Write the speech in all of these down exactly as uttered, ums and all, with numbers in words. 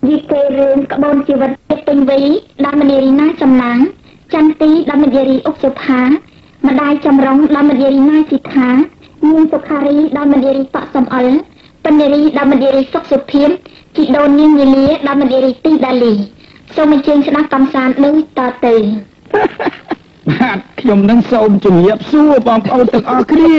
vì kê rương các bôn chi vật tiếp tinh vĩ đã mà đi na chầm láng chăn tí đã mà đi ốc sụp há mà đai chầm rong đã mà đi na xịt há nhưng sụp hari đã mà đi tọa xâm ấn bên đi đã mà đi sốc sụp hiếm chị đồn nhưng người lía đã mà đi tí đà lì xong mình chương sẽ đăng cầm sàn nữ tà từ បាទខ្ញុំនឹងសូមជំរាបសួរបងប្អូនទាំងអស់គ្នា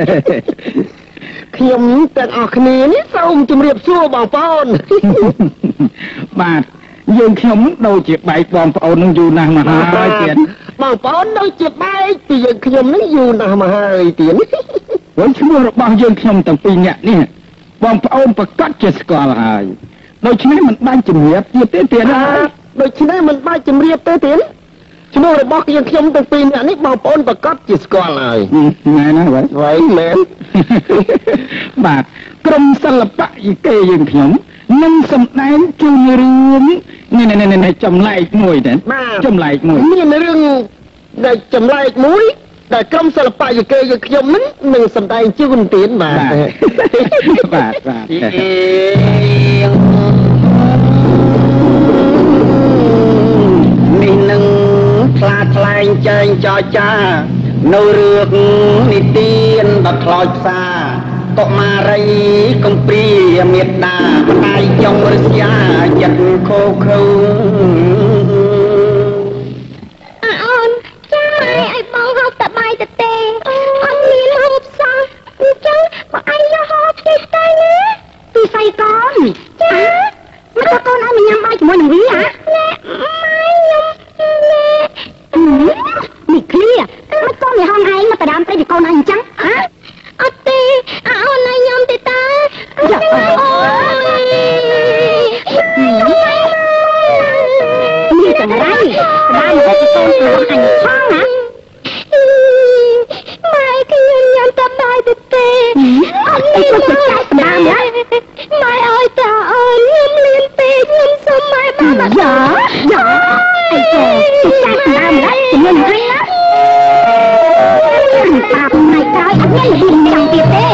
ខ្ញុំទាំងអស់គ្នានេះសូមជំរាបសួរបងប្អូនបាទយើងខ្ញុំដូចជាបែកបងប្អូននឹងយូរណាស់មកហើយទៀតបងប្អូនដូចជាបែកពីយើងខ្ញុំនឹងយូរណាស់មកហើយទៀតវិញឈ្មោះរបស់យើងខ្ញុំទាំងពីរនាក់នេះបងប្អូនប្រកាសជាស្គាល់ហើយដូច្នេះមិនបាច់ជំរាបទៀតទេទៀតណាដូច្នេះមិនបាច់ជំរាបទេទៀតឈ្មោះរបស់យើងខ្ញុំទាំងពីរនាក់នេះបងប្អូនប្រកាសជាស្គាល់ហើយណែណាវិញវិញមែនបាទក្រុមសិល្បៈយីកេយើងខ្ញុំនឹងសម្ដែងជូនរឿងនេះនេះចម្លែកមួយដែរចម្លែកមួយមានរឿងដែលចម្លែកមួយតែក្រុមសិល្បៈយីកេយើងខ្ញុំនឹងនឹងសម្ដែងជូនទៀតបាទបាទបាទនេះនឹងខ្លាថ្លែងចែងចរចានៅរឿងនិទានដ៏ខ្លោចផ្សាកុមារីកំព្រាមេត្តាផ្ដាយចុងរស្យាចិត្តខូខើអអូនចាឲ្យបងហូបតែបាយទៅទេអត់មានហូបសោះអញ្ចឹងបងឯងយកហូបទេទៅណាពីស្អីកូនចាមកកូនឲ្យញ៉ាំបាយជាមួយនឹងវាហ៎ណែម៉ែខ្ញុំនេះឃ្លាមកកូននេះហងឯងមកទៅដើមព្រៃពីកូនឯងអញ្ចឹងហ៎អត់ទេអូនឲ្យញ៉ាំទេតាយ៉ាអូយនេះចង្រៃបានទៅកូនខ្លួនអញផងណាម៉ែខ្ញុំញ៉ាំតែបាយទេទេអត់មានទៅចាក់តាមណាម៉ែឲ្យតាអូនញ៉ាំលៀនពេកខ្ញុំសុំម៉ែបានយ៉ាយ៉ាអីទៅចាក់តាមណាជំនុំហើយណាតាថ្ងៃក្រោយអត់មានលៀនចាំទៀតទេ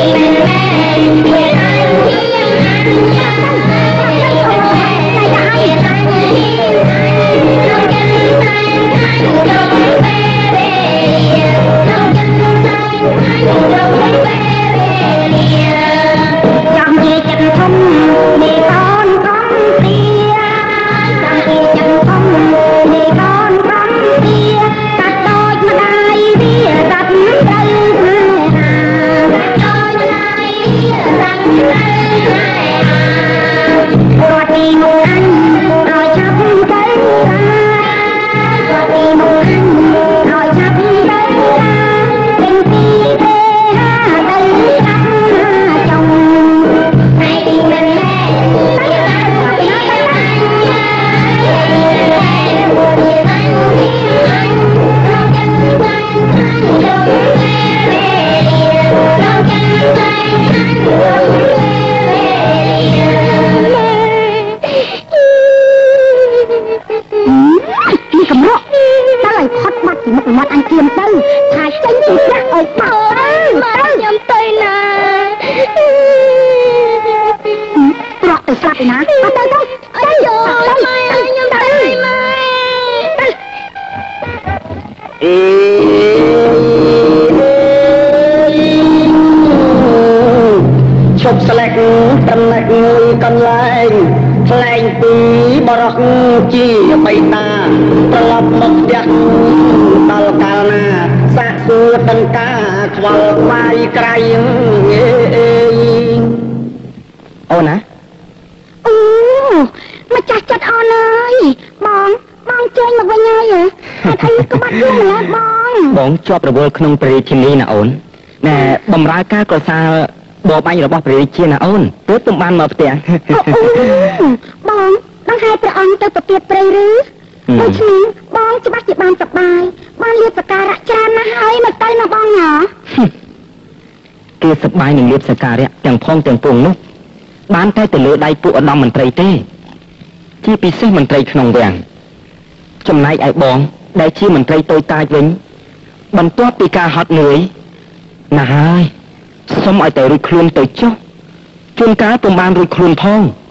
ជាប់រវល់ក្នុងព្រះរាជានីណាអូនណែបំរើការក្រសាលបបាញ់របស់ព្រះរាជាណាអូនទើបទំបានមកផ្ទះបងដឹងហើយព្រះអង្គទៅប្រទាបព្រៃឬដូច្នេះបងច្បាស់ជាបានសប្បាយបានលៀបសការៈច្រើនណាស់ហើយមកទៅណាបងញ៉ាគេសប្បាយនឹងលៀបសការៈទាំងផងទាំងពួងនោះបានតែទៅលើដៃពួកឧត្តមមន្ត្រីទេជាពិសេសមន្ត្រីក្នុងវាំងចំណែកឯបងដែលជាមន្ត្រីតូចតាចវិញបន្ទាប់ពីការហត់នឿយណាស់ហើយសូមឲ្យតែរួចខ្លួនទៅចុះជួនកាលពុំបានរួចខ្លួនផង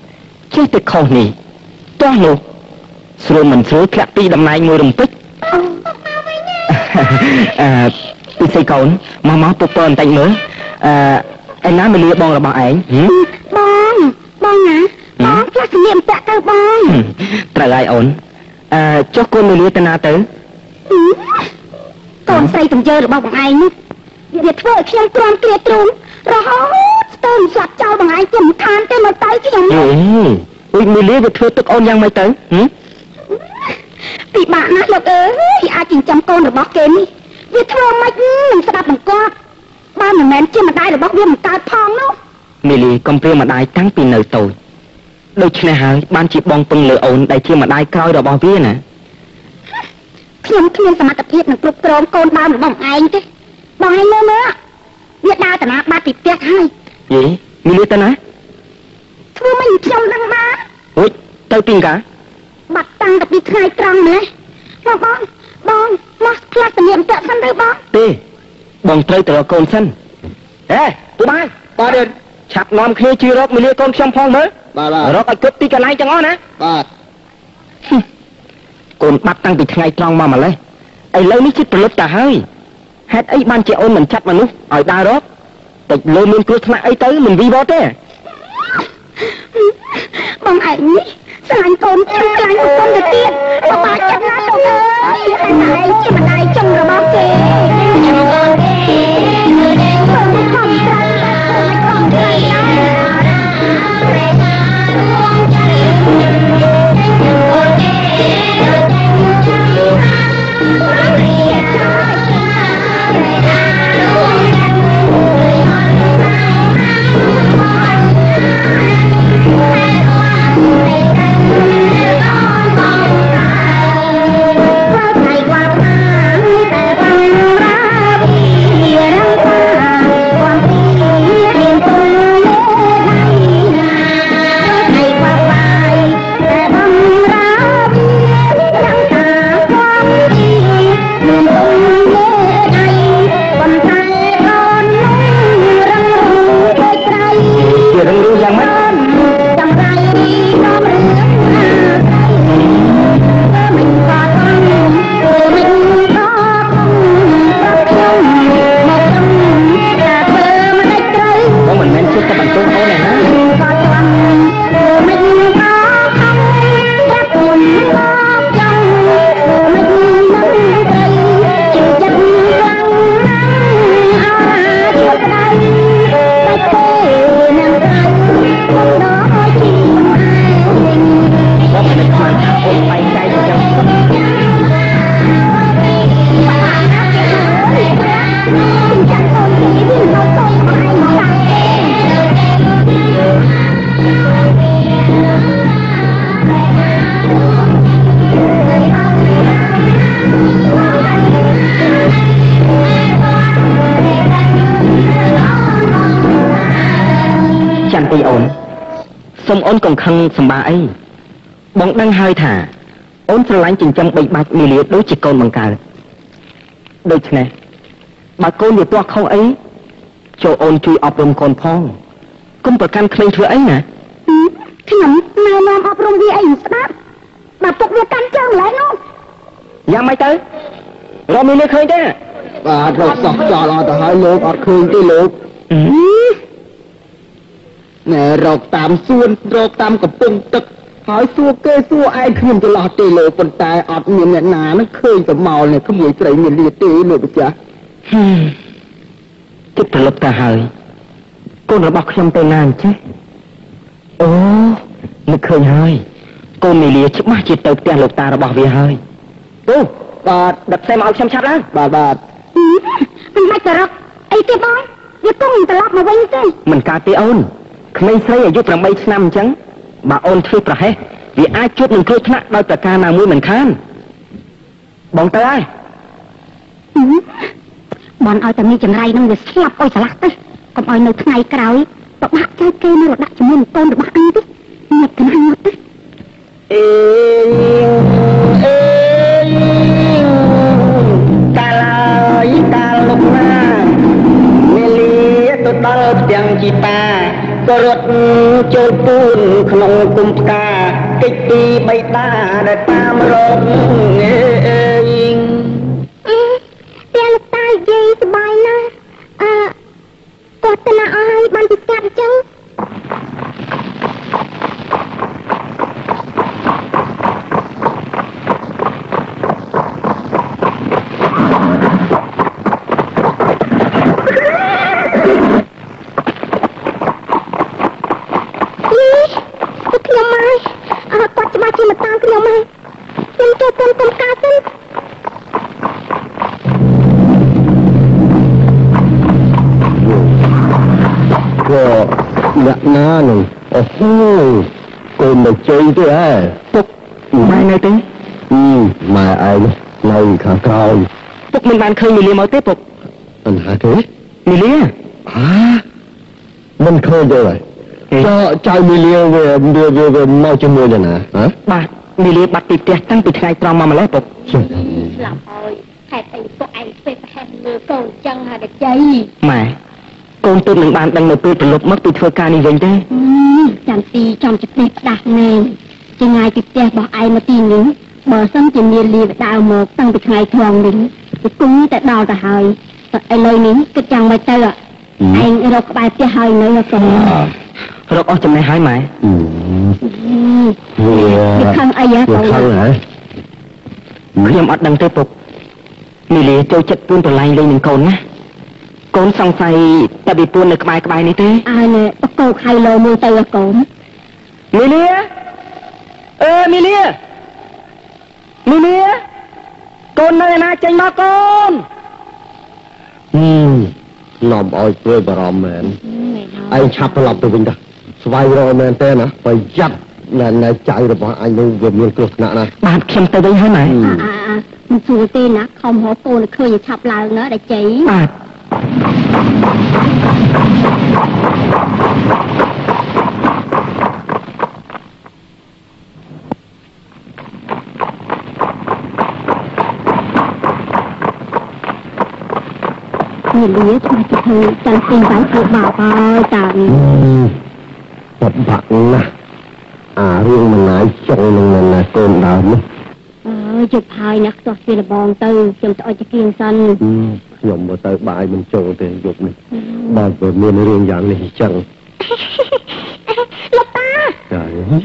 ចេះតែខុសនេះតោះនោះស្រួលមិនស្រួលធ្លាក់ពីតំណែងមួយរំពេចអឺពីស្អីកូនមកមកពពើបន្តិចមើលអឺឯណាមលាបងរបស់ឯងបងបងណាបងផ្លាស់សម្លៀកបំពាក់ទៅបងត្រូវហើយអូនអឺចុះកូនមលាទៅណាទៅកូនស្រីកំយើរបស់បងឯងនេះវាធ្វើឲ្យខ្ញុំទ្រាំគ្រាទ្រូងរហូតស្ទើរស្លាប់ចោលបងឯងខ្ញុំខានទេមកទៅខ្ញុំអុយមលាវាធ្វើទឹកអូនយ៉ាងម៉េចទៅពិបាកណាស់លោកអើយអាចចិញ្ចឹមកូនរបស់គេនេះវាធ្វើម៉េចនឹងស្ដាប់បង្គាប់បើមិនមែនជាម្ដាយរបស់វាមិនកើតផងនោះមីលីកុំព្រាម្ដាយតាំងពីនៅតូចដូច្នេះហើយបានជាបងពឹងលើអូនដែលជាម្ដាយក្រោយរបស់វាណាខ្ញុំគ្មានសមត្ថភាពនឹងគ្រប់គ្រងកូនដើមរបស់ឯងទេបងឯងមើលមើលវាដើរតាណាបាត់ពីផ្ទះហើយយីមីលីទៅណាធ្វើមិនខ្ញុំដឹងបានអូយទៅទីកាបាត់តាំងតែពីថ្ងៃត្រង់ម្លេះបងបងបងមកផ្លាស់សម្លៀកបំពាក់សិនទៅបងទេបងត្រូវទៅរកកូនសិនហេទូបាយបាទឆាប់នាំគ្នាជឿរកមីលីកូនខ្ញុំផងមើលបាទរកឲ្យគិតទីកន្លែងទាំងអស់ណាបាទកូនបាត់តាំងពីថ្ងៃត្រង់មកម្លេះឥឡូវនេះជិតប្រលប់តាហើយហេតុអីបានជាអូនមិនចាត់មនុស្សឲ្យដើររកតែលើមានគ្រោះថ្នាក់អីទៅមិនវីវទេបងឯងនេះស្លាញ់កូនខ្លាំងខ្លាំងកូនទៅទៀតបបាក់ចិត្តណាស់លោកអើយហើយតែឯងជាម្ដាយចឹងរបស់គេខ្ញុំកូនគេកូនខំត្រង់ខំត្រង់ណាប្រេសារួមចារីកូនគេសូមអូនកុំខឹងសម្បាអីបងដឹងហើយថាអូនស្រឡាញ់ចិញ្ចឹមបីបាច់មីលាដូចជាកូនបង្កើតដូច្នេះបើកូនវាទាស់ខុសអីចូលអូនជួយអប់រំកូនផងកុំប្រកាន់ក្មេងធ្វើអីណាខ្ញុំណែនាំអប់រំវាអីស្ដាប់បើពុកវាកាន់ជើងម្ល៉េះនោះយ៉ាងម៉េចទៅរកមីលាឃើញទេបាទរកសោះចោលអត់ទៅហើយលោកអត់ឃើញទេលោកណែរកតាមសួនរកតាមកំពង់ទឹកហើយសួរគេសួរឯងខ្ញុំច្រឡោះទេលោកប៉ុន្តែអត់មានអ្នកណានឹងឃើញប្រមោលនេះក្មួយស្រីមានលាទេលោកម្ចាស់គិតប្រលប់ទៅហើយកូនរបស់ខ្ញុំទៅណាអញ្ចេះអូនឹកឃើញហើយកូនមីលាច្បាស់ជាទៅផ្ទះលោកតារបស់វាហើយអូបាទដឹកផ្សេងមកឲ្យខ្ញុំឆាប់ឡើងបាទបាទមិនបាច់ទៅរកអីទេបងវាគង់ត្រឡប់មកវិញទេមិនកើតទេអូនក្មេងស្រីអាយុប្រាំបីឆ្នាំអញ្ចឹងបើអូនធ្វើប្រហែសវាអាចជួបនឹងគ្រោះថ្នាក់ដោយប្រការណាមួយមិនខានបងទៅហើយបងឲ្យតែមីចង្រៃនឹងវាស្លាប់អុយឆ្លាស់ទៅកុំឲ្យនៅថ្ងៃក្រោយបបាក់ចែកគេនៅរដាក់ជាមួយកូនរបស់អញទេញាត់កណ្ដាលញាត់ទៅអេអេកាលយកាលលោកណាមេលីទៅដល់ផ្ទាំងជីប៉ាក៏រត់ចូលពូនក្នុងគុំផ្កាកិច្ចទីបៃតាដែលតាមរងអេតែលោកតានិយាយសប្បាយណាស់អឺគាត់ទៅណាអស់ហើយបានពីកាត់អញ្ចឹងអ្នកណានឹងអូហូកូនមកជ័យទេហ៎ពុកម៉ែនៅទេម៉ែឯងនៅខាងក្រោយពុកមិនបានឃើញមីលាមកទេពុកអញ្ហាទេមីលាអាមិនឃើញទេហើយចៅចៅមីលាវាវាវាមកជាមួយណាហ៎បាទមីលាបាត់ពីផ្ទះតាំងពីថ្ងៃត្រង់មកម្លេះពុកស្លាប់ហើយហេតុអីពុកឯងពេលប្រហែលមើលកូនចឹងហ่าតែជ័យម៉ែកូនទូតនឹងបានដឹងនៅពេលប្រឡប់មកពីធ្វើការនេះវិញទេចាំទីចំចិត្តនេះផ្ដាស់ណែចងាយពីផ្ទះរបស់ឯងមកទីនេះបើសិនជាមានលាដើរមកតាំងពីថ្ងៃត្រង់នេះគឺគង់តែដល់ទៅហើយឥឡូវនេះគិតយ៉ាងម៉េចទៅឯងរកក្បែរផ្ទះហើយនៅកូនរកអស់ចំណេះហើយម៉ែវាខឹងអីហ៎កូនខឹងហ៎ខ្ញុំអត់ដឹងទេពុកមីលាចូលចិត្តពួនប្រឡាញ់លេងនឹងកូនណាកូនសង្ស័យតែពីពួននៅក្បែរក្បែរនេះទេអើនេះបកោកហៃលោមួយទៅកូនមីលាអឺមីលាមីលាកូននៅឯណាចេញមកកូនហឹមនាំឲ្យព្រួយបារម្ភមែនឯងឆាប់ត្រឡប់ទៅវិញទៅស្វែងរកមែនទេណាប្រយ័ត្នណែណែចៅរបស់អញនឹងវាមានគ្រោះថ្នាក់ណាបាទខ្ញុំទៅវិញហើយម៉ែមិនស្រួលទេណាខំហៅកូនឃើញឆាប់ឡើងណាដែលជ័យបាទមីលាឆ្មាច់ធ្វើចាំទីបានធ្វើបាបហើយតាបបាក់ណាស់អារឿងមិនណាយចង់នឹងណាកូនដើមនេះអើយជប់ហើយណាខ្ទាស់ពីលបងទៅខ្ញុំទៅអុជគៀងសិនខ្ញុំមកទៅបាយមិនចូលទេយប់នេះបើបើមានរឿងយ៉ាងនេះអញ្ចឹងលោកតាចា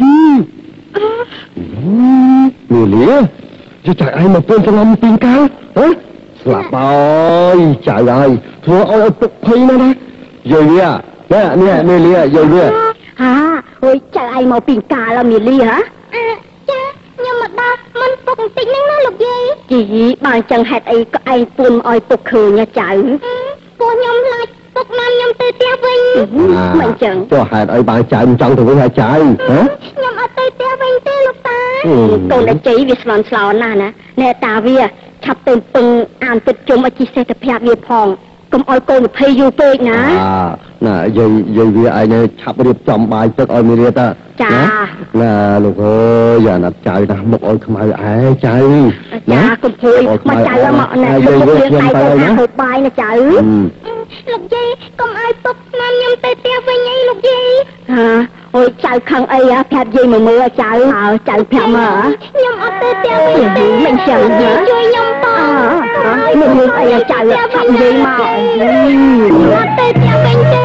មីលាយចៅឯងមកពួនសំងពីងកៅហ៎ស្លាប់ហើយចៅហើយធ្វើឲ្យឪពុកភ័យណាស់ណាយាយវានេះនេះមីលាយាយវាហាអើយចៅឯងមកពីងកាលមីលាហ៎ចាខ្ញុំមកដល់មិនពុកបន្តិចហ្នឹងណាលោកយាយជីបើអញ្ចឹងហេតុអីក៏ឯងពួនឲ្យពុកឃើញចៅពួកខ្ញុំឡាច់ពុកណាំខ្ញុំទៅផ្ទះវិញមិនអញ្ចឹងចុះហេតុអីបើចៅមិនចង់ទៅវិញហើយចៅហ៎ខ្ញុំអត់ទៅផ្ទះវិញទេលោកតាកូនអាជីវាស្លន់ស្លោណាស់ណាណែតាវាឆាប់ទៅពឹងអានទឹកជុំឲ្យជីសេដ្ឋភាពវាផងកុំឲ្យកូនភ័យយូរពេកណាណាយាយយាយវាឯងឆាប់រៀបចំបាយទឹកឲ្យមីលាតាចាណាលោកអើយយ៉ាណាត់ចៅណាមុខឲ្យខ្មៅឯចៅចាកុំភ័យមកចៅមកណាលោកយើងឯងទៅណាហូបបាយណាចៅលោកយាយកុំឲ្យពុកណាំខ្ញុំទៅផ្ទះវិញអីលោកយាយហាអូយចៅខឹងអីហ៎ប្រាប់យាយមកមើលចៅហៅចៅប្រាប់មកខ្ញុំអត់ទៅផ្ទះវិញទេមិនចឹងយាយជួយខ្ញុំផងមិនមានអីចៅឆាប់យាយមកអត់ទៅផ្ទះវិញទេ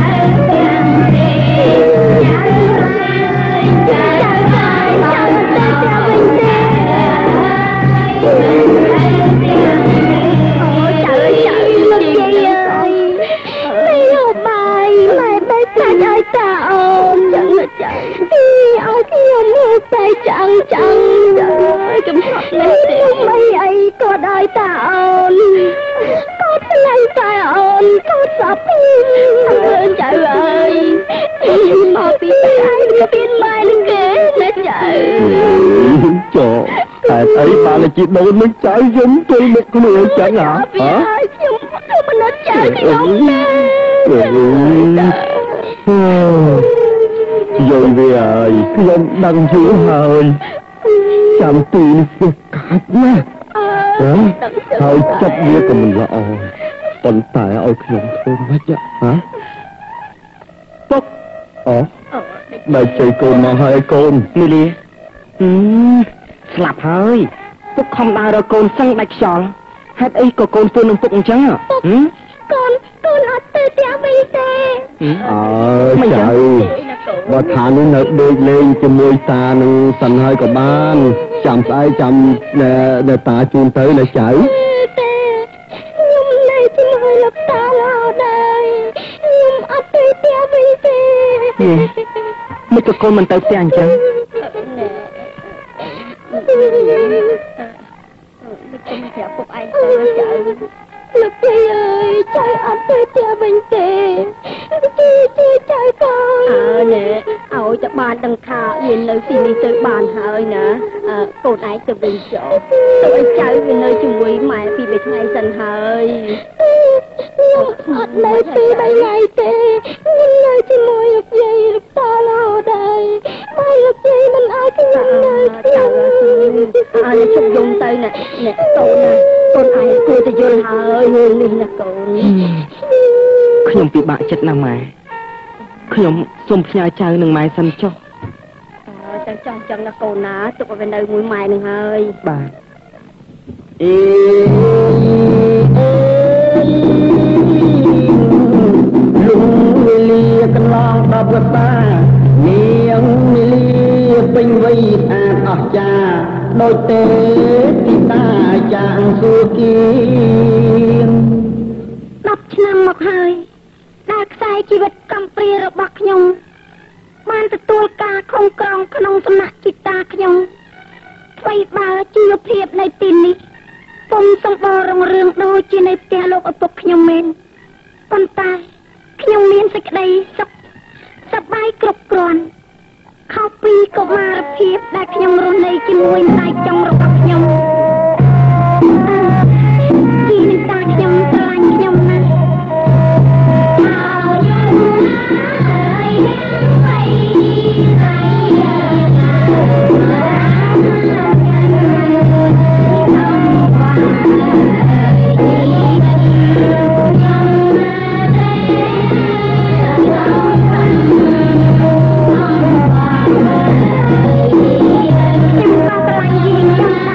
chị đôi nước trái giống tôi một người chẳng hả? Hả? Mình nói trái thì không rồi về ơi, không đang hiểu hơi chạm tiền cát nha. Hả? Thôi chấp biết của mình là ồ còn tại ôi không thôi mất chứ. Hả? Tốt. Ồ đây chơi côn mà hai côn đi đi. Ừ slap hơi Phúc không đau đâu con sân bạch sòn. Hát ấy có con tôi nông Phúc chẳng hả? Ừ? Con, con ở từ téo bây tê. Ờ, trời. Và thả nó nợp đôi lên cho môi ta nâng sân hơi của ban. Chạm tay chạm để ta chuông tới là chảy. Tê, nhưng này chỉ hơi lập ta là ở đây. Nhưng ở từ téo bây tê. Mấy cái con mình tới téo chẳng? Không thể phục anh tới chợ. Lực chị ơi, trời ơi tới chợ bên tề. Chị, chị, trời con. Ờ nè, ôi cho bạn đừng thả nhìn lời xin đi tới bàn hơi nè. Ờ, cô nãy từ bên chỗ. Tụi cháu về nơi chung quý mẹ vì bị ngay dần hơi. Nhưng ở đây tì bay ngay tê. Nhưng nơi chị môi lực dây lực ta là ở đây. Mai lực dây mình ai cái nhìn nơi kia. Ờ, nè chụp dùng tay nè. Nè, cậu nè. Con ai cô thì vô hơi hương đi nè cậu. Không bị bạ chất nào mà. Không xung nhà chơi nâng mai xanh cho. Ờ, chẳng chẳng chẳng là cậu ná. Tụi có về nơi mũi mai nâng hơi. Bà Ê Lung mê lia cân long đọc vật ta Miệng mê lia bình vây ạt ọc cha Đôi tế thì ta chẳng xua kiên Đọc năm một hơi Đạc sai chi vật cầm pria rập bạc nhung Ban tự tuôn ca không còn khăn sân nạc chị ta nhung Vậy bà chi hợp hiệp này tin đi Phong sông bò rồng rương đôi chi này tè lộp ở bọc nhung men Con ta nhung miên sạch đây sắp Sắp bay cục còn Khao pi có mà rập hiệp Đạc nhung rôn này chi mùi tay trong rập bạc nhung Chi này ta nhung ta lành nhung nè Hãy subscribe cho kênh Ghiền Mì Gõ để không bỏ lỡ những video hấp dẫn.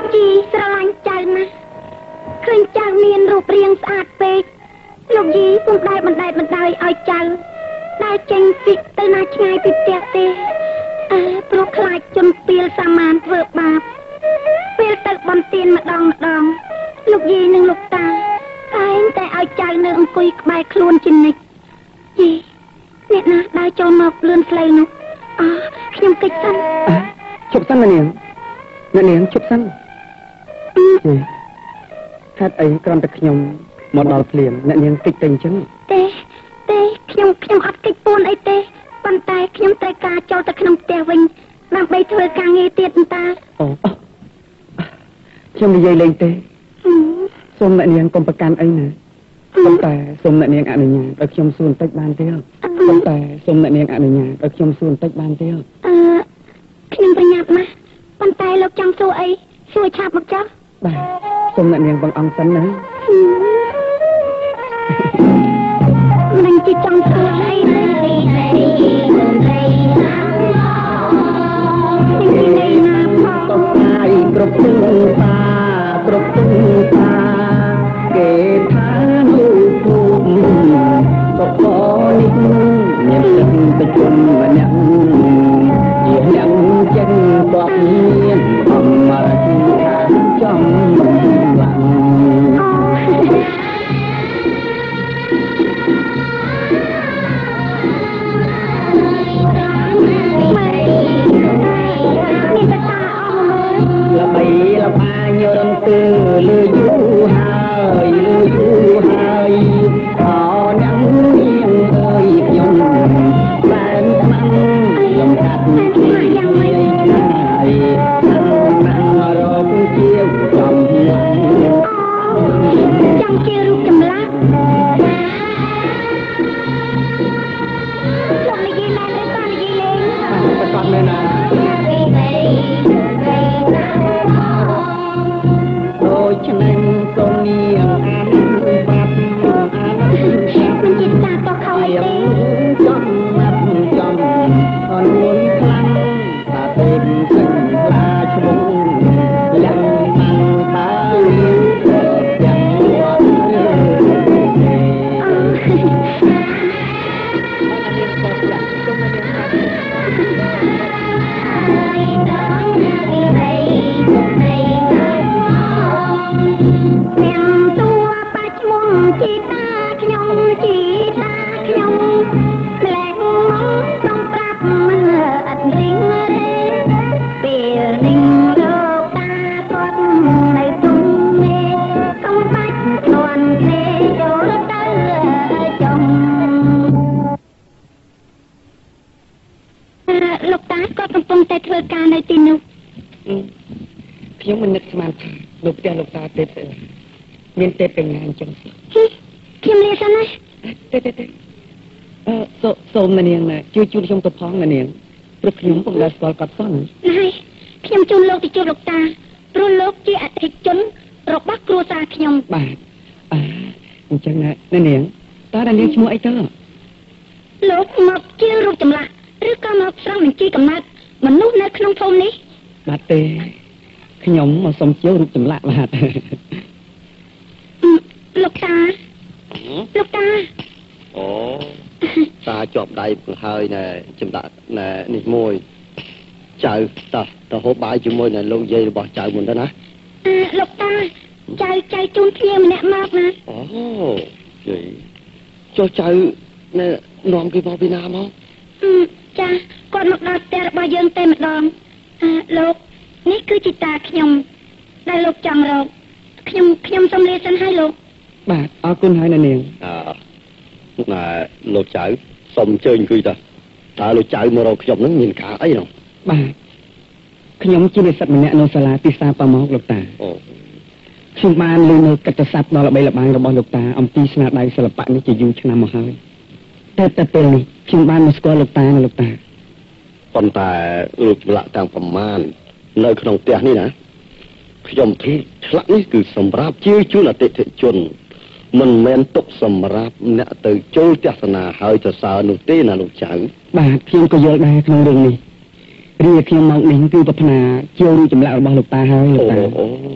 ជីស្រឡាញ់ចៅណាស់ឃើញចៅមានរូបរាងស្អាតពេកលោកយីពុំដែលបណ្ដែតបណ្ដោយឲ្យចៅដែលចេញពីទៅណាឆ្ងាយពីផ្ទះទេអើព្រោះខ្លាចជនពីលសាមានធ្វើបាបពេលទៅបន្ទានម្ដងម្ដងលោកយីនិងលោកតាតែងតែឲ្យចៅនៅអង្គុយក្បែរខ្លួនជានិច្ចយីអ្នកណាដើរចូលមកលឿនផ្លូវនោះអើខ្ញុំកិច្ចសិនជប់សិននាងអ្នកនាងជប់សិនហេតុអីគ្រាន់តែខ្ញុំមកដល់ភ្លាមអ្នកនាងកិច្ចតែអញ្ចឹងទេទេខ្ញុំខ្ញុំអត់កិច្ចពួនអីទេប៉ុន្តែខ្ញុំត្រូវការចូលទៅក្នុងផ្ទះវិញដើម្បីធ្វើការងារទៀតតាអូខ្ញុំនិយាយលេងទេសូមអ្នកនាងកុំប្រកាន់អីណាប៉ុន្តែសូមអ្នកនាងអនុញ្ញាតឲ្យខ្ញុំសួរបន្តិចបានទេប៉ុន្តែសូមអ្នកនាងអនុញ្ញាតឲ្យខ្ញុំសួរបន្តិចបានទេអឺខ្ញុំប្រញាប់ណាស់ប៉ុន្តែលោកចង់សួរអីសួរឆាប់មកចុះបាទសូមអ្នកនាងបងអង្គសិនណាមិនជិះចង់សួរអីទេต้องให้กรบตึงตากรบตึงตาเกทานุภูมิก็ขอนิดนึงเนี่ยจะไปชมมันยังยังยังจังบอกเนียนทำมาที่ทางจอมหลังละไปละพายรำตือลืออยู่หายลืออยู่หายขอนังเอียงเอ่ยยงแฟนมันลำคัดที่ยังไม่ได้นั่งนั่งรอผู้เชี่ยวจอมหลังจำเชี่ยวรูปจำลักลองเลยยีแมนเลยก่อนเลยยีเลงไปก่อนเลยนะโดยฉะนั้นตรงนี้อ่านปัดอ่านมันจิตตาต่อเขาไอ้เต้จอมนับจอมอ่อนวนคลังตาเต็มซึ่งลาชมยังมันตายังวัดเรื่ជីតាខ្ញុំជីតាខ្ញុំផ្លែងមកក្នុងប្រាប់មិនអត់រីងរេពេលនេះលោកតាគាត់នៅទុំមេកុំបាច់ធ្លាន់ទេចូលទៅចុងលោកតាគាត់កំពុងតែធ្វើការនៅទីនោះខ្ញុំមិននឹកស្មានថាលោកផ្ទះលោកតាទេមានទេពេញណាអញ្ចឹងខ្ញុំលាសិនណាទេទេទេអឺសូមនាងជួយជួយខ្ញុំទៅផងនាងព្រោះខ្ញុំពុំដែលស្គាល់គាត់សោះណាហើយខ្ញុំជូនលោកទៅជួបលោកតាព្រោះលោកជាអតិថិជនរបស់គ្រួសារខ្ញុំបាទអើអញ្ចឹងណានាងតើនាងឈ្មោះអីទៅលោកមកជារូបចម្លាក់ឬក៏មកស្រង់បញ្ជីកំណត់មនុស្សនៅក្នុងភូមិនេះបាទទេខ្ញុំមកសុំជារូបចម្លាក់បាទលោកតាលោកតាអូតាជាប់ដៃបង្ហើយណែចំដាក់ណែនេះមួយចៅតោះទៅហូបបាយជាមួយនឹងលោកយាយរបស់ចៅមុនទៅណាអឺលោកតាចៅចៅជូនគ្នាម្នាក់មកណាអូយាយចុះចៅណែនាំគេមកពីណាមកអឺចាគាត់មកដល់ផ្ទះរបស់យើងតែម្ដងអឺលោកនេះគឺជាតាខ្ញុំដែលលោកចង់រកខ្ញុំខ្ញុំសូមលាសិនហើយលោកបាទអរគុណហើយនាងអឺណែលោកចៅសូមអញ្ជើញអង្គុយតើតើលោកចៅមករកខ្ញុំនឹងមានការអីនោះបាទខ្ញុំជានិស្សិតម្នាក់នៅសាលាទីសាប៉ាម៉ោកលោកតាអូខ្ញុំបានឮនៅកិត្តិស័ព្ទដ៏ល្បីល្បាញរបស់លោកតាអំពីស្នាដៃសិល្បៈនេះជាយូរឆ្នាំមកហើយតែតែពេលនេះខ្ញុំបានមកស្គាល់លោកតានិងលោកតាប៉ុន្តែរូបចម្លាក់ទាំងប្រមាណនៅក្នុងផ្ទះនេះណាខ្ញុំធ្វើឆ្លាក់នេះគឺសម្រាប់ជាជូនអតិថិជនមិនមែនទុកសម្រាប់អ្នកទៅចូលទស្សនាហើយសរសើរនោះទេណាលោកចៅបាទខ្ញុំក៏យល់ដែរក្នុងរឿងនេះរីខ្ញុំមកនេះគឺប្រាថ្នាជារូបចម្លាក់របស់លោកតាហើយលោកតាអូ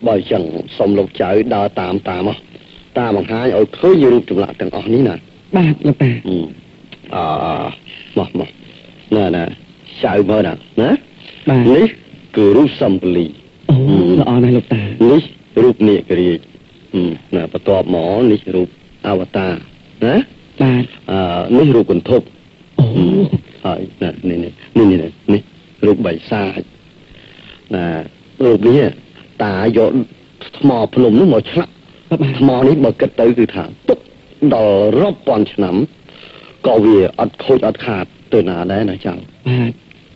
បើចឹងសុំលោកចៅដើរតាមតាមតាមបង្ហាញឲ្យឃើញរូបចម្លាក់ទាំងអស់នេះណាបាទលោកតាអឺមកមកណែណែចៅមើលណាណានេះគឺរូបសំពលីអូល្អណាស់លោកតានេះរូបនាគរាជណាបន្ទាប់មកនេះរូបអវតារណាបាទអឺនេះរូបកន្ធប់អូហើយណានេះនេះនេះនេះរូបបិសាចណារូបនេះតាយកថ្មភ្នំនោះមកឆ្លាក់ថ្មនេះបើគិតទៅគឺថាទុកដល់រាប់ពាន់ឆ្នាំក៏វាអត់ខូចអត់ខាតទៅណាដែរណាចៅបាទ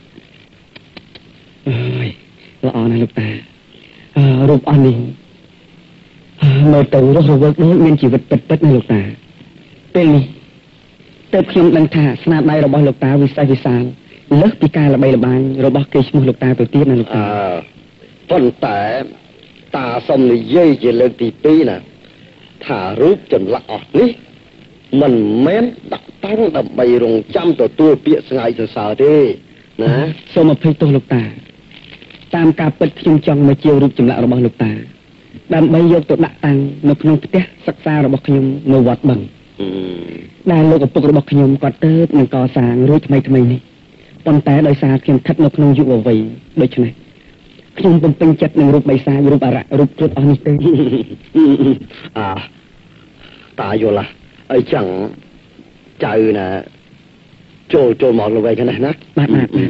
អើយល្អណាស់លោកតាអឺរូបអស់នេះនៅទៅរស់រវើកដូចមានជីវិតពិតពិតណាលោកតាពេលនេះទៅខ្ញុំដឹងថាស្នាដៃរបស់លោកតាវិសេសវិសាលលើសពីការល្បីល្បាញរបស់គេឈ្មោះលោកតាទៅទៀតណាលោកតាអឺប៉ុន្តែតាសុំនិយាយជាលើកទីពីរណាថារូបចម្លាក់អស់នេះមិនមែនដាក់តាំងដើម្បីរងចាំទទួលពាក្យស្ងាយសរសើរទេណាសូមអភ័យទោសលោកតាតាមការពិតខ្ញុំចង់មកជារូបចម្លាក់របស់លោកតាដើម្បីយកទៅដាក់តាំងនៅក្នុងផ្ទះសិក្សារបស់ខ្ញុំនៅវត្តបឹងដែលលោកឪពុករបស់ខ្ញុំគាត់ទៅនឹងកសាងរួចថ្មីថ្មីនេះប៉ុន្តែដោយសារខ្ញុំស្ថិតនៅក្នុងយុវវ័យដូច្នេះខ្ញុំពុំពេញចិត្តនឹងរូបបិសាចរូបអរៈរូបគ្រុឌអស់នេះទេអើតាយល់អីចឹងចៅណាចូលចូលមកលើវិញហ្នឹងណាបាទបាទណា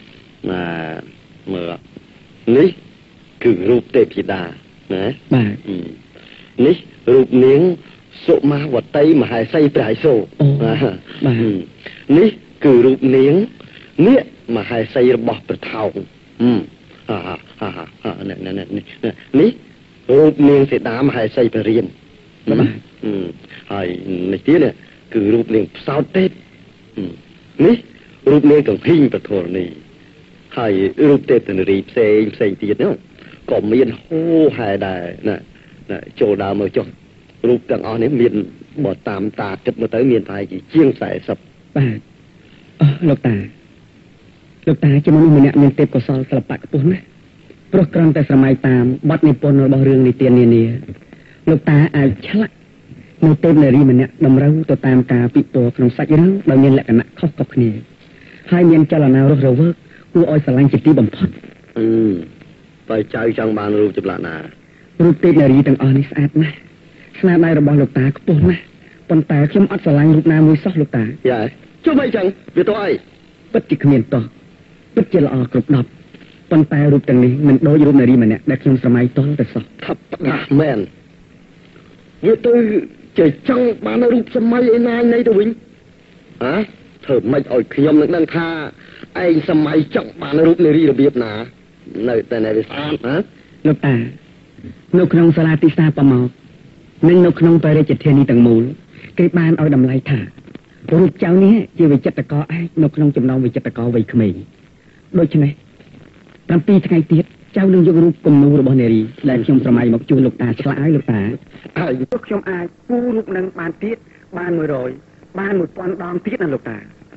មើលនេះគឺរូបទេពធីតាណាបាទនេះរូបនាងសុមាវតីមហេសីព្រះឥសូរបាទនេះគឺរូបនាងនាគមហេសីរបស់ព្រះថោងហាហាហានេះនេះរូបនាងសេតាមហេសីព្រះរាមបាទហើយនេះទៀតគឺរូបនាងផ្សោតទេពនេះរូបនាងកង្ភីងពធរនីហើយរូបទេពនារីផ្សេងផ្សេងទៀតនោះក៏មានហូរហែដែរណាណាចូលដើមមកចុះរូបទាំងអស់នេះមានបើតាមតាគិតមកទៅមានប្រហែលជាជាងสี่สิบបាទអឺលោកតាលោកតាជាមនុស្សម្នាក់មានទេពកោសល្យសិល្បៈខ្ពស់ណាស់ព្រោះគ្រាន់តែស្រមៃតាមបទនិពន្ធរបស់រឿងនិទាននានាលោកតាអាចឆ្លាក់នៅទេពនារីម្នាក់តម្រូវទៅតាមការពិពណ៌ក្នុងសាច់រឿងដោយមានលក្ខណៈខុសៗគ្នាហើយមានចលនារស់រវើកគួរឲ្យស្រឡាញ់ជាទីបំផុតអឺបើចៅចង់បានរូបចម្លាក់ណារូបទេពនារីទាំងអស់នេះស្អាតណាស់ស្នាដៃរបស់លោកតាខ្ពស់ណាស់ប៉ុន្តែខ្ញុំអត់ស្រឡាញ់រូបណាមួយសោះលោកតាយ៉ាចុះមិនចឹងវាទៅអីពិតជាគ្មានតោះពិតជាល្អគ្រប់ដប់ប៉ុន្តែរូបទាំងនេះមិនដូចរូបនារីម្នាក់ដែលខ្ញុំស្រមៃតល់ទៅសោះថាផ្ដាស់មែនវាទៅចេះចង់បានរូបសម័យឯណានៃទៅវិញហ៎ធ្វើម៉េចឲ្យខ្ញុំនឹងដឹងថាឯងសម័យចង់បានរូបនារីរបៀបណានៅតែនៅវាស្អាតណាលោកតានៅក្នុងសាលាទីសាប្រមោកនិងនៅក្នុងបរិយាធានីទាំងមូលគេបានឲ្យតម្លៃថារូបចៅនេះជាវិចិត្រករឯកនៅក្នុងចំណោមវិចិត្រករវ័យក្មេងដូច្នេះ7ថ្ងៃទៀតចៅនឹងយករូបគំនូររបស់នារីដែលខ្ញុំស្រមៃមកជួលលោកតាឆ្លាក់ឲ្យលោកតាហើយខ្ញុំអាចគូររូបនឹងបានទៀតបានមួយរយបានមួយពាន់ដងទៀតណាលោកតា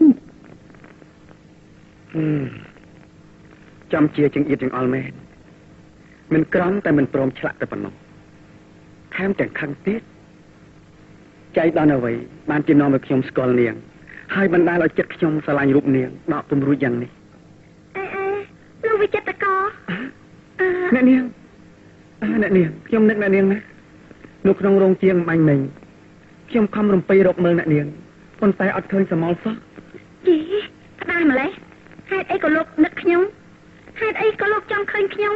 ចាំជាចង្អៀតចង្អល់មែនមិនក្រំតែមិនព្រមឆ្លាក់តែប៉ុណ្ណោះថែមទាំងខឹងទៀតចៃដល់អ្វីបានជានាំឲ្យខ្ញុំស្គាល់នាងហើយបណ្ដាលឲ្យចិត្តខ្ញុំស្រឡាញ់រូបនាងដកពំរួចយ៉ាងនេះអេអេលោកវិចិត្រករអ្នកនាងអ្នកនាងខ្ញុំនឹកអ្នកនាងណានៅក្នុងរោងជាងបាញ់មិញខ្ញុំខំរំពៃរកមើលអ្នកនាងប៉ុន្តែអត់ឃើញសមល់សោះយីផ្ដាស់ម្លេះហេតុអីក៏លោកនឹកខ្ញុំហេតុអីក៏លោកចង់ឃើញខ្ញុំ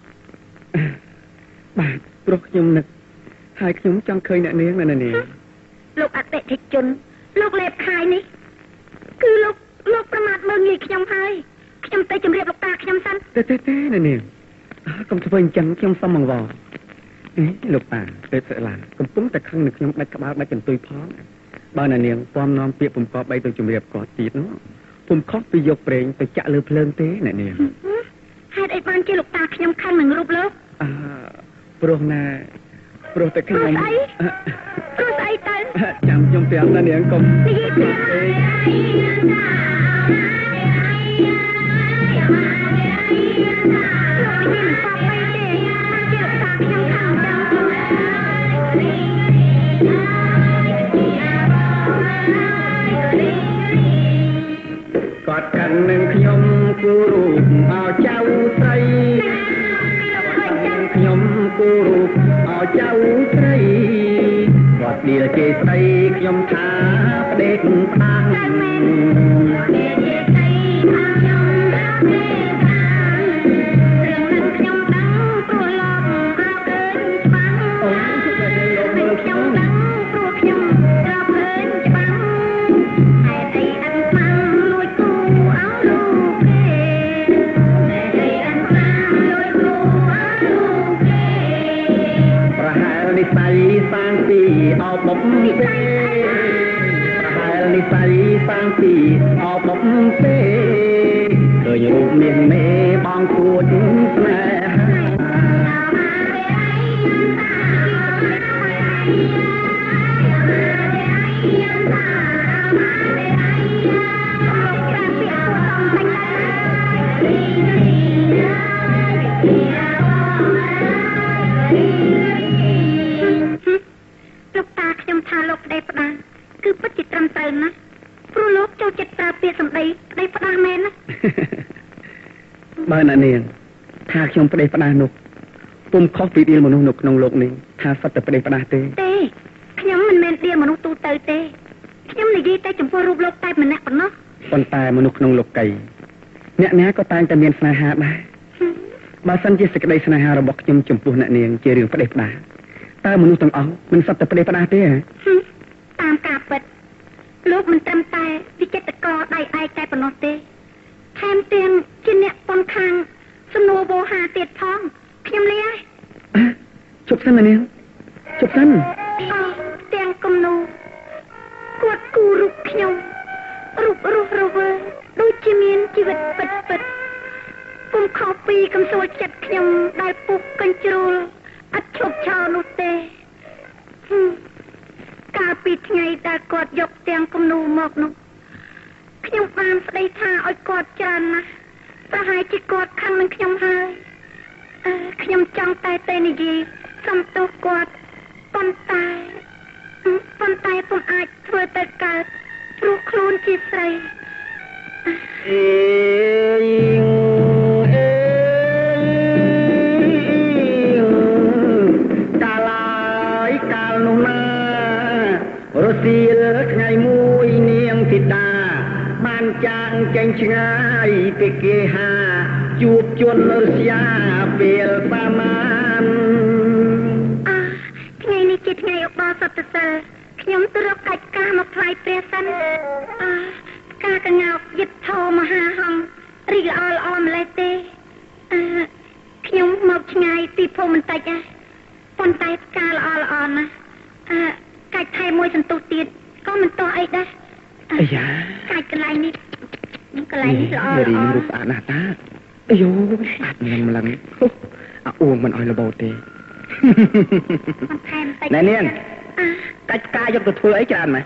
បាទព្រោះខ្ញុំនឹកហើយខ្ញុំចង់ឃើញអ្នកនាងណានាងលោកអតិថិជនលោកលេបខាយនេះគឺលោកលោកប្រមាថមើលងាយខ្ញុំហើយខ្ញុំទៅជម្រាបលោកតាខ្ញុំសិនទេទេទេអ្នកនាងកុំធ្វើអញ្ចឹងខ្ញុំសុំអង្វរអេលោកតាទេពសិលាកំពុងតែខឹងនឹងខ្ញុំដាច់ក្បាលដាច់កន្ទុយផងបើអ្នកនាងពំនាំពាក្យពំកបបីទៅជម្រាបគាត់ទៀតនោះពំខុសពីយកប្រេងទៅចាក់លើភ្លើងទេអ្នកនាងហេតុអីបានជាលោកតាខ្ញុំខឹងនឹងរូបលោកអឺព្រោះណាព្រោះតែខ្ញុំស្អីព្រោះស្អីទៅចាំខ្ញុំប្រាប់ណានាងកុំនិយាយទៅខ្ញុំเจ้าใส่กอดเดียเจใส่ขยมท้าเด็กพางเดียเจใส่พางยมรักเด็กพางเรื่องนั้นขยมดังตัวหลอกเอาเอิญฟังให้ขยมดังตัวขยมรับเอิญฟังให้ไอ้อันฟังลอยกูเอาลูกเกให้ไอ้อันฟังลอยกูเอาลูกเกประหารนิสัยสร้างปีเอาบกเป้ประหารนิสัยสร้างปีเอาบกเป้เคยรูปเมียงเมบางขวดแม่ลูกตาขยมทาลูกได้ปะคือปัจจิตรำเติมนะพรูลูกเจ้าจิตตาเปียสมได้ได้ปะแม่นะบ้านนั่นเองถ้าขยมประเดี๋ยวปะนุกปุ่มคอฟฟี่ดีมนุษย์นุกนองโลกนี้ถ้าสัตว์ประเดี๋ยวปะเต้เต้ขยมมันเมนเดียมนุษย์ตูเตยเต้ขยมในยี่เต้จมพูรูปโลกใต้มันแน่ปะเนาะคนตายมนุษย์นองโลกไก่เนี่ยเนี่ยก็ตายแต่เมียนสนาหาได้บาสันจิสกได้สนาหาระบบขยมจมพูนั่นเองเจริญประเดี๋ยวปะตามนุษย์ต้องเอามันสัตว์ประเดี๋ยวปะเต้ตามกาเปิดลูกมันจำตายวิจิตรกอได้ไอใจปนเตแทนเตียงกินเนี่ยปนคางสโนโบหาเตียดท้องเพียมเลยจบสั้นนะเนี่ยจบสั้นอ๋อเตียงกำนูกวดกูรุกขยมรุกรุกรุกดูจิมีนชีวิตปิดปิดปุ่มขอปีกำสวดจัดขยมได้ปุกกันจูอัดชบชาวนุเตกาปิดไงแต่กอดยกเตียงกำนูหมอกนุขยมบานสได้ท่าอ้อยกอดจานนะประหายจิกอดข้างนึงขยมหายขยมจังตายเตนิยีสมตัวกอดปนตายปนตายปนอาจเพื่อแต่เกิดรูครูนจิตใส่เองเองกาลายกาลนุนารสีเลิกไงมุยเนียงติดดาบ้านจางแจงชงายเปเกหาจูบจนเสียเปลปามันอ่าไงนี่จิตไงอบาสัตเตอร์ขยมตรกกัดกามาพลายเปรียสันอ่ากากระเงายึดโทมหาหังรีออลออมเลยเตอ่าขยมหมกไงตีโพมันตายจ้ะปนตายกาลออลออนนะอ่าไก่ไทยมวยสันตุตีดก็มันตัวไอ้ได้ไอ้ยาไก่กระไรนี่นี่กระไรนี่ละอ๋อดีรูปอาหน้าตาไอ้โย่อาดมันมันอ่ะอ้วงมันอ่อยระเบิดเตมันแทนไปไหนเนี่ยไก่กายยกตัวเพื่อไอ้จานไหม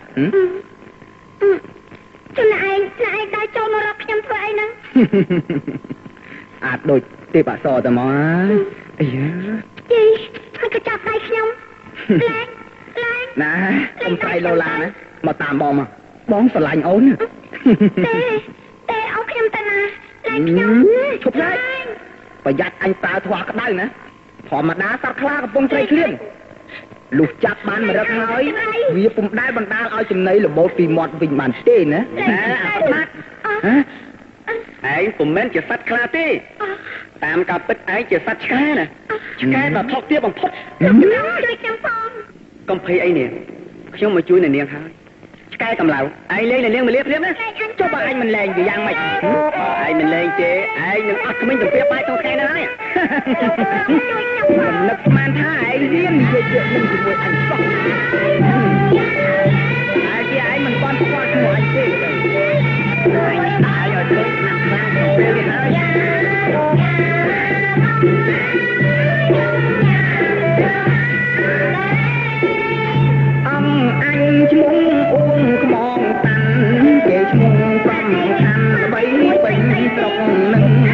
จนไอ้ไอ้ได้โจมรับยำเพื่อไอ้นั่งอาดโดยเตะปะซอแต่หมอไอ้ยาจีมันก็จับไอ้ขยมแรงนะอมไตโลลานะมาตามบอมอ่ะบ้องสลายโอนเตะเตะเอาเข็มตนาแรงขยมชุบได้ประหยัดอันตาถวากได้นะพอมาด่าสักคลากระปงใจเคลื่อนลูกจับมันมาแล้วเฮ้ยวีปุ่มได้บรรดาเอาจำเนยหรือโบตีมอดวิ่งมันเต้นะฮะไอ้ปุ่มเม้นจะสัตว์คลาเต้ตามกับเป็ดไอ้จะสัตว์แค่น่ะแค่แบบทอกเตี้ยบังพดก็เพย์ไอ้เนี่ยช่วงมาช่วยในเนียงเขาใกล้กับเราไอ้เลี้ยงในเนียงมาเลี้ยงเลี้ยงนะเจ้าบ้าไอ้มันแรงอยู่ยังไม่ไอ้มันแรงเจ๊ไอ้หนึ่งอัดก็ไม่ถึงเปียไปตรงแค่นั้นเนี่ยนักมันท่าไอ้เลี้ยงเยอะๆมันจะมวยอันซ่องไอ้ที่ไอ้มันก้อนก้อนหัวไอ้เจ๊ไอ้ตายอยู่เลยนักมันเลี้ยงเลยanh chung uống mong tàn kể chung tâm khăn bấy bình tông nâng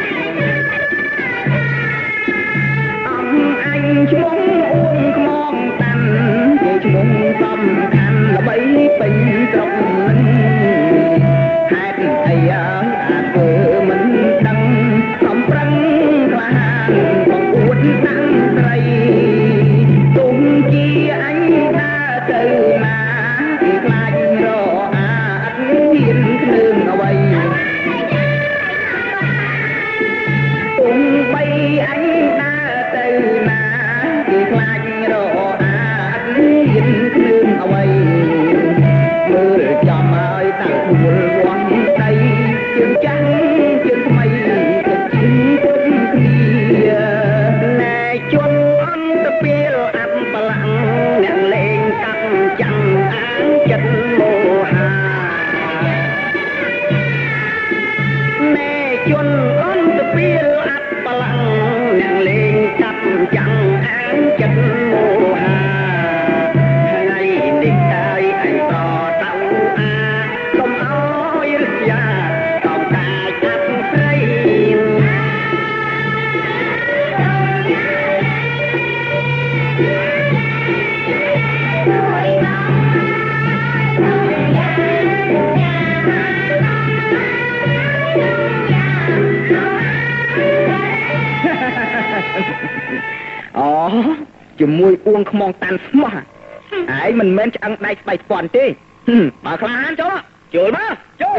ông anh chung uống mong tàn kể chung tâm khăn bấy bình tông nâng hát thầy ơi à vừa mình đăng không răng và hàng អូជាមួយអួងខ្មងតាន់ស្មោះហើយមិនមែនឆ្អឹងដៃស្បែកស្ពាន់ទេបើខ្លាហានចូលចូលមកចូល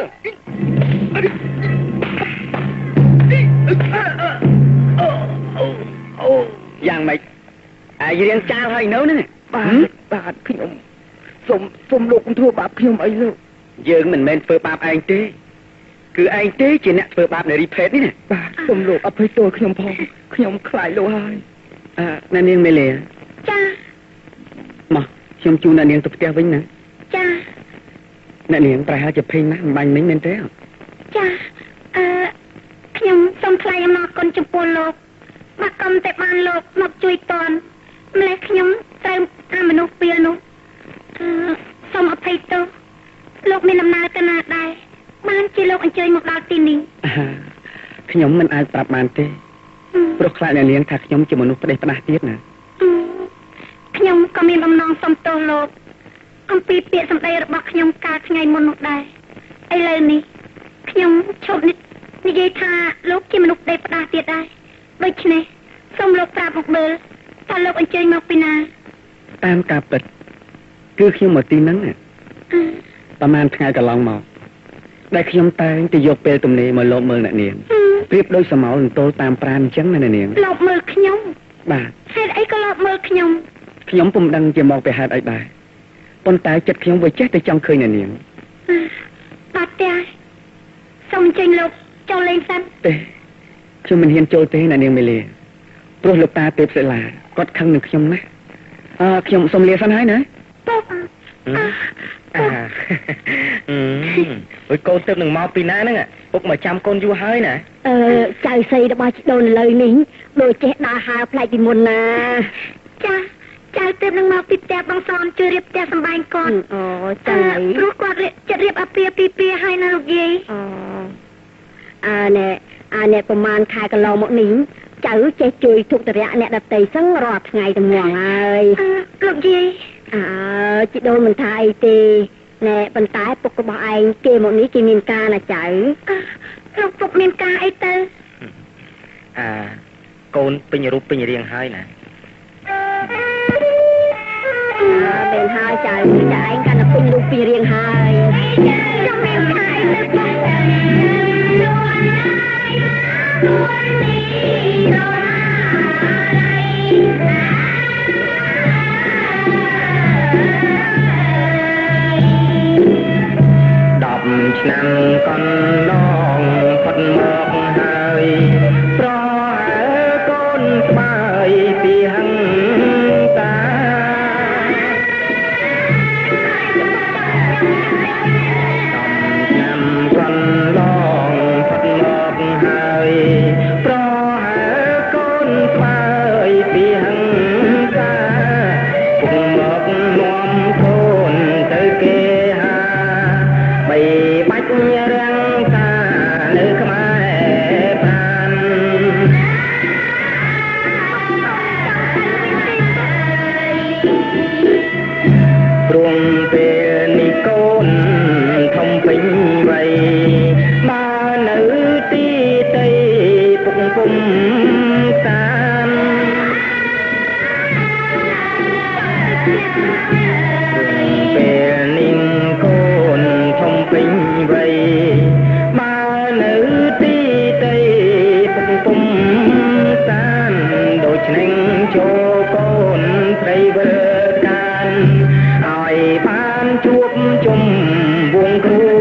អូយ៉ាងម៉េចអាយរៀងចាលហើយនៅហ្នឹងបាទបាទខ្ញុំសូមសូមលោកកុំធ្វើបាបខ្ញុំអីលោកយើងមិនមែនធ្វើបាបឯងទេគឺឯងទេជាអ្នកធ្វើបាបនារីភេទនេះណាបាទសូមលោកអភ័យទោសខ្ញុំផងខ្ញុំខ្លាចលោកហើយអឺអ្នកនាងមេលាចាមកខ្ញុំជូនអ្នកនាងទៅផ្ទះវិញណាចាអ្នកនាងប្រហែលជាភ័យណាស់មិនបាញ់មិញមែនទេចាអឺខ្ញុំសូមថ្លែងអំណរគុណចំពោះលោកមកកុំតែបានលោកមកជួយតនម្លេះខ្ញុំត្រូវអាមនុស្សពីលនោះអឺសូមអភ័យទោសលោកមានដំណើរទៅណាដែរបានជាលោកអញ្ជើញមកដល់ទីនេះខ្ញុំមិនអាចប្រាប់បានទេព្រោះខ្លាចអ្នកនាងថាខ្ញុំជាមនុស្សផ្ដេសផ្ដាស់ទៀតណាខ្ញុំក៏មានបំណងសុំទោសលោកអំពីពាក្យសម្ដីរបស់ខ្ញុំកាលថ្ងៃមុននោះដែរឥឡូវនេះខ្ញុំឈប់និយាយថាលោកជាមនុស្សផ្ដេសផ្ដាស់ទៀតដែរដូច្នេះសូមលោកប្រាប់មកមើលតើលោកអញ្ជើញមកពីណាតាមការពិតគឺខ្ញុំមកទីហ្នឹងប្រហែលថ្ងៃកន្លងមកដែលខ្ញុំតែងទៅយកពេលទំនេរមកលបមើលអ្នកនាងប្រៀបដូចសមោលនឹងទល់តាមប្រាណអញ្ចឹងណាអ្នកនាងលបមើលខ្ញុំបាទហេតុអីក៏លបមើលខ្ញុំខ្ញុំពុំដឹងជាមកពីហេតុអីដែរប៉ុន្តែចិត្តខ្ញុំវាចេះតែចង់ឃើញអ្នកនាងបាទទេសូមអញ្ជើញលោកចូលលេងសិនទេខ្ញុំមិនហ៊ានចូលទេអ្នកនាងមេលាព្រោះលោកតាទេពសិលាគាត់ខឹងនឹងខ្ញុំណាអឺខ្ញុំសូមលាសិនហើយណាពុកអាអឺកូនទៅនឹងមកពីណាហ្នឹងពុកមកចាំកូនយូរហើយណាអឺចៅសីរបស់ជីដូនលើនេះដូចចេះដើរហើផ្លែកពីមុនណាចាចៅទៅនឹងមកពីផ្ទះបងសនជួយរៀបផ្ទះសម្បែងគាត់អូចាព្រោះគាត់ចិត្តរៀបអាពាហ៍ពីពីហើយណាលោកយាយអូអើណែអាណែប្រហែលខែកន្លងមកនេះចៅចេះជួយទុកតរៈអ្នកដតីសឹងរាល់ថ្ងៃទាំងងងហើយលោកយាយអើជីដូនមិនថាអីទេណែប៉ុន្តែពុករបស់ឯងគេមកនេះគេមានការណាចៅលោកពុកមានការអីទៅអើកូនពេញរូបពេញរាងហើយណាអើបែរហើយចៅចៅឯងកាន់តែពេញរូបពេញរាងហើយចាំមានការអីទៅពុកឆ្នាំកន្លងផុតមកហើយប្រហែលកូនស្បើយពីហឹងតាឆ្នាំកន្លងផុតមកហើយប្រហែលកូនស្បើយពីហឹងតាពុកមកនាំកូនទៅគេហាបីបាច់រាំងតាលើខ្មែរប្រានព្រមពេលនេះកូនធំពេញវ័យមកនៅទីតីពុកពុំតាមពេលនេះកូនធំពេញវ័យមកនៅទីតីពុកពុំតាមដូចនឹងចូលកូនព្រៃវិលកានឲ្យបានជួបជុំវងគ្រួ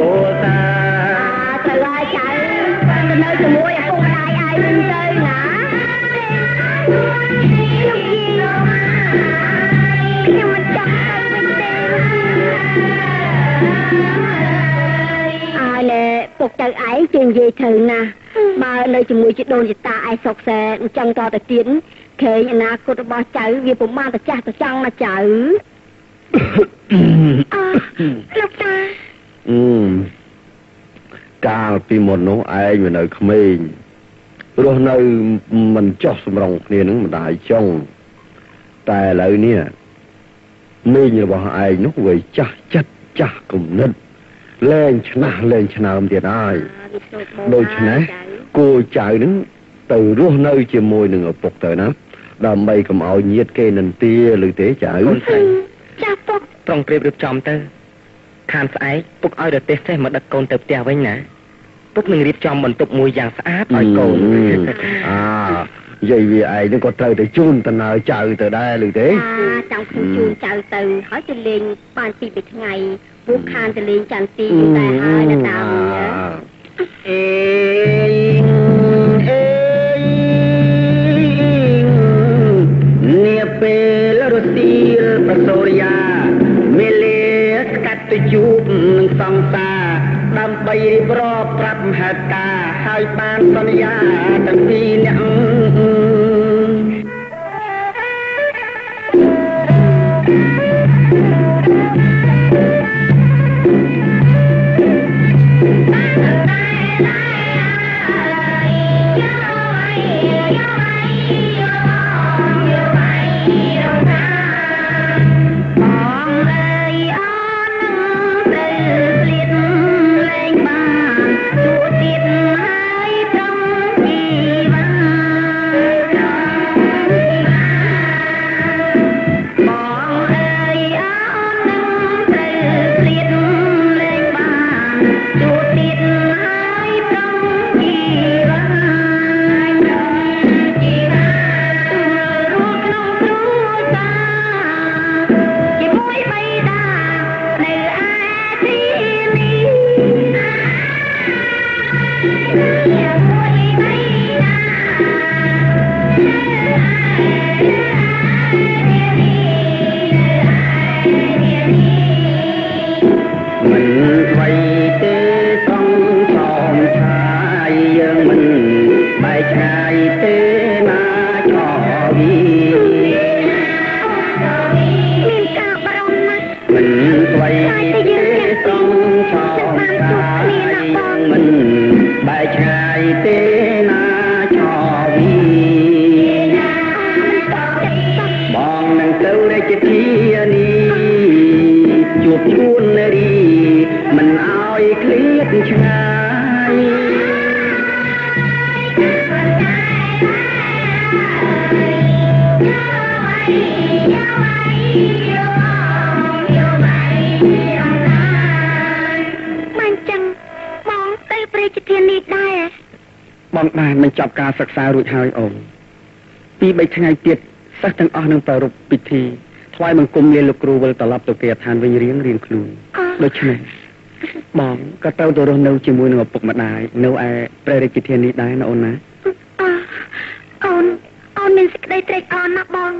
សារទៅហើយចៅទៅនៅជាមួយឪពុកម្ដាយឯងវិញទៅណាខ្ញុំមិនចង់ទៅវិញទេអើណែពុកទៅឯងជានិយាយត្រូវណាស់បើនៅជាមួយជីដូនជីតាឯងសុកសែអញ្ចឹងតទៅទៀតឃើញអនាគតរបស់ចៅវាពុំបានទៅចាស់ទៅចង់ណាចៅអឺលោកតាអឺកាលពីមុននោះឯងវានៅក្មេងរស់នៅមិនចោះសម្រងគ្នានឹងម្ដាយចុងតែឥឡូវនេះមីងរបស់ឯងនោះវាចាស់ចិត្តចាស់គំនិតលែងឆ្នះលែងឆ្នើមទៀតហើយដូច្នេះគូចៅនឹងទៅរស់នៅជាមួយនឹងឪពុកទៅណាដើម្បីកុំឲ្យញាតិគេនិន្ទាឬទេចៅចាពុកត្រង់ព្រៀបរៀបចំទៅខានស្អែកពុកឲ្យរទេសចេះមកដឹកកូនទៅផ្ទះវិញណាពុកនឹងរៀបចំបន្ទប់មួយយ៉ាងស្អាតឲ្យកូនអាយាយវាឯងនឹងក៏ត្រូវតែជូនតំណើចៅទៅដែរឬទេចង់ខ្ញុំជូនចៅទៅហើយទៅលេងបានពីរថ្ងៃពួកខានទៅលេងចន្ទទីតែហើយណាតាអេអេនាពេលរសៀលប្រសូរិយាមេលេស្កាត់ទៅជួបនឹងសង្សារដើម្បីរៀបរាប់ប្រាប់មហេតុការហើយបានសន្យាទាំងពីរអ្នកបងបាននឹងចាប់ការសិក្សារួចហើយអូនពីរបីថ្ងៃទៀតសិស្សទាំងអស់នឹងប្រារព្ធពិធីថ្វាយបង្គំលាលោកគ្រូវិលត្រឡប់ទៅគេឋានវិញរៀងរៀងខ្លួនដូច្នេះបងក៏ត្រូវទៅរស់នៅជាមួយនឹងឪពុកម្ដាយនៅឯព្រះរាជធានីដែរណាអូនណាអូនអូនមានសេចក្តីត្រេកអរណាស់បង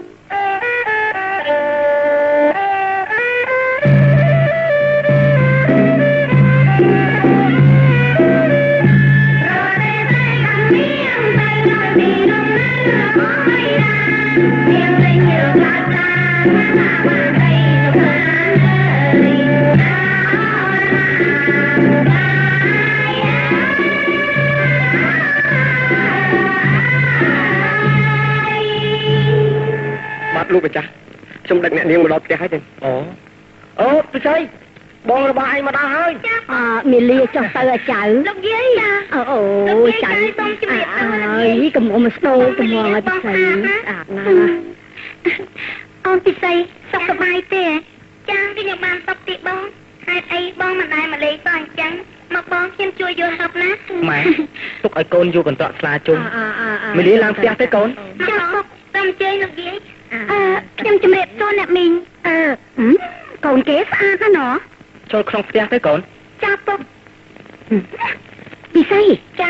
លោកម្ចាស់ខ្ញុំដឹកអ្នកនាងមកដល់ផ្ទះហើយទេអូអូពិសីបងរបស់ឯងមកដល់ហើយអឺមីលាចុះទៅឲ្យចៅលោកយាយអូអូចៅសូមជម្រាបអើយកុំអមស្ដោកុំឲ្យពិសីស្អាតណាស់អូនពិសីសុខសប្បាយទេចាខ្ញុំបានសុខទេបងហេតុអីបងមិនដែលមកលេងបងអញ្ចឹងមកបងខ្ញុំជួយយកហឹបណាម៉ែទុកឲ្យកូនយកកន្ត្រកស្លាជុំមីលាឡើងផ្ទះទៅកូនចាពុកសូមអញ្ជើញលោកយាយអឺខ្ញុំជម្រាបសួរអ្នកមីងអឺកូនគេស្អាតណាស់ចូលក្នុងផ្ទះទៅកូនចាពុកពិសីចា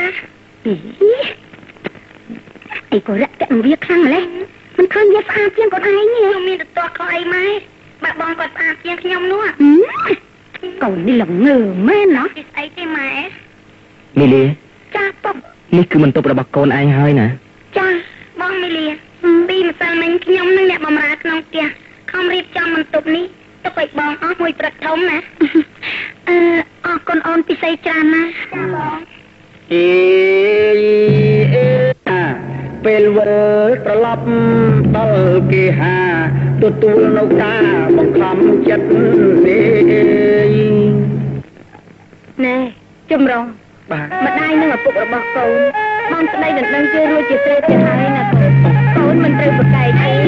អីក៏រកតែវាខ្លាំងម្លេះមិនឃើញវាស្អាតជាងកូនឯងទេខ្ញុំមានតតខុសអីម៉ែបើបងគាត់ស្អាតជាងខ្ញុំនោះកូននេះល្ងើមែនណាពិសីទេម៉ែមីលីចាពុកនេះគឺបន្ទប់របស់កូនឯងហើយណាចាបងមីលីពីម្សិលមិញខ្ញុំនឹងអ្នកបម្រើក្នុងផ្ទះខំរៀបចំបន្ទប់នេះទុកឲ្យបងអស់មួយព្រឹកធំណាអឺអរគុណអូនពិសីច្រើនណាស់ចាបងអេអេពេលវិលត្រឡប់ដល់គេហាទទួលនៅការបង្ខំចិត្តទេណែចម្រុងបាទម្ដាយនិងឪពុករបស់កូនបានស្ដីដណ្ដឹងជឿរួចជាត្រូវទៀតហើយណាកូនកូនមិនត្រូវប្រកែកទេ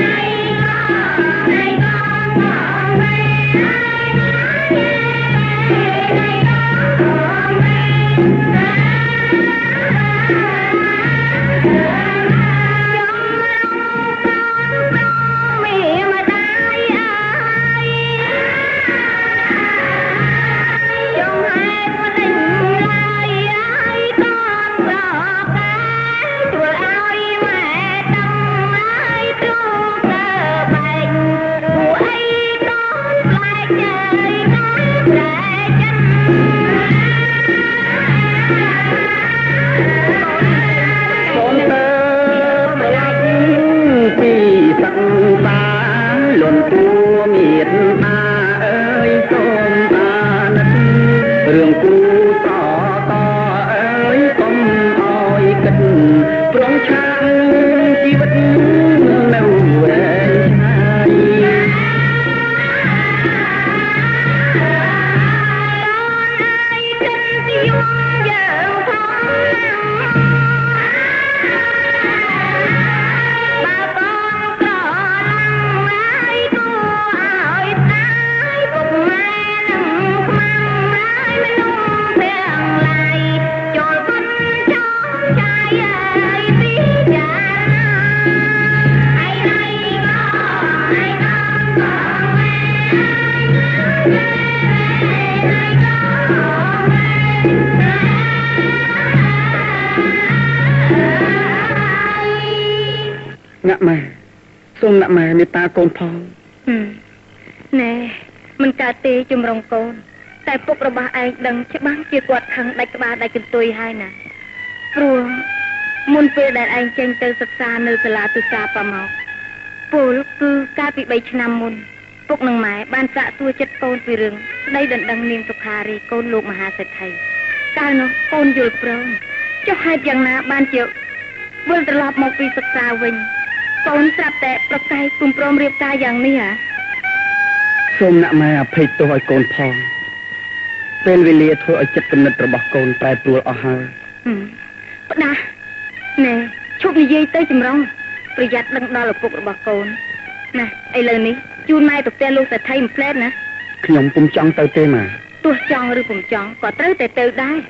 អ្នកម៉ែសូមអ្នកម៉ែមេត្តាកូនផងណែមិនកើតទេជំរងកូនតែពុករបស់ឯងដឹងច្បាស់ជាគាត់ខឹងដាច់ក្បាលដាច់កន្ទុយហើយណាព្រោះមុនពេលដែលឯងចេញទៅសិក្សានៅសាលាទុសាប៉មកពលគឺកាលពីបីឆ្នាំមុនពុកនិងម៉ែបានសាកសួរចិត្តកូនពីរឿងស្ដីដណ្ដឹងនាងសុខារីកូនលោកមហាសេដ្ឋីកាលនោះកូនយល់ព្រមចុះហេតុយ៉ាងណាបានជាវិលត្រឡប់មកពីសិក្សាវិញកូនស្រាប់តែប្រកែកគុំព្រមរៀបការយ៉ាងនេះហ៎សូមអ្នកម៉ែអភ័យទោសឲ្យកូនផងពេលវេលាធ្វើឲ្យចិត្តគំនិតរបស់កូនប្រែប្រួលអស់ហើយផ្ដាស់ណែឈប់និយាយទៅចម្រងប្រយ័ត្នដឹងដល់ឪពុករបស់កូនណាឥឡូវនេះជូនម៉ែទៅផ្ទះលោកសេដ្ឋីមួយផ្លែតណាខ្ញុំពុំចង់ទៅទេម៉ែទោះចង់ឬពុំចង់ក៏ត្រូវតែទៅដែរ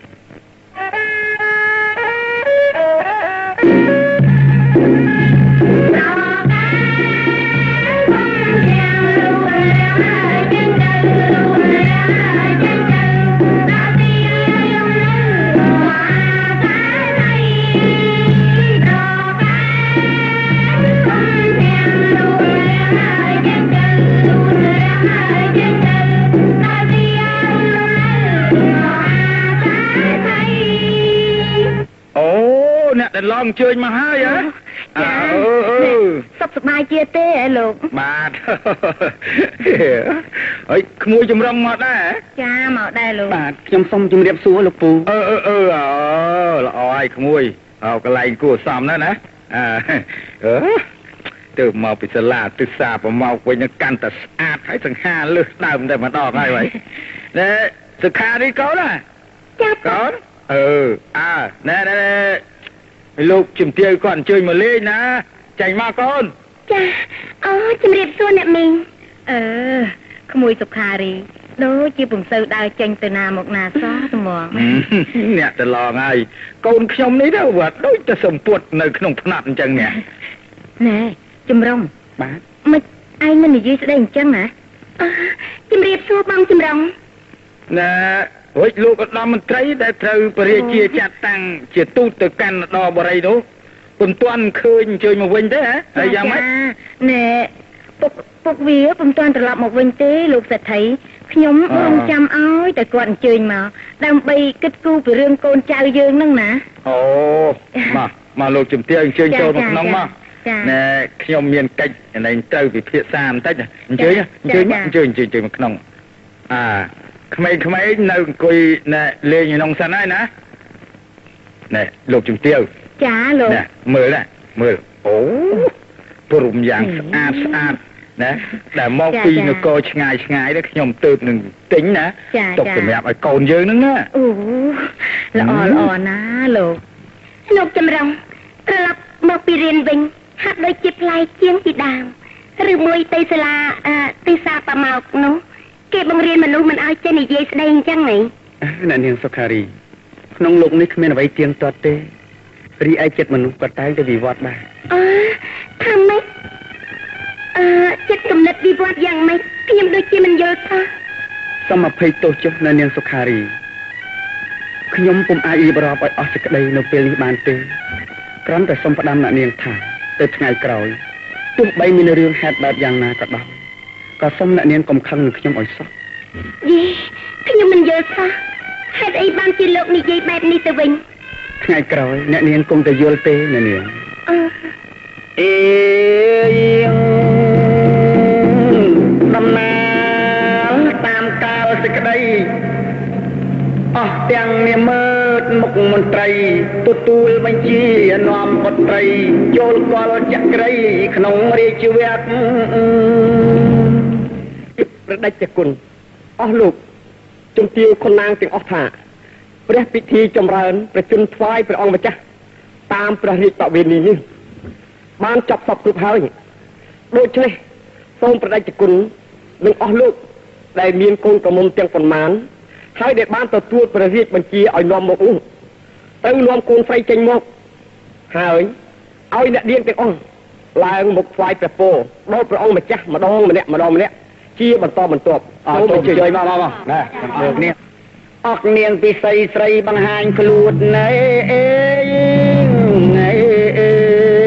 តែឡងអញ្ជើញមកហើយហ៎អើសុខសប្បាយជាទេហ៎លោកបាទអើយក្មួយចម្រងមកដែរចាមកដែរលោកបាទខ្ញុំសូមជម្រាបសួរលោកពូអឺអឺអឺអូល្អហើយក្មួយអោកន្លែងគួរសមណាស់ណាអឺទៅមកពីសាលាទិសាប្រមកវិញនឹងកាន់តែស្អាតហើយសង្ហាលើសដើមតែម្ដងហើយហើយណែសុខានេះកូនណាចាកូនអឺអើណែណែលោកជំទាវគាត់អញ្ជើញមកលេងណាចាញ់មកកូនចាអូជំរាបសួរអ្នកមីងអឺក្មួយសុខារីដូចជាពុំសូវដើរចេញទៅណាមកណាសោះត្មងអ្នកទៅឡងហើយកូនខ្ញុំនេះទៅវត្តដូចតែសម្ពុតនៅក្នុងផ្នែកអញ្ចឹងនេះណែជំរងបាទមិនឯងមិននិយាយស្ដីអញ្ចឹងណាជំរាបសួរបងជំរងណែរួចលោកឧត្តមមន្ត្រីដែលត្រូវបរិយាចាត់តាំងជាទូតទៅកាន់ដល់បរិយនោះពុំទាន់ឃើញអញ្ជើញមកវិញទេហ៎ហើយយ៉ាងម៉េចណែពុកពុកវាពុំទាន់ត្រឡប់មកវិញទេលោកសេដ្ឋីខ្ញុំរងចាំឲ្យតែគាត់អញ្ជើញមកដើម្បីគិតគូរពីរឿងកូនចៅយើងហ្នឹងណាអូមកមកលោកជំទាវអញ្ជើញចូលមកក្នុងមកណែខ្ញុំមានកិច្ចឯងត្រូវពិភាក្សាបន្តិចអញ្ជើញអញ្ជើញអញ្ជើញអញ្ជើញចូលមកក្នុងអាក្មេងៗនៅអង្គុយណែលេងក្នុងសិនហើយណាណែលោកជំទាវចាលោកណែមើលណាមើលអូព្រមយ៉ាងស្អាតស្អាតណាដែលមកពីនគរឆ្ងាយឆ្ងាយនេះខ្ញុំទើបនឹងទិញណាទុកសម្រាប់ឲ្យកូនយើងហ្នឹងណាអូល្អល្អណាលោកលោកចម្រុងត្រឡប់មកពីរៀនវិញហាក់ដូចជាប្លែកជាងពីដើមឬមួយទៅសាលាទិសាប៉ម៉ោកនោះគេបង្រៀនមនុស្សមិនឲ្យចេះនិយាយស្ដីអញ្ចឹងហីអ្នកនាងសុខារីក្នុងលោកនេះគ្មានអ្វីទៀងទាត់ទេរីឯចិត្តមនុស្សក៏តែងតែវិវត្តដែរអឺថាម៉េចអឺចិត្តគំនិតវិវត្តយ៉ាងម៉េចខ្ញុំដូចជាមិនយល់ថាសូមអភ័យទោសចុះនៅនាងសុខារីខ្ញុំពុំអាចរៀបរាប់ឲ្យអស់សេចក្តីនៅពេលនេះបានទេគ្រាន់តែសូមផ្ដាំអ្នកនាងថាទៅថ្ងៃក្រោយទោះបីមានរឿងហេតុបែបយ៉ាងណាក៏ដោយក៏សូមអ្នកនាងកុំខឹងនឹងខ្ញុំឲ្យសោះយេខ្ញុំមិនយល់ថាហេតុអីបានជាលោកនិយាយបែបនេះទៅវិញថ្ងៃក្រោយអ្នកនាងគង់តែយល់ទេអ្នកនាងអឺអេដំណើរតាមកាលសេចក្តីអស់ទាំងនាមើតមុខមន្ត្រីទទួលបញ្ជានាំបុត្រីចូលកលចក្រីក្នុងរាជវគ្គព្រះដេចគុណអស់លោកជំទាវខុនណាងទាំងអស់ថាព្រះពិធីចម្រើនប្រជញ្ញថ្វាយព្រះអង្គម្ចាស់តាមព្រះរាជបវេណីនេះបានចប់សពគ្រប់ហើយដូច្នេះសូមព្រះដេចគុណនិងអស់លោកដែលមានកូនក្រមុំទាំងប៉ុន្មានហើយដែលបានទទួលព្រះរាជបញ្ជាឲ្យនាំមកនោះទៅនាំកូនស្រីចេញមកហើយឲ្យអ្នកនាងទាំងអស់ឡើងមកថ្វាយព្រះពរដល់ព្រះអង្គម្ចាស់ម្ដងម្នាក់ម្ដងម្នាក់ជាបន្តបន្ទាប់សូមអញ្ជើញមកមកមកណាលើកនេះអស់នាងពិសីស្រីបង្ហាញខ្លួនណែអេណែអេ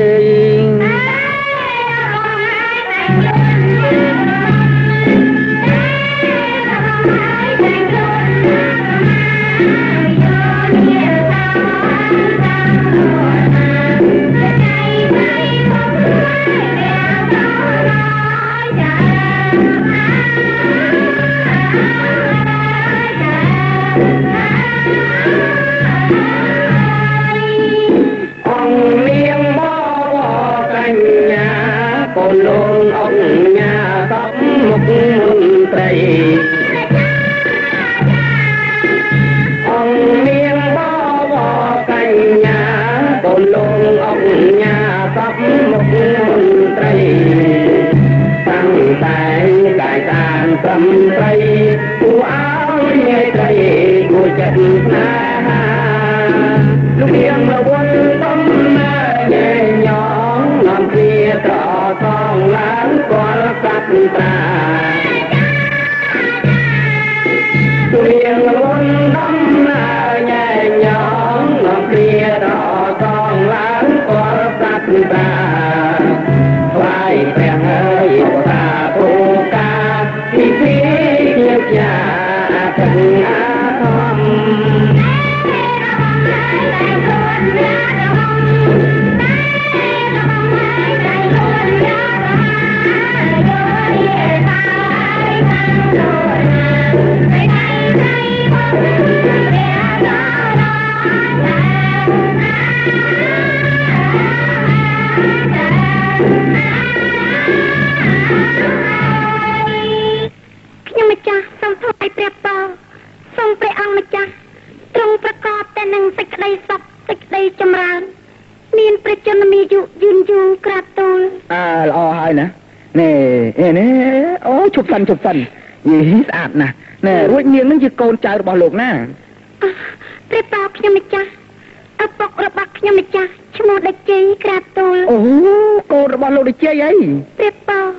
ជប់សិនជប់សិនយីស្អាតណាស់ណែរួចនាងនឹងជាកូនចៅរបស់លោកណាព្រះបោខ្ញុំម្ចាស់ឪពុករបស់ខ្ញុំម្ចាស់ឈ្មោះដេចជ័យក្រាបទូលអូកូនរបស់លោកដេចជ័យអីព្រះបោ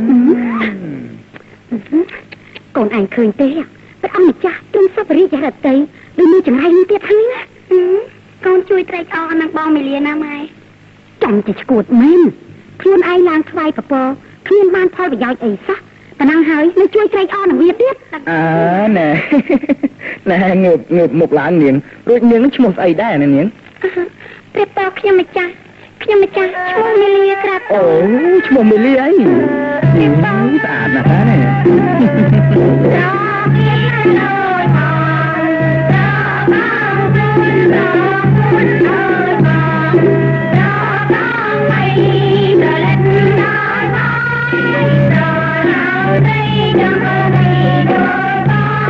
កូនឯងឃើញទេព្រះអង្គម្ចាស់ទ្រង់សពរិយរតីដូចមានចម្ងាយនេះទៀតហើយណាកូនជួយត្រេកអរនឹងបងមីលាណាម៉ែចាំតែឈួតមែនខ្លួនឯងឡើងថ្វាយពពកគ្មានបានផលប្រយោជន៍អីសោះតែនឹងហើយនឹងជួយត្រេកអរនឹងវាទៀតអើណែណែងើបងើបមុខឡើងនាងរួចនាងនឹងឈ្មោះស្អីដែរណានាងព្រះបោខ្ញុំម្ចាស់ខ្ញុំម្ចាស់ឈ្មោះមីលាក្រាបអូឈ្មោះមីលាអីស្អាតណាស់តាណែ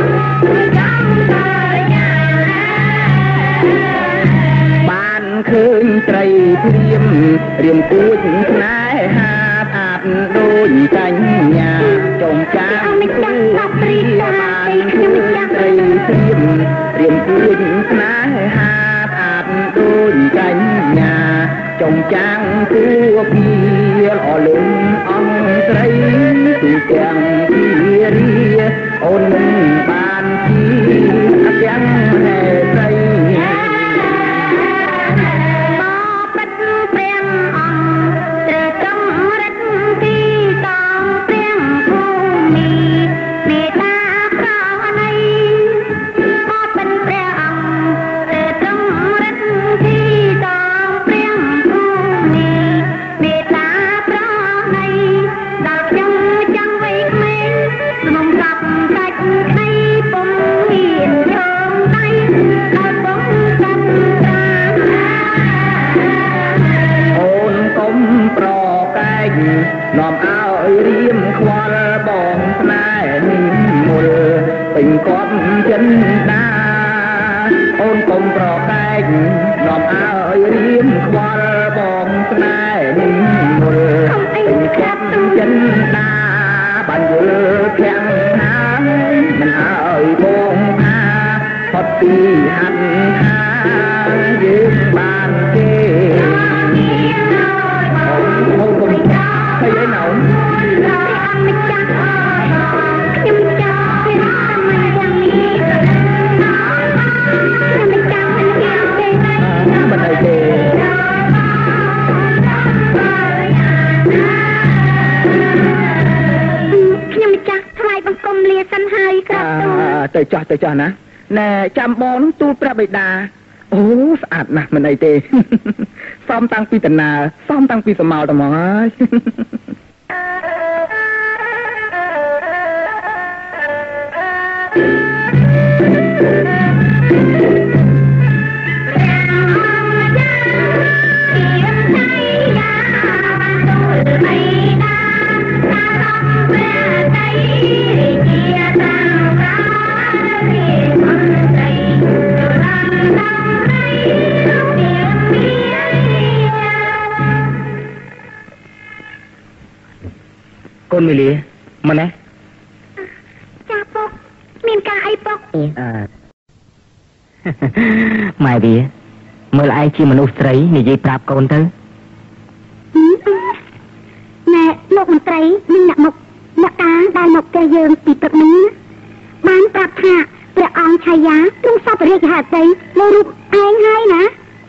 បានឃើរៀមគួចស្នេហាអាប់ដូចកញ្ញាចុងចាស់មិនចាស់ស្ដាប់ព្រីបានខ្ញុំចាស់ស្រីព្រៀមរៀមគួចស្នេហាអាប់ដូចកញ្ញាចុងចាំងគួពីល្អលឹងអង្គស្រីទូទាំងពីរាអូននឹងបានជីទាំងហេស្រីនាំឲ្យរៀមខ្វល់បងស្នេហ៍មុលពេញគាត់ចិនដាអូនកុំប្រកែកនាំឲ្យរៀមខ្វល់បងស្នេហ៍មុលពេញគាត់ចិនដាបានយល់ខាំងហើយមិនឲ្យបងថាផុតពីហាត់ថាយើងបានទេអូនកុំហើយឯណៅមិនចាស់ខ្ញុំចាស់ពេលតាមយ៉ាងនេះខ្ញុំចាស់មិនហ៊ានទេមិនអីទេខ្ញុំចាស់ថ្លៃបង្គំលាសិនហើយក្រាបទូលទៅចាស់ទៅចាស់ណាណែចាំបងនឹងទូលព្រះបិតាអូស្អាតណាស់មិនអីទេសំតាំងពីដំណើរសំតាំងពីសម័យតែមកហើយកូនមីលីមកណាចាពុកមានការអីពុកអឺម៉ែវាមើលឯងជាមនុស្សស្រីនិយាយប្រាប់កូនទៅណែលោកមន្ត្រីនិងអ្នកមកអ្នកការដែលមកផ្ទះយើងពីព្រឹកនេះបានប្រាប់ថាព្រះអង្គឆាយាទ្រង់សពរាជហត្ថីលើរូបឯងហើយណា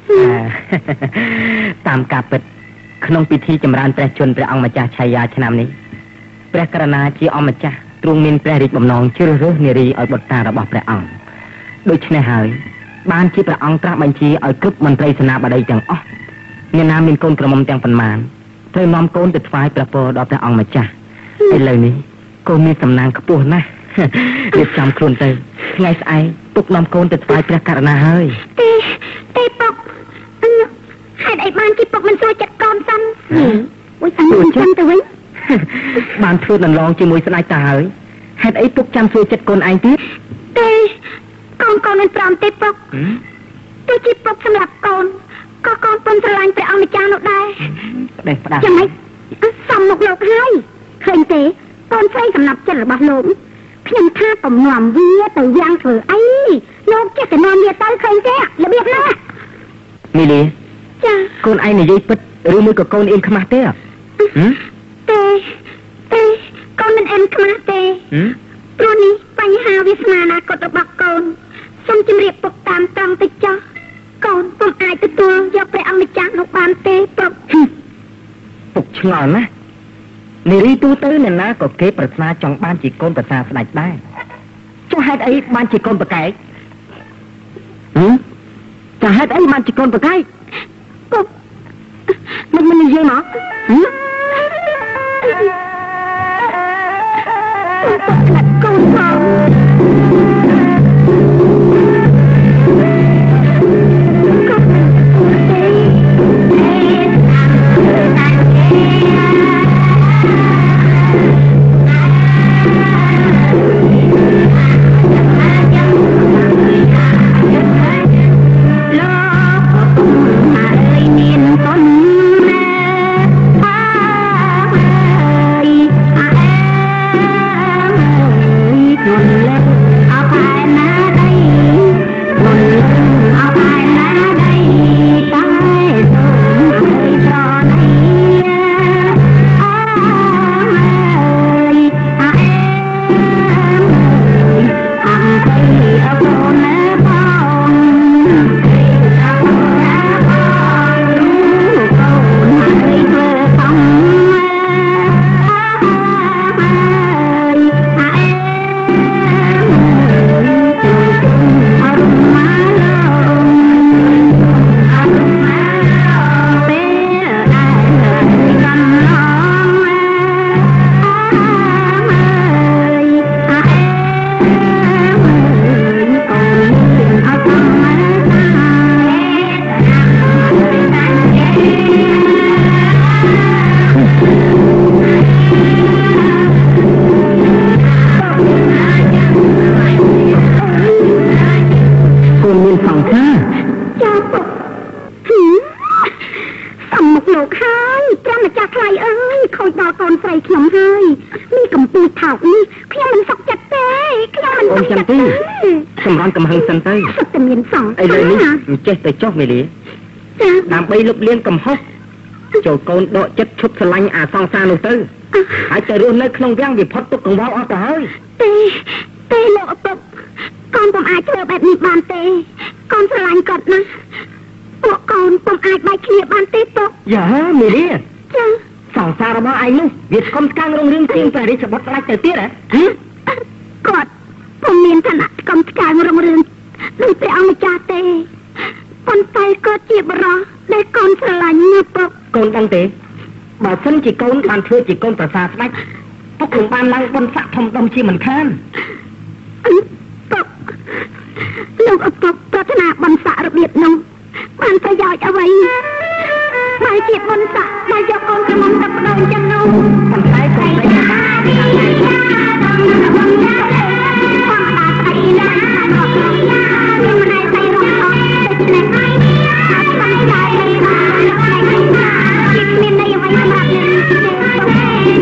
តាមការពិតក្នុងពិធីចម្រើនព្រះជន្មព្រះអង្គម្ចាស់ឆាយាឆ្នាំនេះព្រះករុណាជាអម្ចាស់ទ្រង់មានព្រះរាជបំណងជ្រើសរើសនារីឲ្យបុត្រារបស់ព្រះអង្គដូច្នេះហើយបានជាព្រះអង្គត្រាស់បញ្ជាឲ្យគ្រប់មន្ត្រីសេនាបតីទាំងអស់អ្នកណាមានកូនក្រមុំទាំងប៉ុន្មានត្រូវនាំកូនទៅថ្វាយព្រះពរដល់ព្រះអង្គម្ចាស់ឥឡូវនេះកូនមានសំណាងខ្ពស់ណាស់រៀបចំខ្លួនទៅថ្ងៃស្អែកពុកនាំកូនទៅថ្វាយព្រះករុណាហើយទេទេពុកហេតុអីបានជាពុកមិនសួរចិត្តកូនសិនមួយសិនមួយសិនទៅវិញបានធ្វើដន្លងជាមួយស្ដេចតាហើយហេតុអីពុកចាំសួរចិត្តកូនឯងទៀតទេកូនកូនមិនព្រមទេពុកទោះជាពុកសម្រាប់កូនក៏កូនពំស្រឡាញ់ព្រះអង្គម្ចាស់នោះដែរផ្ដេសផ្ដាស់យ៉ាងម៉េចសំមុខលោកហើយឃើញទេកូនស្រីសំណាប់ចិត្តរបស់លោកខ្ញុំថាកុំនាំវាទៅវាំងធ្វើអីលោកចេះតែនាំវាទៅឃើញទេរបៀបណាមីលីចាកូនឯងនិយាយពិតឬមួយក៏កូនអៀនខ្មាស់ទេហ៎ទេទេកូនមិនអែមខ្មាស់ទេព្រោះនេះបញ្ហាវាសនាអនាគតរបស់កូនសូមជម្រាបពុកតាមត្រង់ទៅចោះកូនពុំអាចទទួលយកព្រះអង្គម្ចាស់នោះបានទេពុកពុកឆ្ងល់ណាស់នារីទូទៅអ្នកណាក៏គេប្រាថ្នាចង់បានជាកូនប្រសាស្ដេចដែរចុះហេតុអីបានជាកូនប្រកែកហឹមចុះហេតុអីបានជាកូនប្រកែកពុកមិនមិននិយាយមកហឹមកូនផងមានគុណណាไรเอ้ยคอยดอกอนใส่ขยมให้มีกำปูเถ่านี่ขยมมันสักจัดเต้ขยมมันสักจัดเต้สำรองกำหังสันเต้สักแต่เมียนสองไอ้เลยนี่มันเจ๊แต่จอกไม่ดีตามไปลุกเลี้ยงกำฮอกโจโกนโดจัดชุดสลังอาซองซาโนเตอร์หายใจรู้ในขนมย่างดิพอดตุกของเราเอาแต่เฮ้ยเต้เต้โลปกก่อนผมอาจเจอแบบนี้บานเต้ก่อนสลังกดนะพวกก่อนผมอาจใบเคลียบานเต้ตกอย่ามีดิจ้าสองซาระบาไอ้ลูกเวียดคมกลางโรงเรียนจริงแต่ได้สมบัติอะไรเตตี้เหรอฮะกอดผมเมียนถนัดกำกลางโรงเรียนเลยไปเอามาจ่าเต้คนไทยก็จีบรอได้ก่อนสลังเงาปกก่อนดังเต้บ่าวเส้นจีโกนบานเทือจีโกนประสาทได้พวกหลวงบานลังบนสะทมดมชีเหมือนแค้นปกลูกปกปรารถนาบนสะระเบียบน้องมันประโยชน์เอาไว้ไม่เจ็บบนสะไม่ยกกองกระมงกับโดนจังน้องคนไทยคนไทยความตาใส่ละนี่มันได้ใส่รองเท้าเป็นแหล่งตั้งใจเลยค่ะคิดมินได้ยังไงสำหรับเรื่องที่เด็กต้อง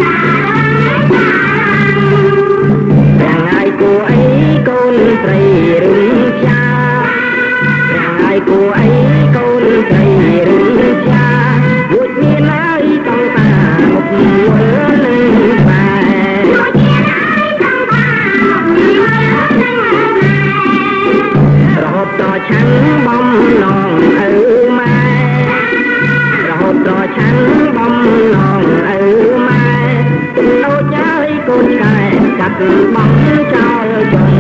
ยังไงกูไอ้กูไตรรึงชายังไงกูไอ้กูไตรรึงชาหยุดมีน้อยต้องตาหมดหัวหนึ่งไปรอบต่อฉันบอมน้องเออมารอบต่อฉันบอมน้องเออมาโน้ใจกูชายกัดบอมเจ้าจง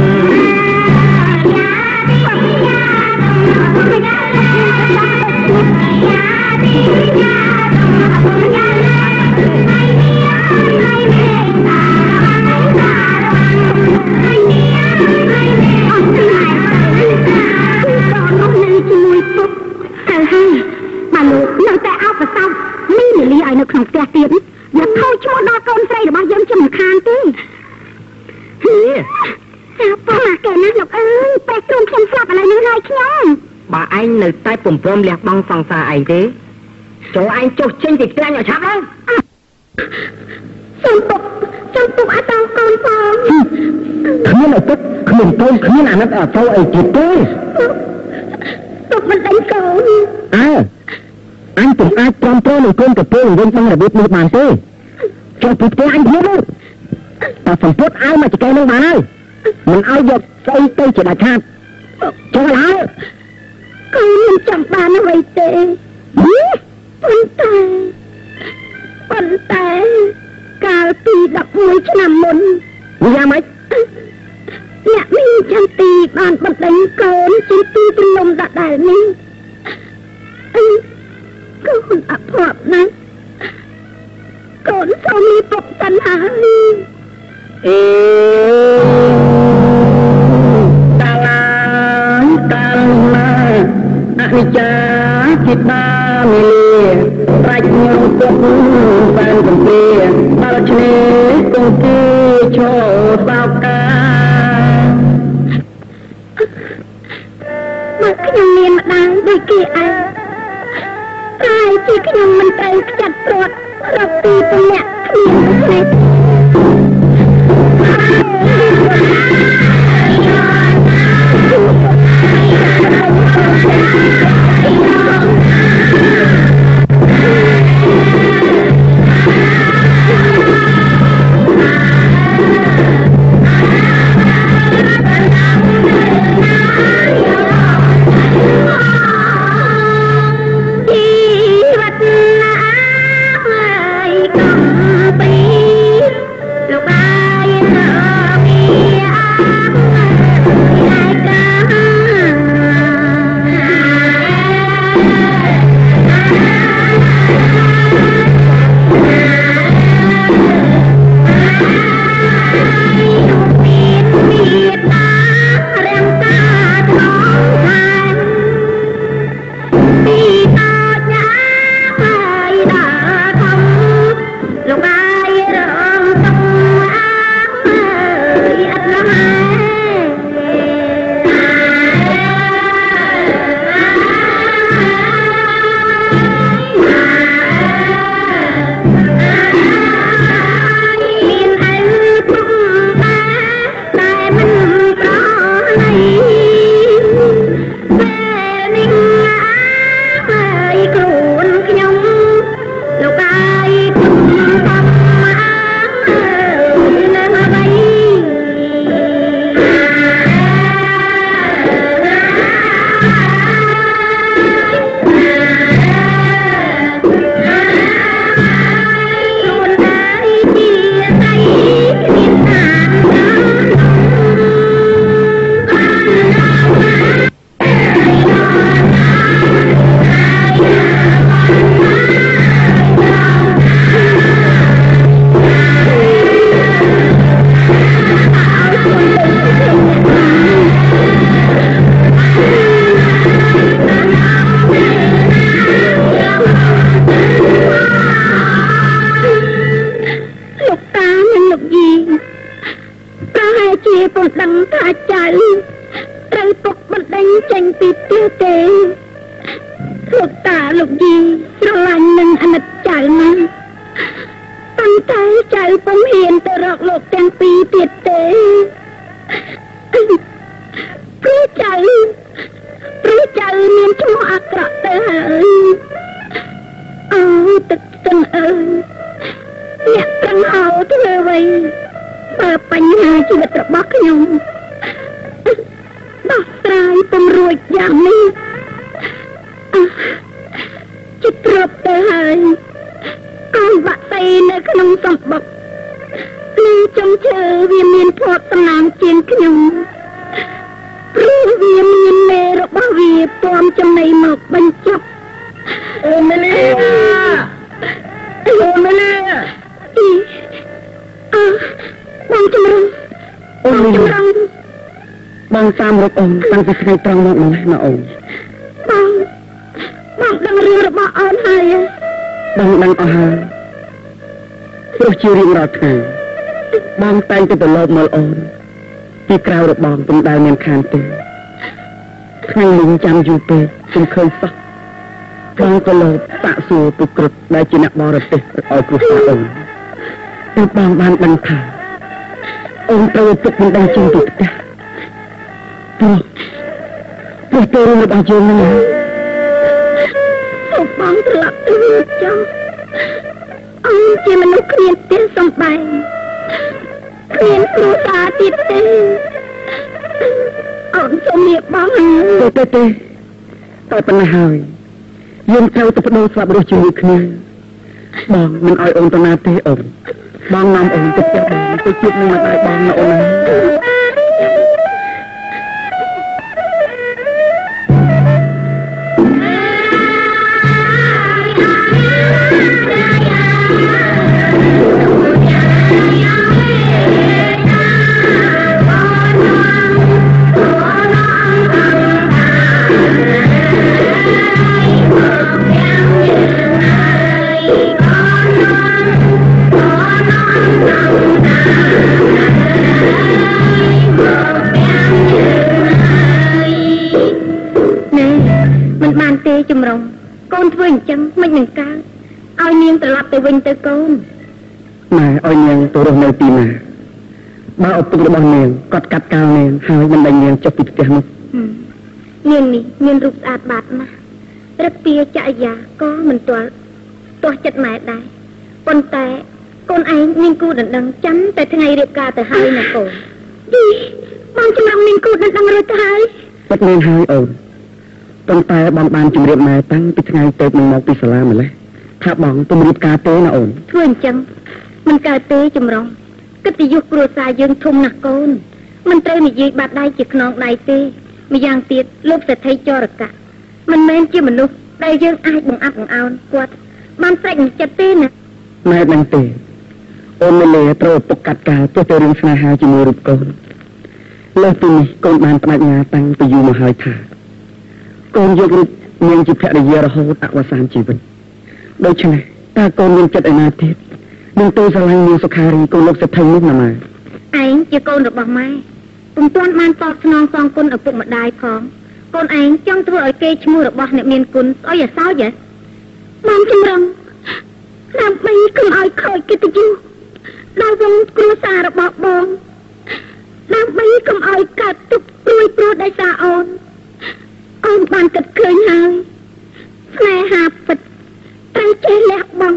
เราแต่เอาประสานี่หรือลีไอ้นกของแกเตียนอย่าเข้าชั่วดอกนใส่หรือว่ายังจำคานตีเฮ้ยป้าแกนั่นหรอกเอ้ยไปกลุ่มเข็มสับอะไรนึกไรขี้น้องบ่าไอ้หนึ่งใต้ปุ่มพรมเรียกบังฟังซาไอ้ดิโจไอ้โจเช่นติดแกล้งอย่าชักแล้วจำปุกจำปุกอาตองกอนฟองคืออะไรตุ๊กคือหนึ่งต้นคือหนานัดอาเจ้าไอ้จิตด้วยตุกมันเป็นโกนอ้าวanh cũng ai trong tôi một cơn cà phê lên trong là biết một màn tê cho thịt cái anh thiếu luôn ta phần phốt ai mà chỉ cây nông bàn ơi mình ai giật cây cây chỉ là chát cho lá cây mình chẳng bàn nó vậy tê phân tay phân tay cà tì đập mũi cho nằm môn đi ra mấy nhạc mình chẳng tì bàn bật đánh cơn chỉ tì bên lông đã đài mìnhก็คุณอับพอบนะก่อนเขามีปกปัญหาเอตาลาตาลมาอนิจจาจิตตามิเลรัจญุตุแฟนกันเปียบาลชนีตุงกีโชสาวกาเมื่อขยมเมียนมาได้ด้วยกี่อันใช่ที่ขยมมันไปจัดตรวจรับตีตรงเนี้ยขยมเล็กដឹងថាចៅត្រូវពុកបណ្ដេញចេញពីផ្ទះទេលោកតាលោកយាយស្រឡាញ់នឹងអាណិតចៅណាស់ប៉ុន្តែចៅពុំហ៊ានទៅរកលោកទាំងពីរទៀតទេព្រោះចៅព្រោះចៅមានឈ្មោះអាក្រក់ទៅហើយអូទឹកស្ទឹងអើយអ្នកប្រឹងហៅធ្វើអ្វីបើបញ្ហាជីវិតរបស់ខ្ញុំដោះស្រាយពុំរួចយ៉ាងនេះជិតត្រប់ទៅហើយកូនបាក់តីនៅក្នុងសម្បុកគឺចំឈើវាមានភ័ព្វសំណាងជាងខ្ញុំព្រោះវាមានមេរបស់វាពំចំណៃមកបញ្ចប់អូម៉េលីអូម៉េលីអឺបងចម្រុងអូចម្រុងបងសាមរកអូនតាំងពីថ្ងៃត្រង់មកម្លេះណាអូនបងបងដឹងរឿងរបស់អូនហើយបងដឹងអស់ហើយព្រោះជារៀងរាល់ថ្ងៃបងតែងតែទៅលោកមើលអូនពីក្រៅរបងពុំដែលមានខានទេថ្ងៃនេះចាំយូរពេកពុំឃើញសោះបងក៏លោកសាកសួរពុក្រិតដែលជាអ្នកបរទេសឲ្យគ្រួសារអូនតែបងបានដឹងថាអូនត្រូវពុកមិនដឹងជាងពីផ្ទះព្រោះព្រោះទៅរបស់យើងហ្នឹងសូមបងត្រឡប់ទៅវិញចុះអូនជាមនុស្សគ្មានផ្ទះសំបែងគ្មានគ្រួសារទៀតទេអូនសូមលាបងទៅទៅទៅតែប៉ុណ្ណេះហើយយើងត្រូវទៅបដូរស្លាប់រស់ជាមួយគ្នាបងមិនឲ្យអូនទៅណាទេអូនបងនាំអូនទៅផ្ទះបងទៅជួបនឹងម្ដាយបងណាអូនណាចម្រុងកូនធ្វើអញ្ចឹងមិននឹងកើតឲ្យនាងត្រឡប់ទៅវិញទៅកូនម៉ែឲ្យនាងទៅរស់នៅទីណាបើឪពុករបស់នាងគាត់កាត់កាលនាងហើយមិនឲ្យនាងចុះពីផ្ទះនោះនាងនេះមានរូបស្អាតបាតណាស់រឹកពីចរិយាក៏មិនទាល់ទាស់ចិត្តម៉ែដែរប៉ុន្តែកូនឯងមានគូដណ្ដឹងចាំតែថ្ងៃរៀបការទៅហើយណាកូនបងចម្រុងមានគូដណ្ដឹងរួចទៅហើយពិតមែនហើយអូនប៉ុន្តែបងបានជម្រាបម៉ែតាំងពីថ្ងៃទៅនឹងមកពីសាលាម្លេះថាបងពុំរៀបការទេណាអូនធ្វើអញ្ចឹងមិនកើតទេចម្រុងកិត្តិយសគ្រួសារយើងធំណាស់កូនមិនត្រូវនិយាយបាត់ដៃជាខ្នងដៃទេម្យ៉ាងទៀតលោកសេដ្ឋីចរកៈមិនមែនជាមនុស្សដែលយើងអាចបង្អាប់បង្អោនគាត់បានស្រេចនឹងចិត្តទេណាម៉ែដឹងទេអូនមិនលេត្រូវពុកកាត់ការទោះតែរឿងស្នេហាជាមួយរូបកូនលើសពីនេះកូនបានបដិញ្ញាតាំងពីយូរមកហើយថាកូនយករូបនាងជាភរិយារហូតអវសានជីវិតដូច្នេះតើកូនមានចិត្តឯណាទៀតនឹងទៅស្រឡាញ់នាងសុខារីកូនលោកសេដ្ឋីនោះណាម៉ែឯងជាកូនរបស់ម៉ែពុំទាន់បានតបស្នងសងគុណឪពុកម្ដាយផងកូនឯងចង់ធ្វើឲ្យគេឈ្មោះរបស់អ្នកមានគុណស្អុយអាសោចហ៎បងចម្រុងដើម្បីកុំឲ្យខូចកិត្តិយសដល់វងគ្រួសាររបស់បងដើម្បីកុំឲ្យកើតទុក្ខព្រួយព្រោះដោយសារអូនអូនបានគិតឃើញហើយស្នេហាពិតត្រូវចេះលះបង់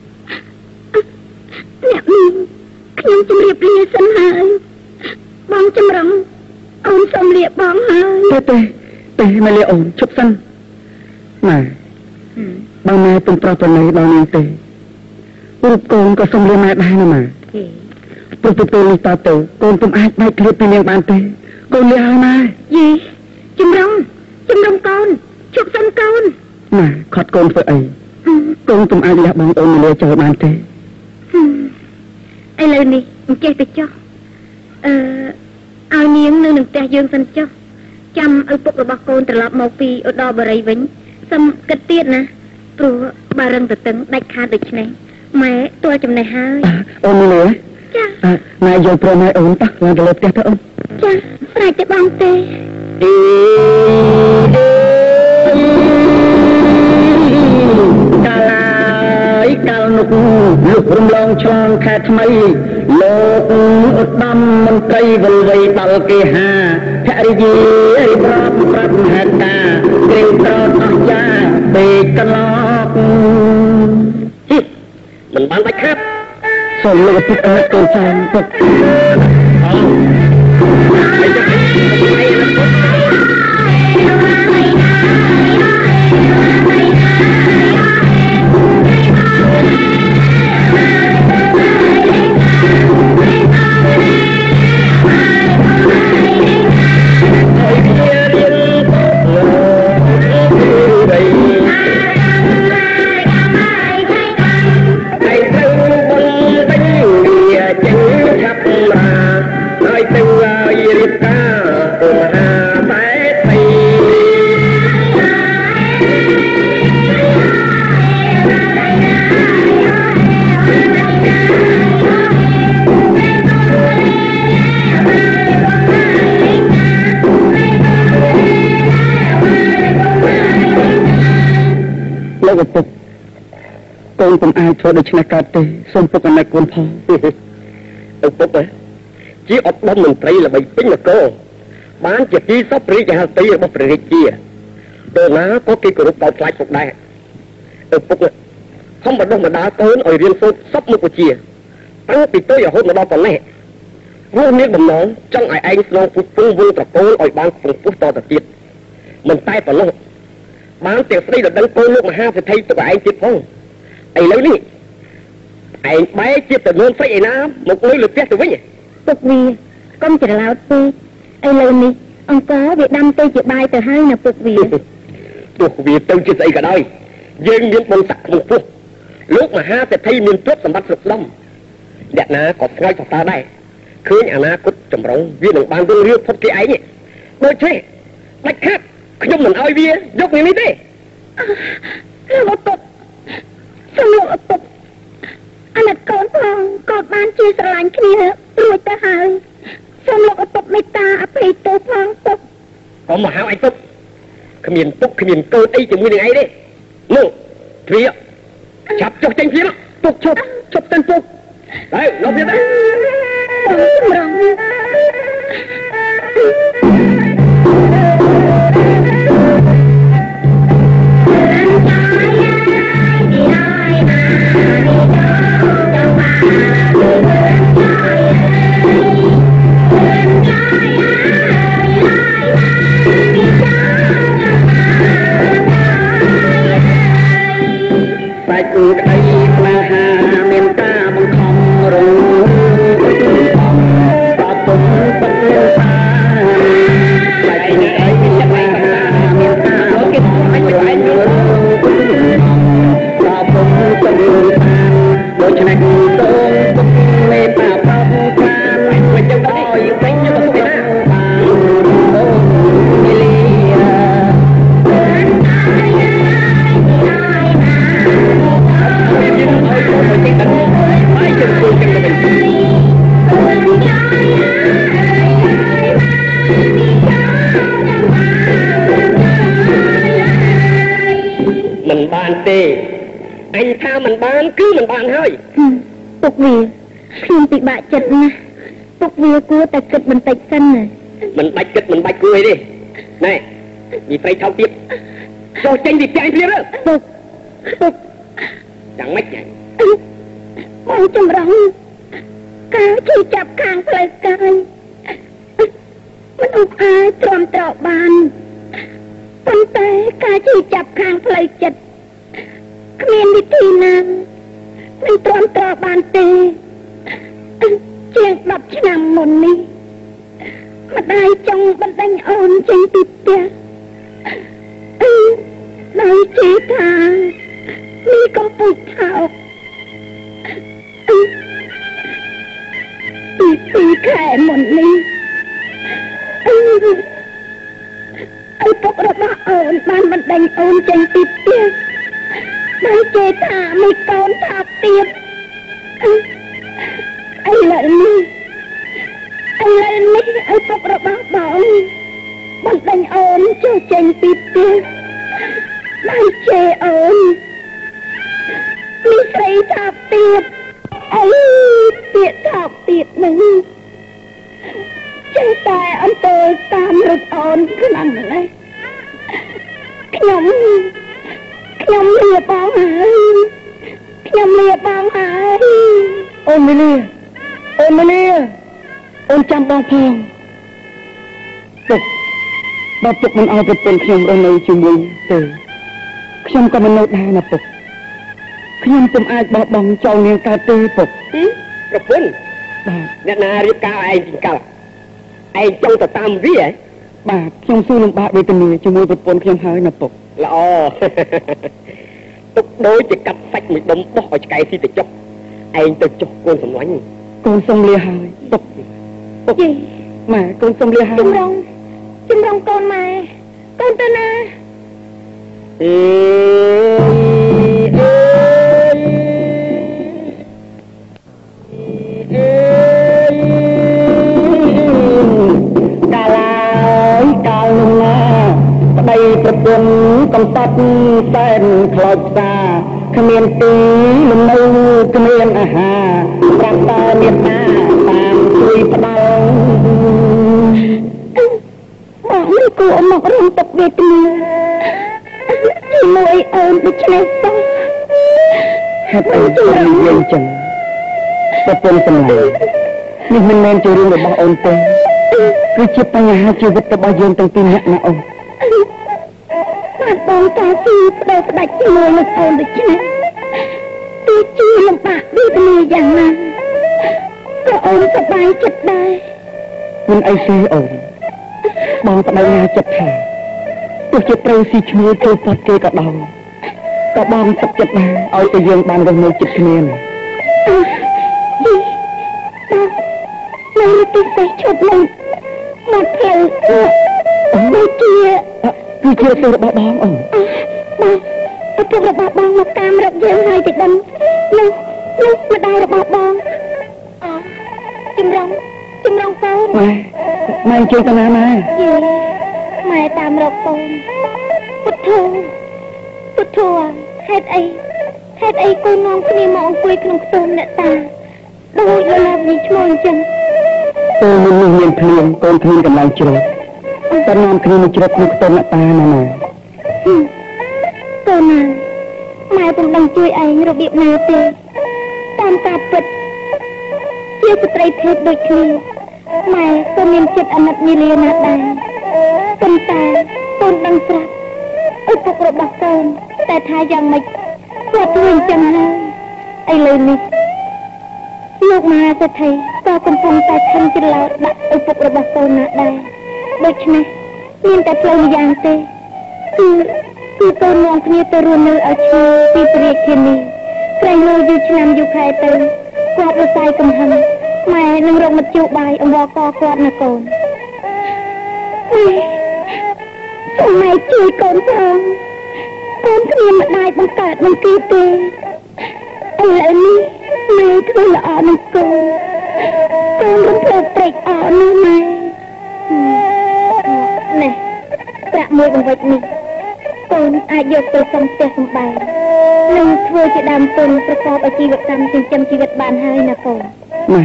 អ្នកមានខ្ញុំជម្រាបលាសិនហើយបងចម្រុងអូនសូមលាបងហើយទេទេទេមកលាអូនជប់សិនម៉ែបងម៉ែពុំប្រោសប្រណីដល់នាងទេរូបកូនក៏សូមលាម៉ែដែរណាម៉ែព្រោះពេលនេះតទៅកូនពុំអាចបែកឃ្លាតពីនាងបានទេកូនលាហើយម៉ែយីចម្រុងចម្រុងកូនជប់សិនកូនម៉ែខត់កូនធ្វើអីកូនពុំអាចលះបង់អូនមកលាចោលបានទេឥឡូវនេះអញ្ចេះទៅចុះអឺឲ្យនាងនៅនឹងផ្ទះយើងសិនចុះចាំឪពុករបស់កូនត្រឡប់មកពីឧត្តរបរិយវិញសឹមគិតទៀតណាព្រោះបើរឹងទៅតឹងដាច់ខាតដូចនេះម៉ែទាល់ចំណេះហើយអូននេះចាម៉ែយកព្រមឲ្យអូនតោះឡើងទៅលើផ្ទះទៅអូនចាស្រេចតែបងទេកាលហើយកាលនោះលុករំលងឆ្លងខែថ្មីលោកឧត្តមមន្ត្រីវិលវ័យដល់គេហាភរិយារៀបរាប់ប្រាប់ហេតុការណ៍ក្រេវក្រោតអស់ចាពេលកន្លងមិនបានបាច់ខាត់សូមលោកពិតអត់កូនចានពុកអើលោកពុកកូនពុំអាចធ្វើដូច្នេះកើតទេសូមពុកអណែកកូនផងឪពុកជាឧត្តមមន្ត្រីល្បីពេញនគរបានជាទីសពរាជហត្ថីរបស់ព្រះរាជាដល់ណាក៏គេគោរពដល់ខ្លាចពុកដែរឪពុកខំបណ្ដុះបណ្ដាលកូនឲ្យរៀនសូត្រសពមុខវិជ្ជាតាំងពីតូចរហូតមកដល់ប៉ុណ្ណេះព្រោះមានបំណងចង់ឲ្យឯងស្នងពុះពងវងត្រកូលឲ្យបានខ្ពង់ខ្ពស់តទៅទៀតមិនតែប៉ុណ្ណោះបានទាំងស្ដីដល់ដឹងកូនលោកមហាសេដ្ឋីទុកឲ្យឯងទៀតផងឥឡូវនេះឯងបែរជាទៅនួនស្រីឯណាមកលើលើផ្ទះទៅវិញពុកវាកុំច្រឡោតពេកឥឡូវនេះអង្គវាដាំទៅជាបាយទៅហើយណាពុកវាទោះវាទៅជាស្អីក៏ដោយយើងមានបុណ្យស័ក្តិខ្ពស់ខ្ពស់លោកមហាសេដ្ឋីមានទ្រព្យសម្បត្តិស្រុកស្ដំអ្នកណាក៏ស្គាល់សរសើរដែរឃើញអនាគតចម្រុងវានឹងបានរុងរឿងផុតគេឯងដូចទេបាច់ខាត់ខ្ញុំមិនឲ្យវាយកនេះទេលោកពុកសូមលោកឪពុកអាណិតកូនផងក៏បានជាស្រឡាញ់គ្នារួចទៅហើយសូមលោកឪពុកមេត្តាអភ័យទោសផងពុកកុំមកហៅឯងពុកគ្មានពុកគ្មានកូនអីជាមួយនឹងឯងទេនោះទ្វាចាប់ចុះចេញទៀតពុកឈប់ឈប់ទៅពុកហើយលោកទៀតដែរចម្រងគឺក្តីស្នេហាមានការបង្ខំរងតាទុំបិទលតាតែឯងឯងមានចិត្តស្នេហាមានការគេមិនឲ្យឯងយល់តាទុំបិទលតាដូច្នេះសូមទុំមេត្តាប្រោសប្រានមិនចឹងទៅឲ្យពេញទៅទៅណាអូមីលីមិនបានទេអញថាមិនបានគឺមិនបានហើយពុកវាខ្ញុំពិបាកចិត្តណាស់ពុកវាគួរតែគិតបន្តិចសិនណាមិនបាច់គិតមិនបាច់គួរអីទេណែនិយាយព្រៃថោកទៀតចុះចេញពីផ្ទះភ្លាមពុកពុកយ៉ាងម៉េចហ្នឹងបងចម្រងការជួយចាប់ខាងផ្លូវកាយមិនឧបអាចទ្រាំទ្របានប៉ុន្តែការជួយចាប់ខាងផ្លូវចិត្តគ្មានវិធីណាមិនទ្រាំទ្របានទេជាងដប់ឆ្នាំមុននេះម្ដាយចង់បណ្ដេញអូនចេញពីផ្ទះដោយជេរថានេះកំពុងថោកពីពីខែមុននេះឪពុករបស់អូនបានបណ្ដេញអូនចេញពីផ្ទះដោយជេរថាមួយកូនថោកទៀតឥឡូវនេះឥឡូវនេះឪពុករបស់បងបណ្ដេញអូនចូលចេញពីផ្ទះហើយជេរអូននេះស្រីថាទៀតអីពាក្យថាទៀតនឹងចេះតែអន្តើតាមរត់អូនខ្លាំងណាស់ខ្ញុំខ្ញុំលាបងហើយខ្ញុំលាបងហើយអូនមីលីអូនមីលីអូនចាំបងផងទុកបើពុកមិនឲ្យប្រពន្ធខ្ញុំរស់នៅជាមួយទេខ្ញុំក៏មិននៅដែរណាពុកខ្ញុំពុំអាចបោះបង់ចោលនាងកើតទេពុកប្រពន្ធបាទអ្នកណារៀបការឯងជាកាល់ឯងចង់ទៅតាមវាហ៎បាទខ្ញុំស៊ូនឹងបាក់វេទនាជាមួយប្រពន្ធខ្ញុំហើយណាពុកល្អទុកដូចជាកាត់សាច់មួយដុំបោះឲ្យឆ្កែស៊ីទៅចុះឯងទៅចុះកូនសំឡាញ់កូនសុំលាហើយពុកពុកម៉ែកូនសុំលាហើយជំរងជំរងកូនម៉ែកូនទៅណាអេអេអេកាលាយកាលណាប្តីប្រពន្ធកំសត់សែនខ្លោចផ្សាគ្មានទីលំនៅគ្មានអាហារប្រាប់តើមេត្តាតាមជួយផ្ដល់បងនេះគួរមករំទុកវេទនាជាមួយអូនដូច្នេះទៅហេតុអីទៅយើងចឹងប្រពន្ធសម្លាញ់នេះមិនមែនជារឿងរបស់អូនទេគឺជាបញ្ហាជីវិតរបស់យើងទាំងពីរនាក់ណាអូនបានបងតាស៊ីបដូរផ្ដាច់ជាមួយនឹងអូនដូច្នេះទោះជាលំបាកវេទនាយ៉ាងណាក៏អូនសប្បាយចិត្តដែរមិនអីទេអូនបងបដិញ្ញាចិត្តថាទោះជាត្រូវស៊ីឈ្មោះចូលផុតគេក៏ដោយក៏បងសុខចិត្តដែរឲ្យតែយើងបានរស់នៅជិតគ្នាណានៅទីសេះឈប់លេងមកផ្លូវដូចជាគឺជាទូរបស់បងអូនបងឪពុករបស់បងមកតាមរកយើងហើយទៅដឹងនោះនោះម្ដាយរបស់បងអជំរងជំរងកូនម៉ែម៉ែអញ្ជើញទៅណាម៉ែយីម៉ែតាមរកកូនពុទ្ធោពុទ្ធោហេតុអីហេតុអីកូននាំគ្នាមកអង្គុយក្នុងខ្ទមអ្នកតាដូចលលាវិឈ្មោះអញ្ចឹងពេលមុននេះមានភ្លៀងកូនគ្មានកន្លែងជ្រត់តែនាំគ្នាមកជ្រត់ក្នុងខ្ទមអ្នកតាណាណាកូនណាម៉ែពុំដឹងជួយឯងរបៀបណាទេតាមការពិតជាស្ត្រីភេទដូចគ្នាម៉ែក៏មានចិត្តអាណិតមីលាណាស់ដែរប៉ុន្តែកូនដឹងស្រាប់ឪពុករបស់កូនតែថាយ៉ាងម៉េចគាត់ធ្វើអញ្ចឹងហើយឥឡូវនេះលោកមហាសេដ្ឋីក៏កំពុងតែខឹងច្រឡោតដាក់ឪពុករបស់កូនណាស់ដែរដូច្នេះមានតែផ្លូវម្យ៉ាងទេគឺគឺកូននាំគ្នាទៅរស់នៅឲ្យឈ្មោះពីព្រះរាជធានីក្រែងលើយូរឆ្នាំយូរខែទៅគាត់រសាយកំហឹងម៉ែនឹងរកមធ្យោបាយអង្វរកគាត់ណាកូនសូមម៉ែជួយកូនផងកូនគ្មានម្ដាយបង្កើតនឹងគេទេឥឡូវនេះម៉ែធ្វើល្អនឹងកូនកូនរំភើបត្រេកអរណាស់ម៉ែនេះប្រាក់មួយបង្វិចនេះកូនអាចយកទៅសង់ផ្ទះសម្បែងនិងធ្វើជាដើមទុនប្រកបអាជីវកម្មចិញ្ចឹមជីវិតបានហើយណាកូនម៉ែ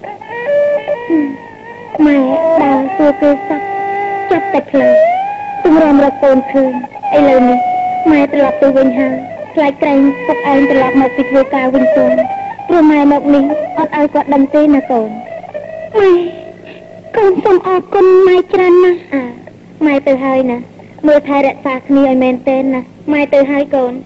ម៉ែដើរសួរគេសោះចាប់តែផ្លូវទម្រាំរកកូនឃើញឥឡូវនេះម៉ែត្រឡប់ទៅវិញហើយខ្លាចក្រែងពុកឯងត្រឡប់មកពីធ្វើការវិញទៅព្រោះម៉ែមកនេះអត់ឲ្យគាត់ដឹងទេណាកូនម៉ែកូនសូមអរគុណម៉ែច្រើនណាស់អាម៉ែទៅហើយណាមើលថែរក្សាគ្នាឲ្យមែនទេណាម៉ែទៅហើយកូន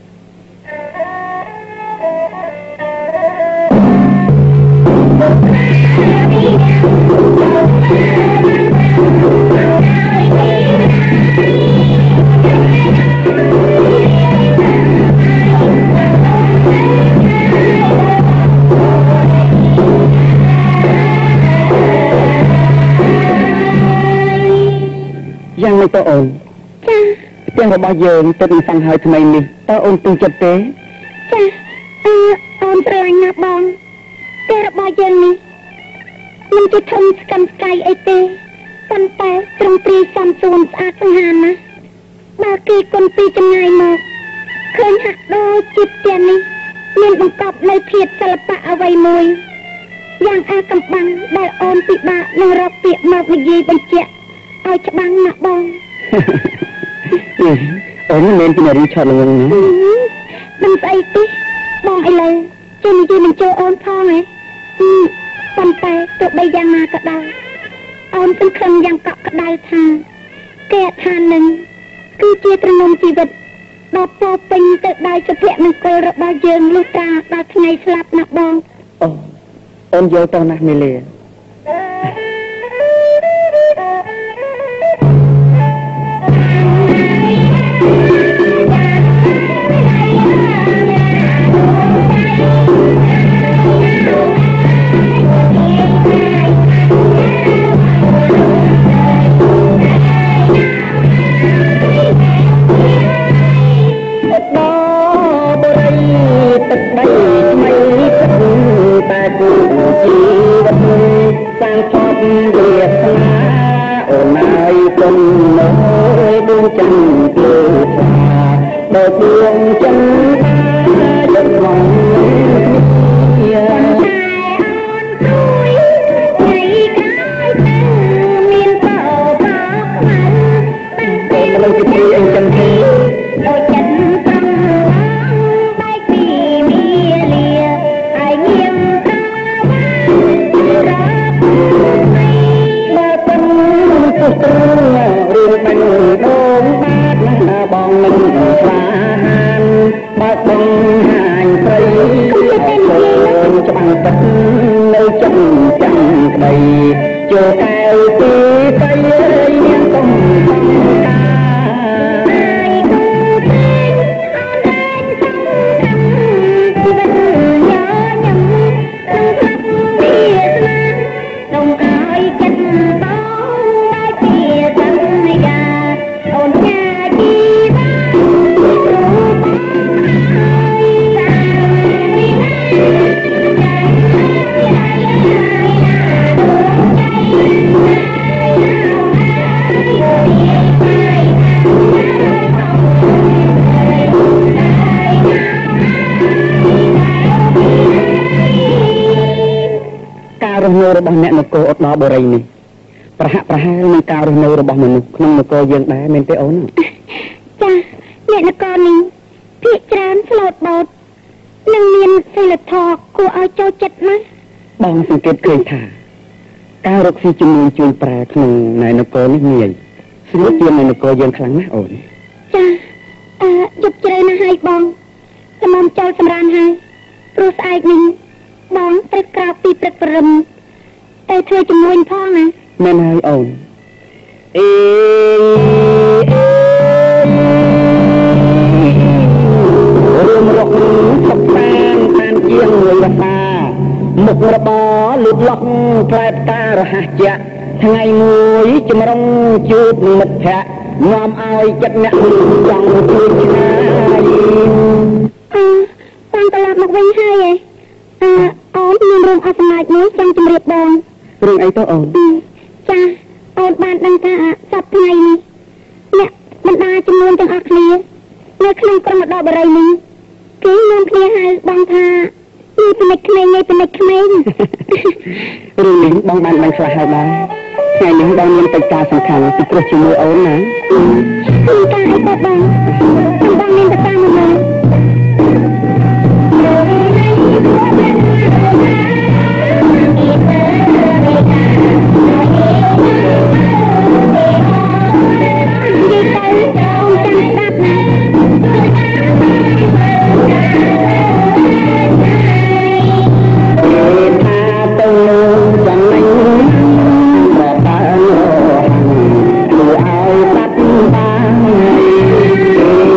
យ៉ាងម៉េចទៅអូនចាផ្ទះរបស់យើងទៅនឹងសង់ហើយថ្មីនេះតើអូនពេញចិត្តទេចាអឺអូនស្រឡាញ់ណាស់បងផ្ទះរបស់យើងនេះមិនជាធំស្កឹមស្កៃអីទេប៉ុន្តែត្រង់ព្រីសំសួនស្អាតសង្ហាណាស់បើគេគុនពីចម្ងាយមកឃើញហាក់ដូចជាផ្ទះនេះមានបង្កប់នៅភាពសិល្បៈអ្វីមួយយ៉ាងអាកំបាំងដែលអូនពិបាកនឹងរកពាក្យមកនិយាយបញ្ជាក់ឲ្យច្បាស់ណាស់បងអូនមិនពីនារីឆោតល្ងងណាមិនស្អីទេបងឥឡូវចេញនិយាយមិនចូលអូនផងហ៎ប៉ុន្តែទោះបីយ៉ាងណាក៏ដោយអូនសង្ឃឹមយ៉ាងកក់ក្ដៅថាគេថានឹងគឺជាត្រណមជីវិតដ៏ពោពេញទៅដោយសុភមង្គលរបស់យើងលុះត្រាដល់ថ្ងៃស្លាប់ណាបងអូអូនយល់តោះណាស់មីលាសាំងផុតវាសនាអូនហើយគុំនៅដួងច័ន្ទលើស្វាដល់ដួងច័ន្ទយកមកគ្នាតែអូនជួយថ្ងៃក្រោយទៅមានបោបោខ្មៅតែមិនទៅពីអីចឹងទេដូចចិត្តប្រំបែកពីមីលាឲ្យញៀមរឿងបាញ់ដូងបាត់ណាបងនឹងស្វាហានបើបងហាញស្រីអូនច្បាំងទឹកនៅចំចាំក្ដីចូលកែវពីស្រីមានកំកំកាហើយគូព្រេងអូនឯងសំខាន់ជីវិតញញឹមនឹងស្លាប់វាស្នាននំឲ្យចិត្តបងអូនចាជីវ៉ារូបហើយសាមីណាការរស់នៅរបស់អ្នកនគរឧត្តរបុរីនេះប្រហាក់ប្រហែលនឹងការរស់នៅរបស់មនុស្សក្នុងនគរយើងដែរមែនទេអូនចាអ្នកនគរនេះភាគច្រើនស្លូតបោតនិងមានសិលធម៌គួរឲ្យចូលចិត្តណាស់បងសង្កេតឃើញថាការរកស៊ីជំនួយជួយប្រែក្នុងនៅនគរនេះងាយស្រួលជាងនៅនគរយើងខ្លាំងណាស់អូនចាអឺយប់ជ្រៅណាស់ហើយបងសមមចូលសម្រានហើយព្រោះស្អែកនេះបងត្រូវក្រោកពីព្រឹកព្រឹមទៅធ្វើជំនួយផងណាមែនហើយអូនអេរួមរកសុខសានតាមជាងមួយវតាមុខរបរលូតលាស់ផ្លែផ្ការហ័សជាថ្ងៃមួយចម្រុងជួបមិត្តភ័ក្តិនាំឲ្យចិត្តអ្នកចង់ជួយឆ្ងាយអឺតាមត្រឡប់មកវិញហើយអឺអូនមានរឿងអស់សម្លាច់មួយចង់ជម្រាបបងរឿងអីទៅអូនចាអូនបានដឹងថាសប្តាហ៍នេះអ្នកបណ្ដាចំនួនទាំងអស់គ្នានៅក្នុងក្រុមឧត្តរបុរីនេះគេនាំគ្នាហៅបងថានេះពិនិត្យក្មេងនេះពិនិត្យក្មេងរឿងនេះបងបានដឹងខ្លះហើយដែរថ្ងៃនេះបងមានកិច្ចការសំខាន់ពីព្រោះជាមួយអូនណាមានការអីទៅបងបងមានទៅតាមមកមើលអ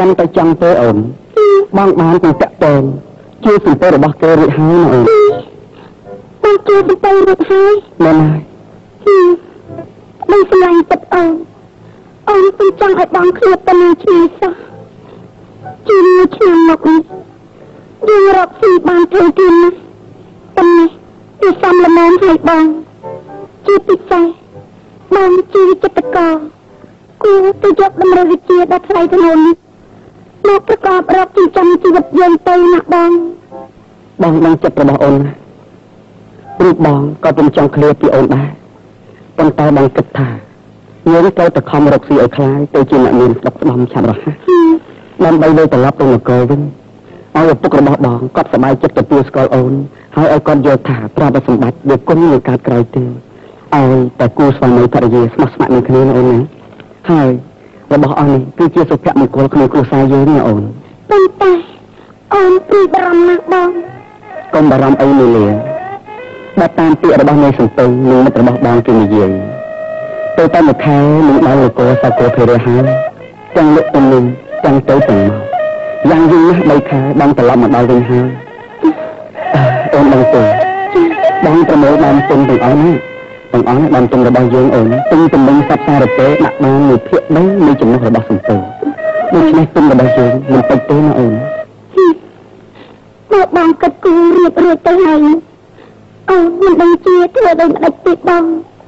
ចាំទៅចាំទេអូនបងបានទៅតាក់ទងជាសំពើរបស់គេរួចហើយណាអូនបងជាសំពើរួចហើយមែនហើយបងស្រឡាញ់ចិត្តអូនអូនមិនចង់ឲ្យបងឃ្លាតទៅនឹងឆ្ងាយសោះជាមួយឆ្នាំមកនេះយើងរកស៊ីបានធ្វើទៀតណាប៉ុន្តែវាសំលមនឲ្យបងជាពិសេសបងជាចិត្តកោគូទៅយកតម្រូវវិជាដល់ថ្លៃថ្នូរនេះមកប្រកបរកចិញ្ចឹមជីវិតយើងទៅណាបងបងនឹងចិត្តរបស់អូនណាព្រោះបងក៏ពុំចង់ឃ្លាតពីអូនដែរប៉ុន្តែបងគិតថាយើងត្រូវតែខំរកស៊ីឲ្យខ្លាយទៅជាអ្នកមានស្ដុកស្ដំឆាប់រហ័សដើម្បីលើត្រឡប់ទៅនគរវិញឲ្យឪពុករបស់បងគាត់សប្បាយចិត្តទទួលស្គាល់អូនហើយឲ្យគាត់យល់ថាប្រាជ្ញសម្បត្តិវាគុំនឹងកើតក្រោយទេឲ្យតែគូស្វាមីភរិយាស្មោះស្ម័គ្រនឹងគ្នាអូនណាហើយរបស់អស់នេះគឺជាសុភមង្គលក្នុងគ្រួសារយើងណាអូនប៉ុន្តែអូនព្រួយបារម្ភណាស់បងកុំបារម្ភអីនេះលាបើតាមពាក្យរបស់នាយសំពៅនិងមិត្តរបស់បងគេនិយាយទៅតែមួយខែនឹងដល់នគរសាគរភារៈហើយទាំងលោកទាំងនឹងទាំងទៅទាំងមកយ៉ាងយូរណាស់បីខែបងត្រឡប់មកដល់វិញហើយអូនដឹងទេបងប្រមូលដើមទុនទាំងអស់ណាទាំងអស់ដើមទុនរបស់យើងអូនទិញទំនិញសັບសារពេដាក់បានមួយភាគបីនៃចំណុះរបស់សំពៅដូច្នេះទុនរបស់យើងមិនតិចទេណាអូនមកបងគិតគូររៀបរួចទៅហើយអូនមិនដឹងជាធ្វើដូចម្ដេចទេបង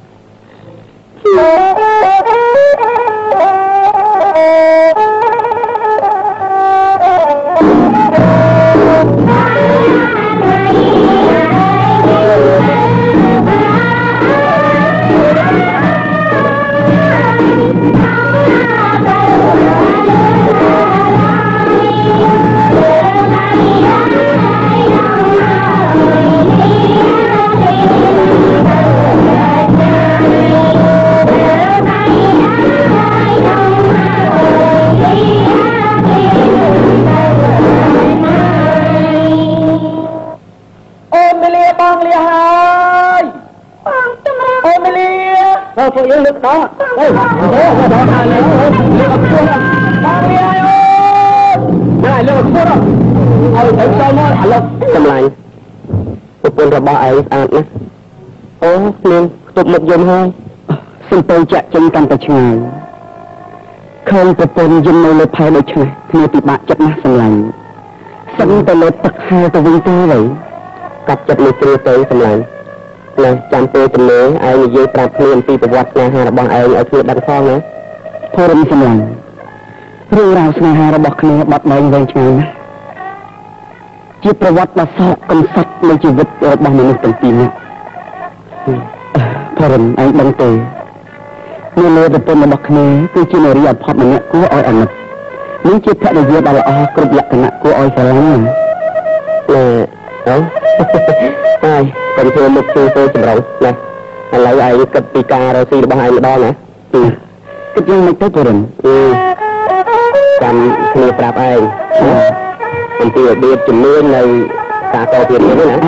ពួកយើងលើកដល់អេអូដល់ហើយលើកអត់ខ្លួនបងលីហើយអូយលើកអត់ខ្លួនឲ្យទៅចូលមកឥឡូវចម្លាញ់ប្រពន្ធរបស់ឯងស្អាតណាស់អូនាងខ្ទប់មុខយំហើយសំពៅចាក់ចេញកាន់តែឆ្ងាយឃើញប្រពន្ធយំនៅលើផែដូចនេះគ្នាពិបាកចិត្តណាស់សម្លាញ់សិនទៅលើទឹកហែទៅវិញទៅវិញកាប់ចិត្តលើគ្រាទៅសម្លាញ់ណាចាំពេលទំនេរឯងនិយាយប្រាប់គ្នាអំពីប្រវត្តិស្នេហារបស់ឯងឲ្យគ្នាដឹងផងណាធរំសម្លាញ់រឿងរ៉ាវស្នេហារបស់គ្នាបាត់បែកវែងឆ្ងាយណាស់ជាប្រវត្តិដ៏សោកកំសត់នៃជីវិតរបស់មនុស្សទាំងពីរនាក់ធរំឯងដឹងទេនៅលើប្រពន្ធរបស់គ្នាគឺជានារីអភ័ព្វម្នាក់គួរឲ្យអាណិតនេះជាភរិយាដ៏ល្អគ្រប់លក្ខណៈគួរឲ្យស្រឡាញ់ណាអឺអូហើយកុំធ្វើមុខជួយទៅចម្រោះណាឥឡូវឯងគិតពីការរកស៊ីរបស់ឯងម្ដងណាគិតយ៉ាងម៉េចទៅពរិនអឺចាំគ្នាប្រាប់ឯងអំពីរបៀបជំនួយនៅការតទៀតនេះណា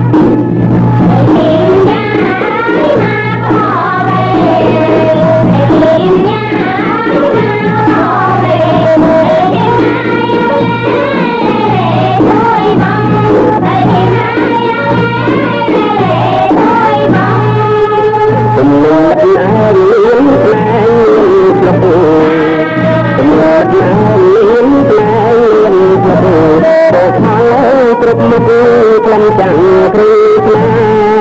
គ្រប់មុខក្លំចាំងគ្រីស្មា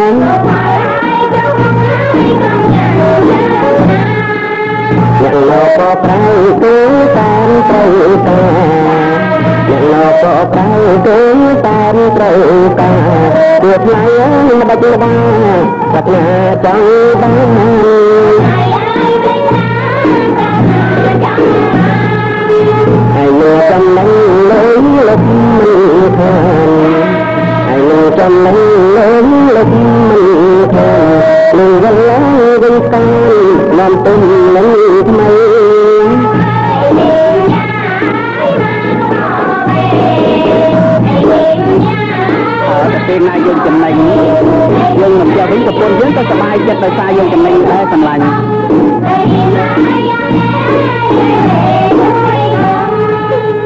អ្នកលោកក៏ប្រៅទៅតាមត្រូវការអ្នកលោកក៏ប្រៅទៅតាមត្រូវការវាថ្លៃមិនបាច់លបាប្រាថ្នាចង់បានហើយលោកចំណេញលើលុបមិនខានហើយលោកចំណេញលើលុបមិនខាននឹងវល់វិញកាននាំទុំនឹងថ្មីពេលណាយើងចំណេញយើងមិនយកវិញប្រពន្ធយើងក៏សប្បាយចិត្តដោយសារយើងចំណេញដែរសម្លាញ់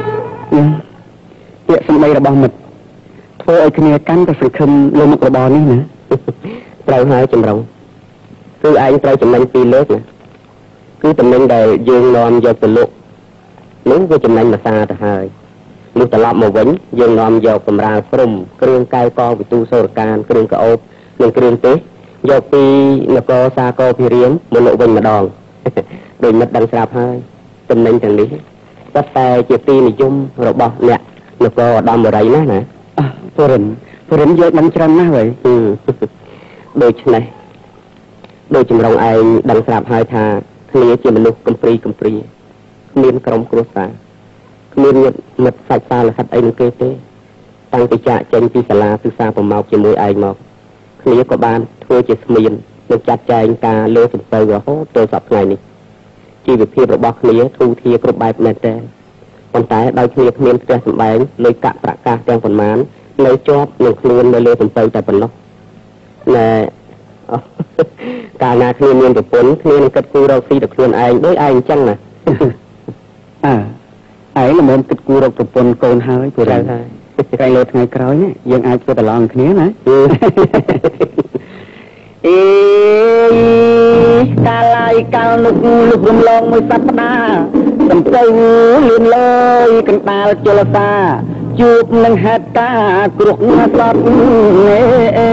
សម្ដីរបស់មិត្តធ្វើឲ្យគ្នាកាន់តែសង្ឃឹមលើមុខរបរនេះណាត្រូវហើយចម្រុងគឺឯងត្រូវចំណេញពីរលើកណាគឺចំណេញដែលយើងនាំយកទៅលក់នោះវាចំណេញមួយសារទៅហើយនោះត្រឡប់មកវិញយើងនាំយកកម្រាលព្រំគ្រឿងកែវកវិទូសូរកានគ្រឿងកោបនិងគ្រឿងទេសយកពីនគរសាគរភិរាមមកលក់វិញម្ដងដោយមិត្តដឹងស្រាប់ហើយចំណេញទាំងនេះតែតែជាទីនិយមរបស់អ្នកនគរឧត្តមបុរីណាណាពរិនពរិនយកដឹងច្រើនណាស់ហើយដូច្នេះដោយចម្រុងឯងដឹងស្រាប់ហើយថាគ្នាជាមនុស្សកំព្រីកំព្រីមានក្រុមគ្រួសារគ្មានញាតិមិត្តសាច់សាលហិតអីនឹងគេទេតាំងពីចាក់ចេញពីសាលាសិក្សាប្រមោកជាមួយឯងមកគ្នាក៏បានធ្វើជាស្មៀននិងចាត់ចែងការលើសំពៅរហូតដល់សប្តាហ៍នេះជីវភាពរបស់គ្នាធូរធារគ្រប់បែបមែនតើប៉ុន្តែដោយគ្នាគ្មានផ្ទះសម្បែងលុយកាក់ប្រកាសទាំងប៉ុន្មាននៅជាប់នឹងខ្លួននៅលើសំពៅតែប៉ុណ្ណោះណែកាលណាគ្នាមានប្រពន្ធគ្នានឹងគិតគូររកស៊ីដល់ខ្លួនឯងដូចឯងអញ្ចឹងណាអើឯងមិនមែនគិតគូររកប្រពន្ធកូនហើយព្រោះហើយក្រែងលើថ្ងៃក្រោយនេះយើងអាចធ្វើប្រឡងគ្នាណាអេកាលឡាយកាលនោះលុករំលងមួយសប្តាហ៍សំពៅលឿនលើយកណ្ដាលជលសាជួបនឹងហេតុការណ៍គ្រោះសត្វអេ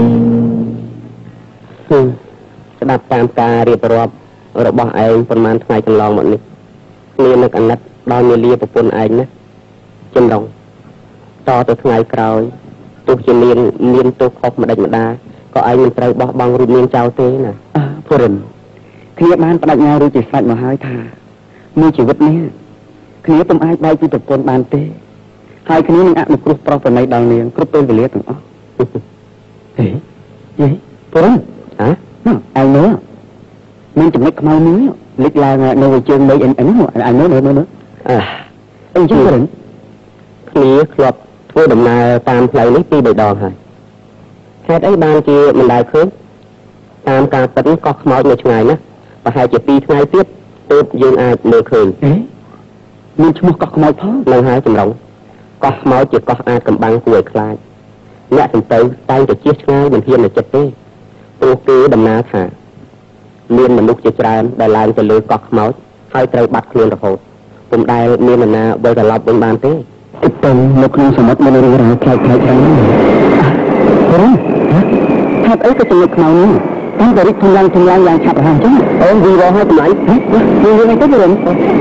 ស្ដាប់តាមការរៀបរាប់របស់ឯងប្រហែលថ្ងៃកន្លងមកនេះគ្នានឹកអាណិតដល់មាលាប្រពន្ធឯងណាចម្រុងតទៅថ្ងៃក្រោយទោះជាមានមានទោសខុសម្ដេចម្ដាក៏ឯងមិនត្រូវបោះបង់រូបនាងចោលទេណាពរិនគ្នាបានបដិញ្ញារួចជាស្រេចមកហើយថាមួយជីវិតនេះគ្នាពុំអាចបែកពីប្រពន្ធបានទេហើយគ្នានឹងអនុគ្រោះប្រោសប្រណីដល់នាងគ្រប់ពេលវេលាទាំងអស់ហេយេពរិនហ៎ឯងមើលមានចំណុចខ្មៅមួយលេចឡើងនៅជើងមេឃអិនអិនឯងមើលមើលមើលអើអញ្ចឹងពរិនគ្នាធ្លាប់ធ្វើដំណើរតាមផ្លូវនេះពីរបីដងហើយហេតុអីបានជាមិនដែលឃើញតាមការពិតកោះខ្មោចនៅឆ្ងាយណាប្រហែលជាពីរថ្ងៃទៀតទើបយើងអាចមើលឃើញមានឈ្មោះកោះខ្មោចផងនឹងហើយចម្រុងកោះខ្មោចជាកោះអាចកំបាំងគួរឲ្យខ្លាចអ្នកសំទៅតែងតែជៀសឆ្ងាយមិនហ៊ានទៅចិត្តទេព្រោះគេដំណើរថាមានមនុស្សជាច្រើនដែលឡើងទៅលើកោះខ្មោចហើយត្រូវបាត់ខ្លួនរហូតពុំដែលមាននរណាវិលត្រឡប់វិញបានទេទឹកទៅនៅក្នុងសមុទ្រមានរឿងរ៉ាវខ្លាំងខ្លាំងហ្នឹងព្រោះថាអីក៏ចំណុចខ្មៅនេះតែតែរីកធំឡើងធំឡើងយ៉ាងឆាប់រហ័សអញ្ចឹងអូនវីរហោតម្លៃហ៎និយាយទៅវិញ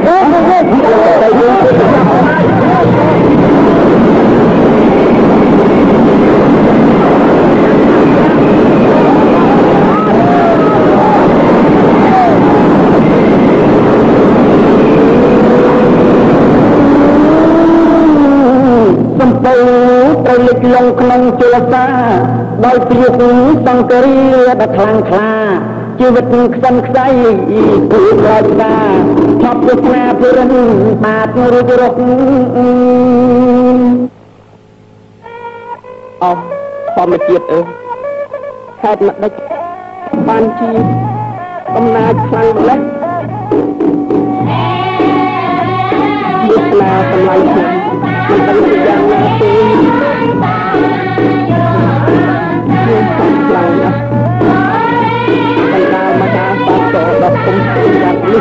សំពៅត្រូវលេចលងក្នុងជលសាដោយព្រាបសង្ករីដ៏ខ្លាំងក្លាជីវិតខ្សិនខ្សៃពូខ្លាចតាថប់វាសនាពុរិនបាទរួចរកអស់ធម្មជាតិអើហេតុមកដេចបានជាអំណាចខ្លាំងម្ល៉េះវាសនាសម្លាញ់ខ្ញុំមិនដឹងជាយ៉ាងណាទេខ្ញុំខំខ្លាំងណាស់បណ្ដាលមកការបាត់តដល់គុំស្គាល់យ៉ាងនេះ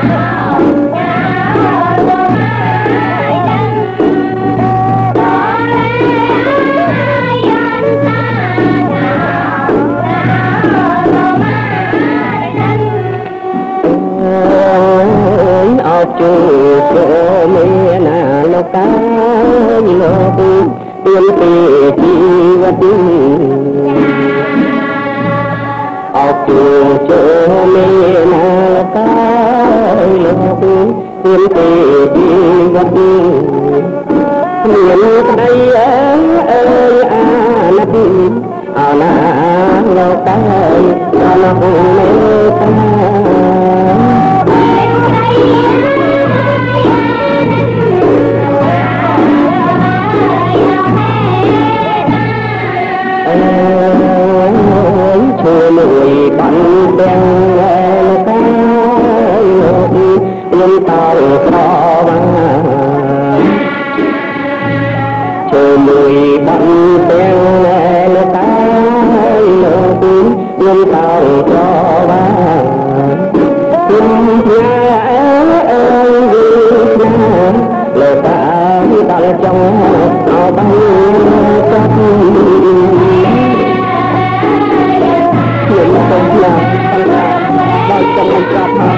អើជូជូមានណាលោកតាលោកពីពីជីវិតអើជូជូមានណាលោកតាលោកពីពីជីវិតមានស្ដីអើយអាណិតអណាលោកតាអណាមេតាមួយបានទាំងលោកតាខ្ញុំតើក្រវ៉ាជួយទាំងលើតាលើទីខ្ញុំតោរបានខ្ញុំផ្ញើអើយវិញ្ញាណលើតាដល់ចង់អោបានចាប់ខ្ញុំសូមឡាដល់ចង់ចាប់មក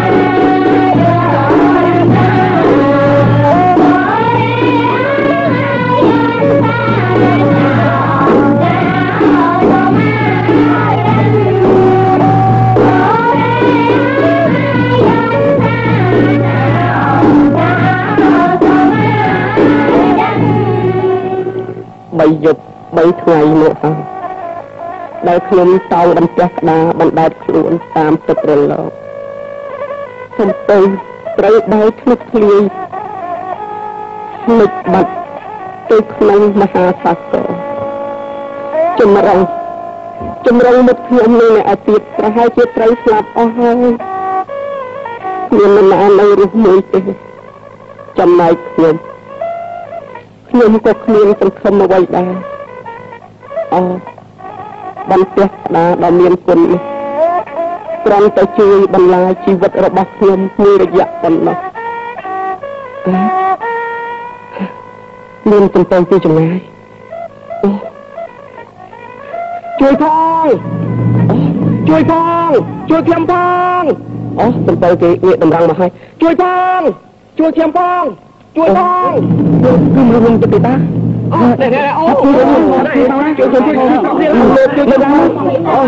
បីយប់បីថ្ងៃមកហើយដែលខ្ញុំតោងដំផ្ទះក្តារបណ្ដែតខ្លួនតាមទឹករលកសំទៅត្រូវបែកធ្លុះធ្លាយលិចបាត់ទៅក្នុងមហាសាគរចម្រងចម្រងមុខខ្ញុំនៅអាទិត្យប្រហែលជាត្រូវស្លាប់អស់ហើយមាននរណានៅរស់មួយទេចំណែកខ្ញុំខ្ញុំក៏គ្មានសង្ឃឹមអ្វីដែរអូបានផ្ទះក្តារដ៏មានគុណនេះគ្រាន់តែជួយបន្លាយជីវិតរបស់ខ្ញុំមួយរយៈប៉ុណ្ណោះមានសំពងពីចម្ងាយជួយផងជួយផងជួយខ្ញុំផងអូសំពងគេងាកតម្រង់មកហើយជួយផងជួយខ្ញុំផងជួយផងគឺមនុស្សនឹងទៅតាអូនេះនេះអូជួយជួយជួយជួយជួយជួយអូ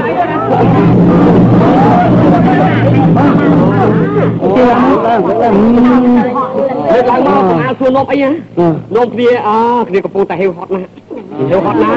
ជួយឡើងមកស្អាតសួរនំអីណានំគ្នាអើគ្នាកំពុងតែហេវហត់ណាស់ហេវហត់ណាស់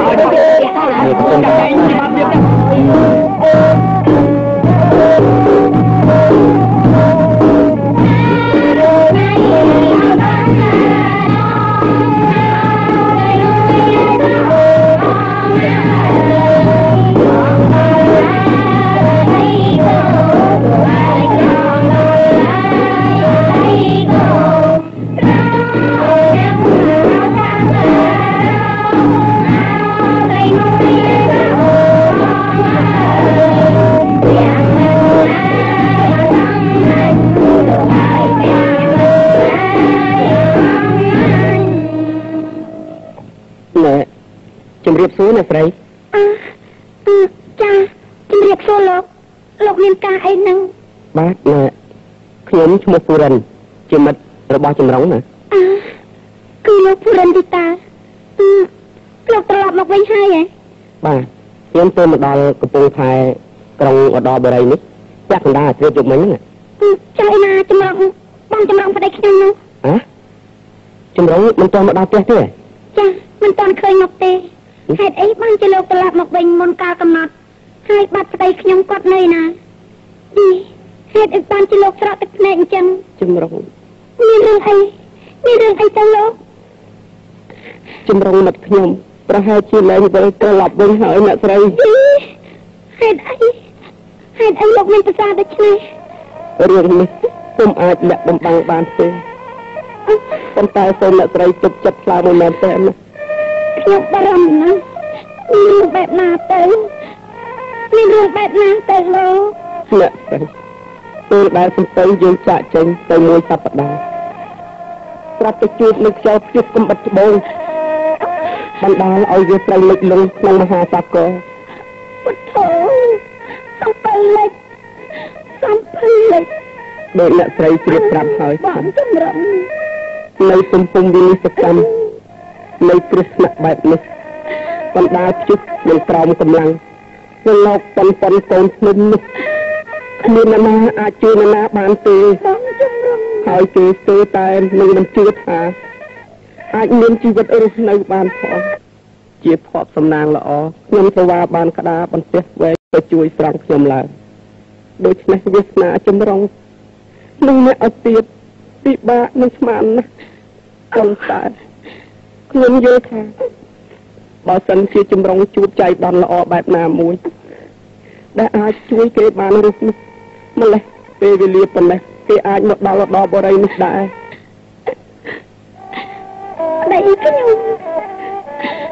ជំរាបសួរអ្នកស្រីអឺចាជំរាបសួរលោកលោកមានការអីហ្នឹងបាទអ្នកខ្ញុំឈ្មោះពូរិនជាមិត្តរបស់ចម្រុងណាអឺគឺលោកពូរិនទីតាអឺលោកត្រឡប់មកវិញហើយហ៎បាទខ្ញុំទៅមកដល់កំពង់ផែក្រុងឧត្តរបុរីនេះចាក់កណ្ដាលជ្រាបយកមិញហ្នឹងចៅណាចម្រុងបងចម្រុងប្តីខ្ញុំនោះហ៎ចម្រុងមិនទាន់មកដល់ផ្ទះទេចាមិនទាន់ឃើញមកទេហេតុអីបានជាលោកត្រឡប់មកវិញមុនកាលកំណត់ហើយបាត់ប្តីខ្ញុំគាត់នៅណាហេតុអីបានជាលោកស្រក់ទឹកភ្នែកអញ្ចឹងចម្រុងមានរឿងអីមានរឿងអីទៅលោកចម្រុងមិត្តខ្ញុំប្រហែលជាលែងវិលត្រឡប់វិញហើយអ្នកស្រីហេតុអីហេតុអីលោកមានប្រសាទដូច្នេះរឿងនេះខ្ញុំអាចលាក់បំបាំងបានទេប៉ុន្តែសូមអ្នកស្រីទុកចិត្តខ្លាំងមួយមែនទេខ្ញុំបារម្ភណាស់មានរឿងបែបណាទៅមានរឿងបែបណាទៅលោកអ្នកស្រីពេលដែលសំទៅយើងចាក់ចេញទៅមួយសប្តាហ៍ស្រាប់តែជួបនឹងខ្យល់ព្យុះកំបិតច្បូងបណ្ដាលឲ្យវាប្រៃលិចលង់ក្នុងមហាសាគរពុទ្ធោសំទៅលិចសំទៅលិចដោយអ្នកស្រីជ្រាបប្រាប់ហើយបានចម្រំនៅសំពុំវិនិស្សកម្មនៅគ្រឹះស្នាក់បែបនេះបណ្ដាលព្យុះនឹងក្រោមកម្លាំងនឹងលោកប៉ុនប៉ុនកូនភ្នំនេះគ្មាននរណាអាចជួយនរណាបានទេហើយគេស្ទើរតែនឹងមិនជឿថាអាចមានជីវិតរស់នៅបានផងជាភ័ព្វសំណាងល្អខ្ញុំទៅវ៉ាបានក្តារបន្ទះវែងទៅជួយស្រង់ខ្ញុំឡើងដូច្នេះវាសនាចម្រុងនឹងអ្នកឲ្យទៀតពិបាកនឹងស្មានណាស់ប៉ុន្តែខ្ញុំយល់ថាបើសិនជាចម្រុងជួបចៃដន្យល្អបែបណាមួយដែលអាចជួយគេបានរស់នេះម្លេះពេលវេលាប៉ុណ្ណេះគេអាចមកដល់ឧត្តរបរិយនេះដែរដៃខ្ញុំដ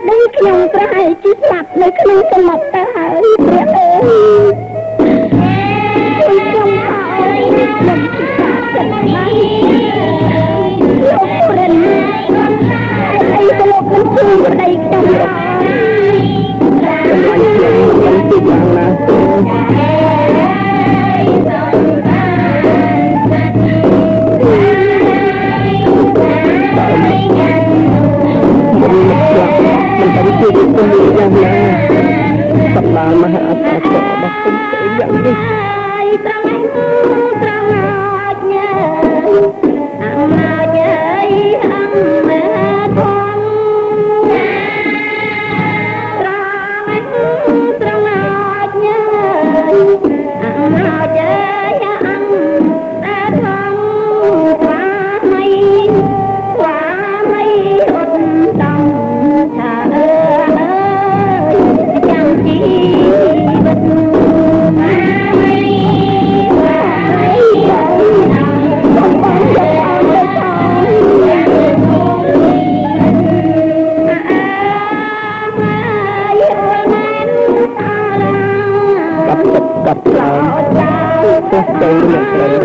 đây không phải chỉ sạch nơi không có một ta hỡi biết ơi tôi không phải mình chỉ sạch chân máy lúc rình đây có một con chuông ở đây trong đó trong anh chuông mình chỉ rằng là mình phải chơi được con người ra là tập là mà hạ hạ cọ bác không thể nhận đi gặp là có từ một cái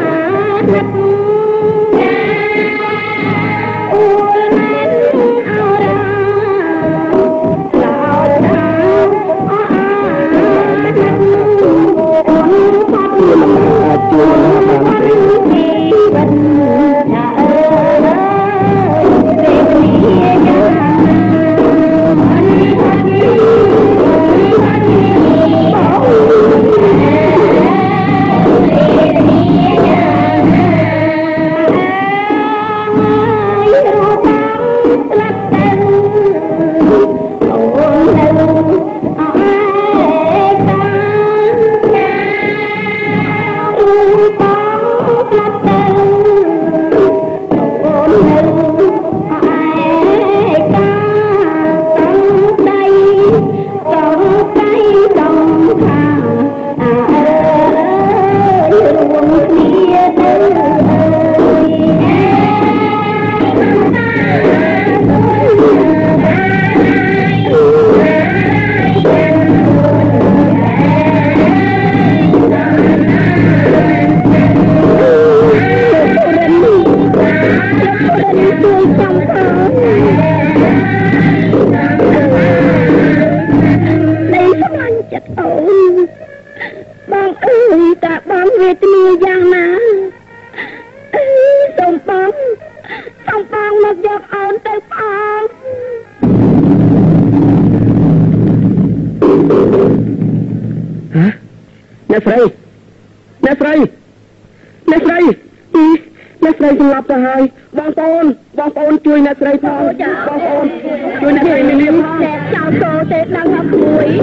lập ra hai bong tôn bong tôn chui nè sợi phong bong tôn chui nè sợi liêm chào tô tết đang học muối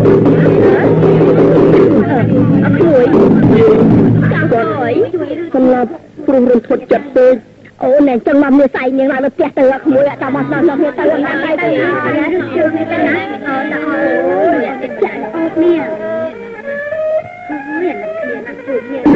học muối chào tuổi con là phun rừng thuật chật tê ô nè chân mầm như say nhưng lại nó tẹt từ học muối tao mà sao nó hiện tại là ai đây chưa biết cái này ờ đã ôi chạy ốp nè hiện là hiện là tuổi hiện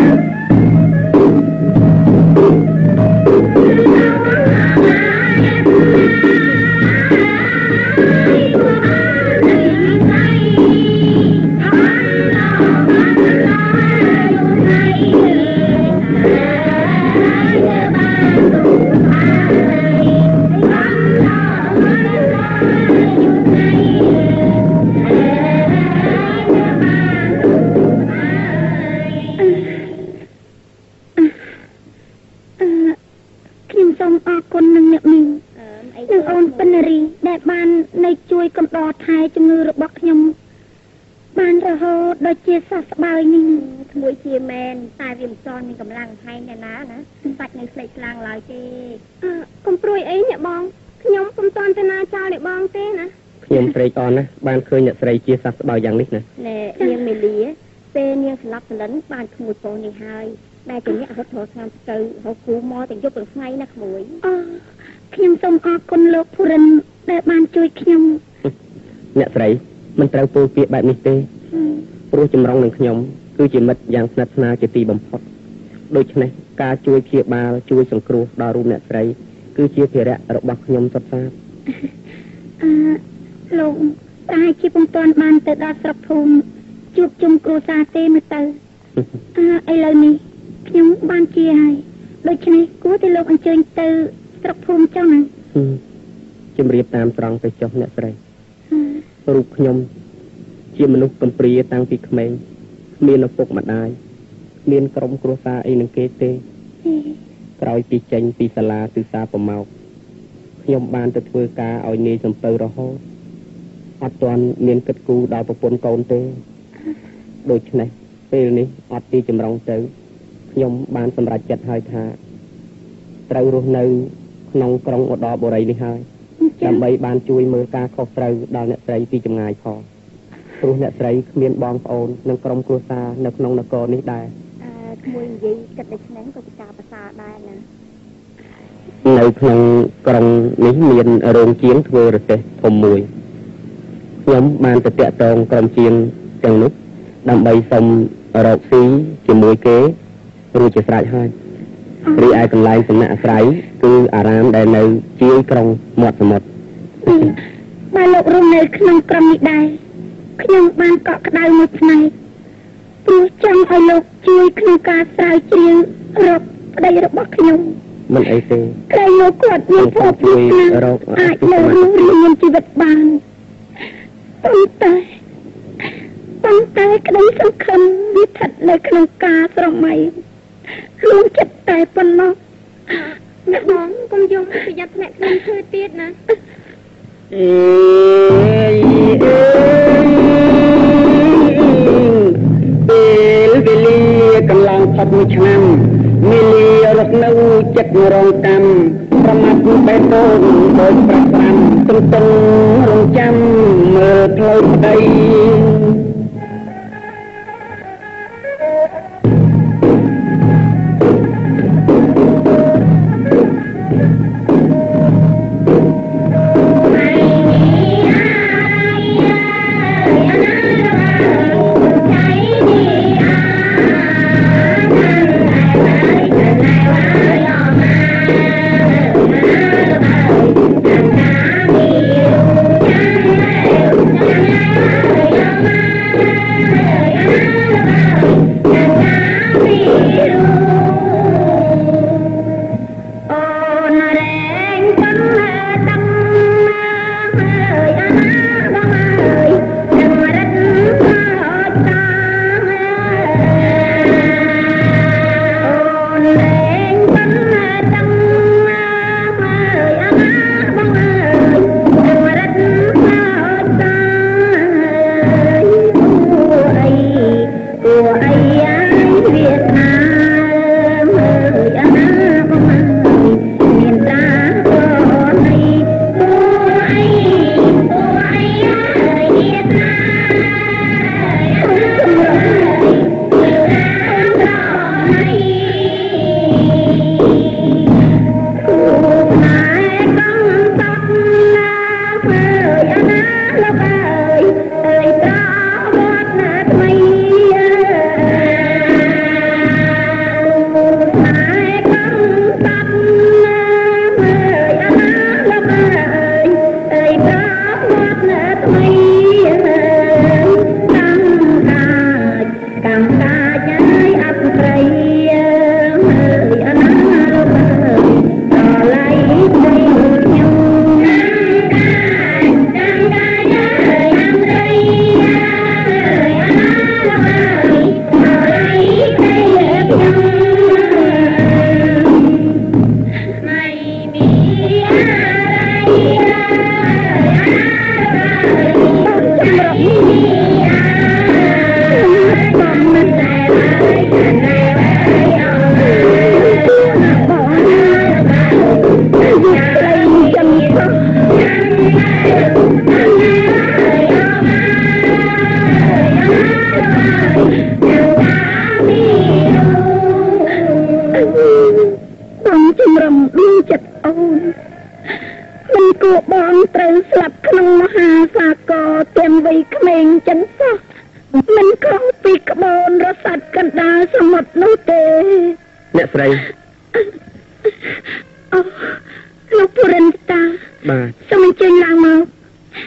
ban khơi nhận sợi chia sắp bao dạng nít nè nè niềng mì lía tê niềng sập lớn ban khơi một niềng hai đại cái nhẹ hốt thổ tham từ hốt cú mò tình dục được ngay nè mũi khiêm sông a con lộc phu rân đại ban chui khiêm nhẹ sợi mình traoปูពាក្យបែបនេះទេព្រោះចម្រងនឹងខ្ញុំគឺជាមិត្តយ៉ាងស្និទ្ធស្នាលជាទីបំផុតដូច្នេះការជួយព្យាបាលជួយសង្គ្រោះដល់រូបអ្នកស្រីគឺជាភារៈរបស់ខ្ញុំសុទ្ធសាធអឺលោកប្រហែលជាពុំទាន់បានទៅដល់ស្រុកភូមិជួបជុំគ្រួសារទេមើលទៅអឺឥឡូវនេះខ្ញុំបានជាហើយដូច្នេះគួរតែលោកអញ្ជើញទៅស្រុកភូមិចុះណាជំរាបតាមត្រង់ទៅចុះអ្នកស្រីរូបខ្ញុំជាមនុស្សកំព្រាតាំងពីក្មេងមានឪពុកម្ដាយមានក្រុមគ្រួសារអីនឹងគេទេក្រោយពីចេញពីសាលាទិសាប្រមោកខ្ញុំបានទៅធ្វើការឲ្យនាយសំពៅរហូតអត់ទាន់មានគិតគូរដល់ប្រពន្ធកូនទេដូច្នេះពេលនេះអត់ទីចម្រុងទៅខ្ញុំបានសម្រេចចិត្តហើយថាត្រូវរស់នៅក្នុងក្រុងឧត្តរបុរីនេះហើយដើម្បីបានជួយមើលការខុសត្រូវដល់អ្នកស្រីពីចម្ងាយផងព្រោះអ្នកស្រីគ្មានបងប្អូននិងក្រុមគ្រួសារនៅក្នុងនគរនេះដែរអឺក្មួយនិយាយគិតដូច្នេះក៏ជាការប្រសើរដែរណានៅក្នុងក្រុងនេះមានរោងជាងធ្វើរទេះធំមួយខ្ញុំបានទៅតាក់ទងក្រុមជាងទាំងនោះដើម្បីសុំរកស៊ីជាមួយគេរួចជាស្រេចហើយរីឯកន្លែងសំណាក់អាស្រ័យគឺអារាមដែលនៅជាយក្រុងមាត់សមុទ្របើលោករស់នៅក្នុងក្រុងនេះដែរខ្ញុំបានកក់ក្ដៅមួយផ្នែកព្រោះចង់ឲ្យលោកជួយក្នុងការស្រាវជ្រាវរកប្តីរបស់ខ្ញុំមិនអីទេក្រែងលោកគាត់មានភពជួយរកអាចនៅរស់រានមានជីវិតបានប៉ុន្តែប៉ុន្តែក្តីសង្ឃឹមវាស្ថិតនៅក្នុងការស្រមៃរួមចិត្តតែប៉ុណ្ណោះអ្នកបងកុំយកប្រយ័ត្នធ្លាក់ខ្លួនឈឺទៀតណាអេពេលវេលាកន្លងផុតមួយឆ្នាំមីលីរត់នៅចិត្តរងកម្មប្រមាថបេះដូងដោយប្រាក់ប្រាំទន្ទឹងរងចាំមើលផ្លូវប្តីលោកពុរិនតាបាទសូមអញ្ជើញឡើងមកក្រែ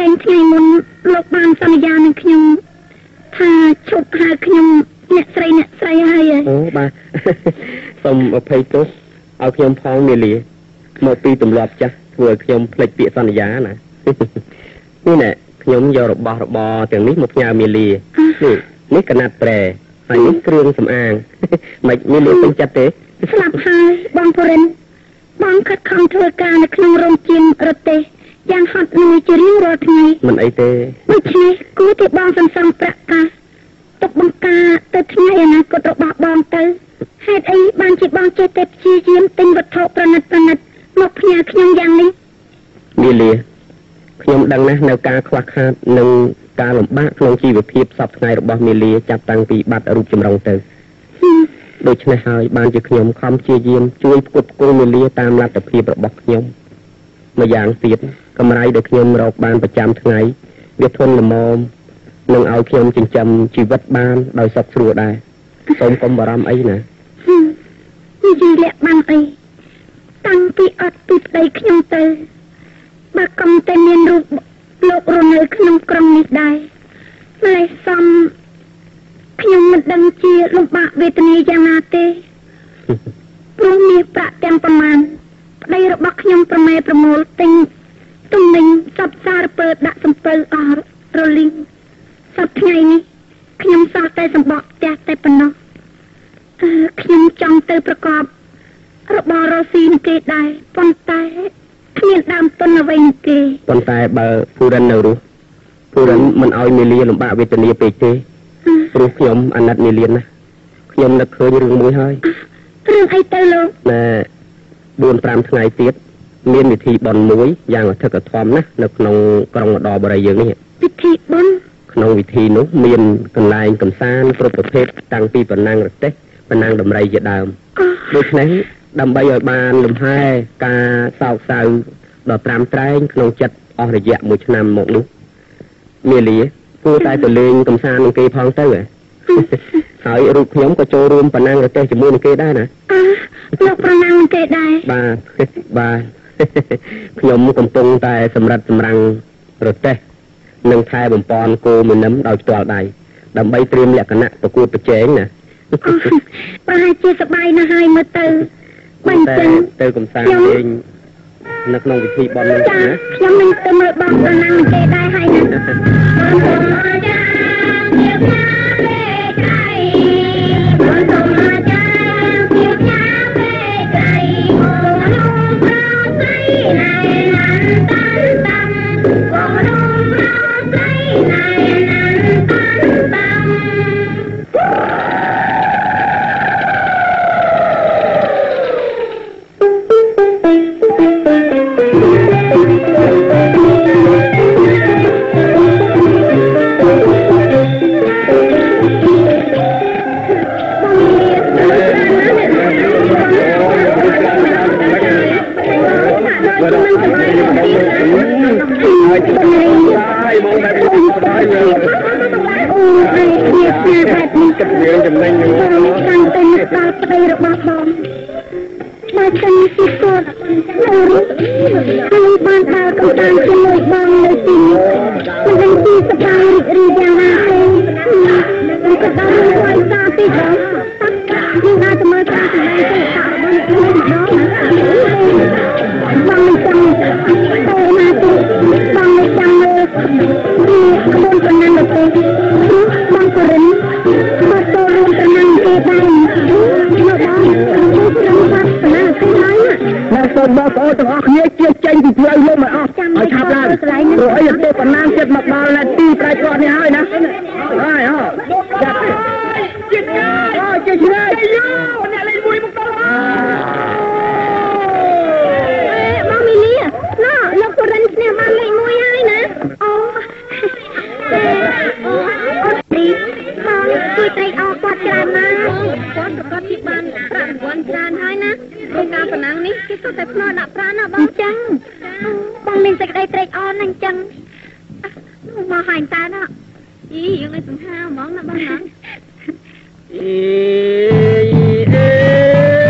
តែងថ្ងៃមុនលោកបានសន្យានឹងខ្ញុំថាឈប់ហៅខ្ញុំអ្នកស្រីអ្នកស្រីហើយអូបាទសូមអភ័យទោសឲ្យខ្ញុំផងមេលីមកពីទម្លាប់ចាស់ធ្វើឲ្យខ្ញុំភ្លេចពាក្យសន្យាណានេះណែខ្ញុំយករបស់របរទាំងនេះមកផ្ញើមេលីនេះនេះកណាត់ប្រែហើយនេះគ្រឿងសម្អាងមិនមេលីពេញចិត្តទេស្លាប់ហើយបងពរិនបងខិតខំធ្វើការនៅក្នុងរោងចក្ររទេសយ៉ាងហត់នឿយជារៀងរាល់ថ្ងៃមិនអីទេដូច្នេះគួរតែបងសន្សំប្រាក់កាសទុកបង្ការទៅថ្ងៃអនាគតរបស់បងទៅហេតុអីបានជាបងចេះតែព្យាយាមទិញវត្ថុប្រណិតប្រណិតមកផ្ញើខ្ញុំយ៉ាងនេះមីលីខ្ញុំដឹងណាស់នៅការខ្វះខាតនិងការលំបាកក្នុងជីវភាពសពថ្ងៃរបស់មីលីចាប់តាំងពីបាត់រូបចម្រុងទៅដូច្នេះហើយបានជាខ្ញុំខំព្យាយាមជួយផ្គត់ផ្គង់មីលីតាមលទ្ធភាពរបស់ខ្ញុំម្យ៉ាងទៀតកម្រៃដែលខ្ញុំរកបានប្រចាំថ្ងៃវាធន់ល្មមនឹងឲ្យខ្ញុំចិញ្ចឹមជីវិតបានដោយសុខស្រួលដែរសូមកុំបារម្ភអីណានិយាយលាក់បាំងអីតាំងពីអត់ពីប្តីខ្ញុំទៅបើកុំតែមានរូបលោករស់នៅក្នុងក្រុងនេះដែរម្លេះសំខ្ញុំមិនដឹងជាលំបាកវេទនាយ៉ាងណាទេព្រោះមានប្រាក់ទាំងប្រមាណប្តីរបស់ខ្ញុំប្រម៉ែប្រមូលទិញទំនិញសពសារពើដាក់សំពៅអស់រលីងសប្តាហ៍ថ្ងៃនេះខ្ញុំសល់តែសម្បកផ្ទះតែប៉ុណ្ណោះអឺខ្ញុំចង់ទៅប្រកបរបររស់ស៊ីនឹងគេដែរប៉ុន្តែគ្មានដើមទុនអ្វីនឹងគេប៉ុន្តែបើពូរិននៅរស់ពូរិនមិនឲ្យមីលីលំបាកវេទនាពេកទេព្រោះខ្ញុំអាណិតមីលីណាខ្ញុំនឹកឃើញរឿងមួយហើយរឿងអីទៅលោកណែបួនប្រាំថ្ងៃទៀតមានវិធីបន់មួយយ៉ាងអធិកធមណាស់នៅក្នុងក្រុងឧត្តរបូរីយើងនេះវិធីបន់ក្នុងវិធីនោះមានកន្លែងកំសាន្តគ្រប់ប្រភេទតាំងពីប៉ុណ្ណាំងរទេសប៉ុណ្ណាំងដំរីជាដើមដូច្នេះដើម្បីឲ្យបានលំហែការសោកសៅដល់ប្រាំត្រែងក្នុងចិត្តអស់រយៈមួយឆ្នាំមកនោះមេលីគួរតែទៅលេងកំសាន្តនឹងគេផងទៅហើយរូបខ្ញុំក៏ចូលរួមប៉ុណ្ណាំងរទេសជាមួយនឹងគេដែរណាលោកប៉ុណ្ណាំងនឹងគេដែរបាទបាទខ្ញុំកំពុងតែសម្រិតសម្រាំងរទេសនិងថែបំពន់គោមួយនឹមដោយផ្ទាល់ដៃដើម្បីត្រៀមលក្ខណៈប្រកួតប្រជែងណាប្រហែលជាសប្បាយណាស់ហើយមើលទៅបាញ់ចឹងទៅកំសាន្តលេងនៅក្នុងវិធីបន់នេះណាខ្ញុំនឹងទៅមើលបងប៉ុណ្ណាំងគេដែរហើយណា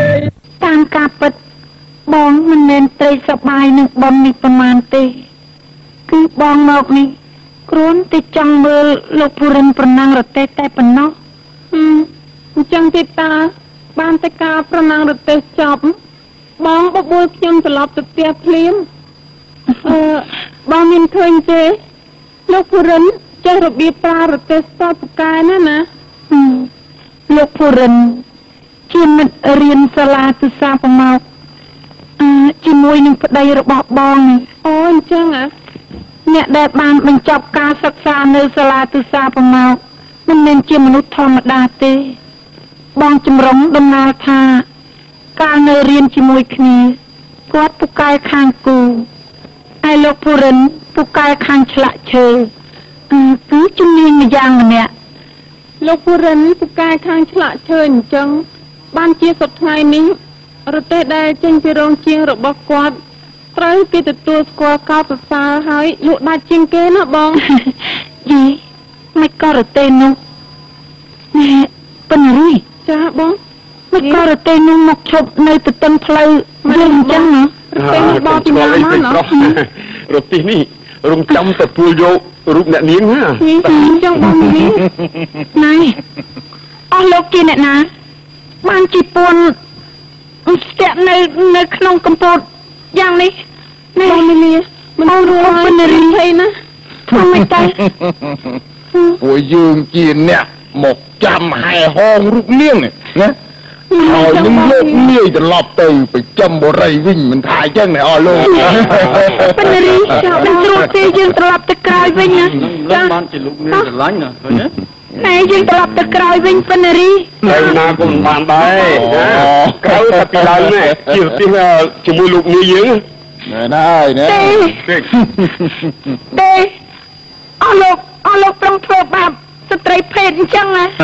បងមិនមែនត្រីសបាយនឹងបំនេះប្រមាណទេគឺបងមកនេះគ្រាន់តែចង់មើលលោកភូរិនប្រណាំងរទេះតែប៉ុណ្ណោះអញ្ចឹងទេតាបានតែការប្រណាំងរទេះចប់បងបបួលខ្ញុំត្រឡប់ទៅផ្ទះភ្លាមអឺបងមានឃើញទេលោកភូរិនចេះរបៀបប្រើរទេះស្ទាល់ពូកែណាណាលោកភូរិនជាមិត្តរៀនសាលាទិសាប្រមកអឺជាមួយនឹងប្តីរបស់បងនេះអូអញ្ចឹងហ៎អ្នកដែលបានបញ្ចប់ការសិក្សានៅសាលាទិសាប្រមកមិនមែនជាមនុស្សធម្មតាទេបងចម្រុងដំណើរថាកាលនៅរៀនជាមួយគ្នាគាត់ពូកែខាងគូហើយលោកភូរិនពូកែខាងឆ្លាក់ឈើគឺជំនាញម្យ៉ាងម្នាក់លោកភូរិនពូកែខាងឆ្លាក់ឈើអញ្ចឹងបានជាសប្តាហ៍នេះរទេះដែលចេញពីរោងជាងរបស់គាត់ត្រូវគេទទួលស្គាល់កោតសរសើរហើយលក់ដាច់ជាងគេណាបងយីមិនក៏រទេះនោះណែប៉ុណ្ណរីចាបងមិនក៏រទេះនោះមកឈប់នៅទៅទឹកផ្លូវយើងអញ្ចឹងណារទេះនោះបោពីណាមករទេះនេះរំចាំទទួលយករូបអ្នកនាងណាអញ្ចឹងបងនេះណែអស់លោកជាអ្នកណាបានជីពួនស្ទាក់នៅនៅក្នុងកំពតយ៉ាងនេះបងមីលីមិនរួចមិនរីភ័យណាធ្វើមិនទៅពួកយើងជាអ្នកមកចាំហែហងរូបនាងណាហើយនឹងលោកនាយត្រឡប់ទៅប្រចាំបរិយវិញមិនថាអញ្ចឹងណាអស់លោកប៉ុន្តែរីចាំមិនស្រួលទេយើងត្រឡប់ទៅក្រោយវិញណាចាបានជាលោកនាយស្រឡាញ់ណាឃើញទេណែយើងត្រឡប់ទៅក្រោយវិញប៉ុណ្ណារីនៅណាក៏មិនបានដែរក្រោយតែពីដើមនេះជាទីជាមួយលោកនាយយើងណែណាហើយណែទេអស់លោកអស់លោកត្រង់ធ្វើបាបស្ត្រីភេទអញ្ចឹងណា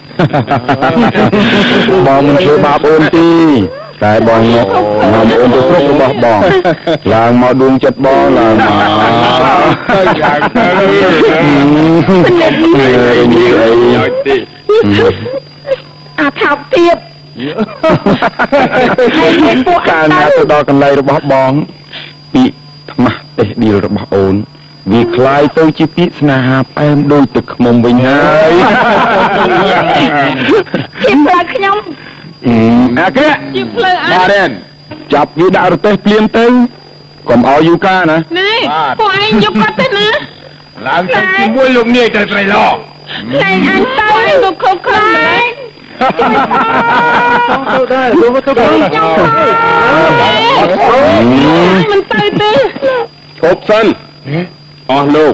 បងមិនធ្វើបាបអូនទីតែបងមកនាំអូនទៅគ្រប់របស់បងឡើងមកដួងចិត្តបងឡើងមកយ៉ាងទៅអាថោកទៀតកាលណាទៅដល់កន្លែងរបស់បងពាក្យថ្មាស់ទេសឌីលរបស់អូនវាคล้ายទៅជាពាក្យស្នេហាផ្អែមដូចទឹកខ្មុំវិញហើយជាផ្លូវខ្ញុំអាក្រក់ជាផ្លូវអារ៉ែនចាប់វាដាក់រទេះភ្លាមទៅកុំឲ្យយូកាណាណែពួកឯងយកគាត់ទៅណាឡើងទៅជាមួយលោកនាយទៅស្រីឡោណែអញទៅទៅខុសខ្លាយទៅដែរលោកទៅដែរមិនទៅទេឈប់សិនអស់លោក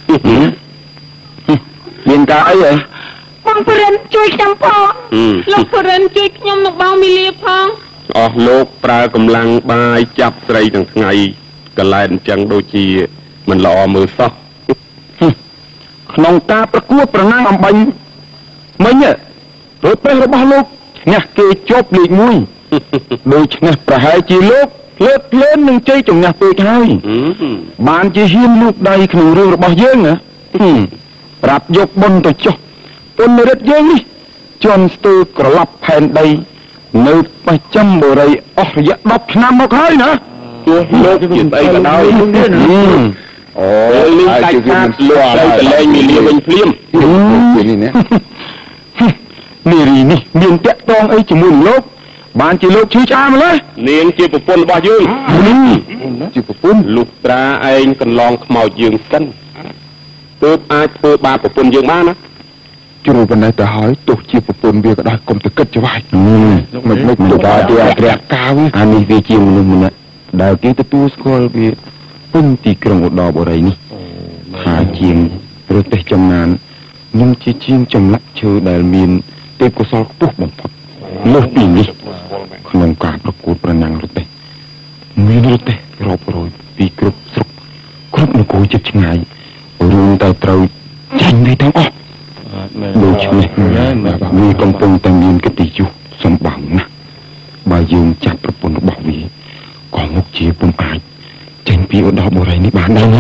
មានការអីហ៎បងភរិនជួយខ្ញុំផងលោកភរិនជួយខ្ញុំនឹងបងមីលាផងអស់លោកប្រើកម្លាំងបាយចាប់ស្រីទាំងថ្ងៃកលែនអញ្ចឹងដូចជាមិនល្អមើលសោះក្នុងការប្រកួតប្រណាំងអំបញ្ញមិញរត់ពេលរបស់លោកឈ្នះគេជាប់លេខមួយដូច្នេះប្រហែលជាលោកលើកលែននឹងជ័យជំនះពេកហើយបានជាហ៊ានលូកដៃក្នុងរឿងរបស់យើងណាប្រាប់យកបុណ្យទៅចុះពុនរិទ្ធយើងនេះជន់ស្ទើរក្រឡប់ផែនដីនៅបច្ចំបុរីអស់រយៈដប់ឆ្នាំមកហើយណាទោះលោកជាស្អីក៏ដោយអូលីងកាច់ខាតលោកទៅកលែងមីលាវិញភ្លាមនេះណានារីនេះមានតាក់តងអីជាមួយលោកបានជាលោកឈឺឆ្អាម្លេះនាងជាប្រពន្ធរបស់យើងជាប្រពន្ធលុះត្រាឯងកន្លងខ្មោចយើងសិនទើបអាចធ្វើបាបប្រពន្ធយើងបានណាជ្រុលប៉ុណ្ណេះទៅហើយទោះជាប្រពន្ធវាក៏ដោយកុំទៅគិតច្រវាច់មិនមិនទៅដល់ទីអត្រាកាវអានេះវាជាមនុស្សម្នាក់ដែលគេទទួលស្គាល់វាពេញទីក្រុងឧត្តរបុរីនេះថាជាងរទេះចំណាននឹងជាជាងចម្លាក់ឈើដែលមានទេពកោសល្យខ្ពស់បំផុតលើសពីនេះក្នុងការប្រកួតប្រណាំងរទេះមានរទេះរាប់រយពីគ្រប់ស្រុកគ្រប់នគរជិតឆ្ងាយរួមតែត្រូវចាញ់វាទាំងអស់ដូច្នេះវាកំពុងតែមានកិត្តិយសសម្បើមណាស់បើយើងចាប់ប្រពន្ធរបស់វាក៏មុខជាពុំអាចចេញពីឧត្តរបុរីនេះបានដែរ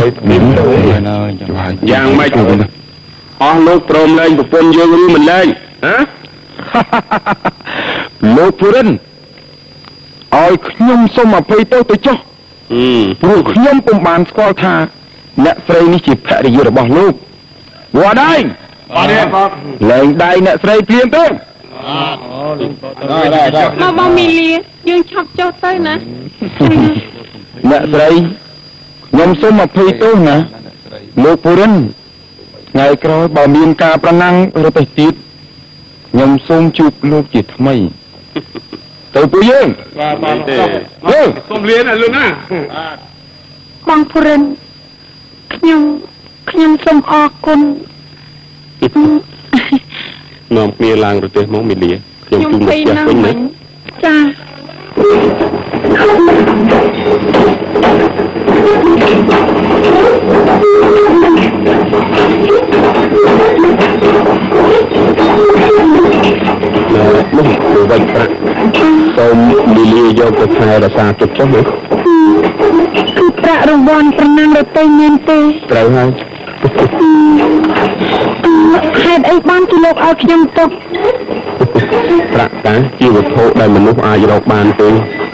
យ៉ាងម៉េចអស់លោកព្រមលែងប្រពន្ធយើងឬមិនលែងហ៎លោកភរិនឲ្យខ្ញុំសូមអភ័យទោសទៅចុះព្រោះខ្ញុំពុំបានស្គាល់ថាអ្នកស្រីនេះជាភរិយារបស់លោកវត្តហើយបាទបាទលែងដៃអ្នកស្រីព្រាមទៅមកបងមីលាយើងឆាប់ចុះទៅណាអ្នកស្រីខ្ញុំសូមអភ័យទោសណាលោកពូរិនថ្ងៃក្រោយបើមានការប្រណាំងឬទៅទៀតខ្ញុំសូមជួបលោកជាថ្មីទៅពួកយើងបាទបាទយើងសូមលាណាលោកណាបងពូរិនខ្ញុំខ្ញុំសូមអរគុណនាំគ្នាឡើងរទេះមកមីលាខ្ញុំជូនមកផ្ទះវិញណាចានោះគឺវិញប្រាក់សូមមីលាយកទៅខែរសាទុកចុះណាគឺប្រាក់រង្វាន់ប្រណាំងរទេះមានទេត្រូវហើយហេតុអីបានជាលោកឲ្យខ្ញុំទុកប្រាក់តាជាវត្ថុដែលមនុស្សអាចរកបានទេ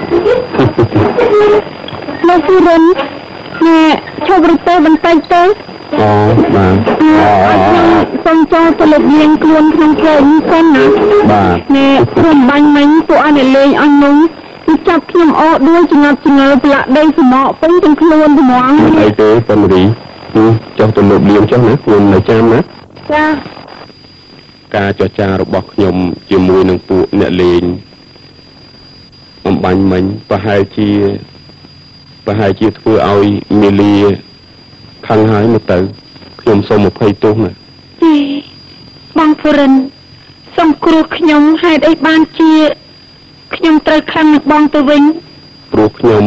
លោកពូរិនណែឈប់រទេះបន្តិចទៅអូបាទសូមចូលទៅលេបលេងខ្លួនក្នុងផ្លូវនេះសិនណាបាទណែខ្ញុំបាញ់មិញពួកអញលេងអញនោះគឺចាប់ខ្ញុំអោដួលចងាប់ចងើប្រឡាក់ដីស្មោកពេញទាំងខ្លួនត្មងអីទេប៉ុនរីចុះទៅលេបលេងចុះណាខ្ញុំនៅចាំណាចាការចរចារបស់ខ្ញុំជាមួយនឹងពួកអ្នកលេងអំបញ្ញមិញប្រហែលជាប្រហែលជាធ្វើឲ្យមីលាខឹងហើយមកទៅខ្ញុំសូមអភ័យទោសណាបងពូរិនសូមគ្រោះខ្ញុំហេតុអីបានជាខ្ញុំត្រូវខឹងនឹងបងទៅវិញព្រោះខ្ញុំ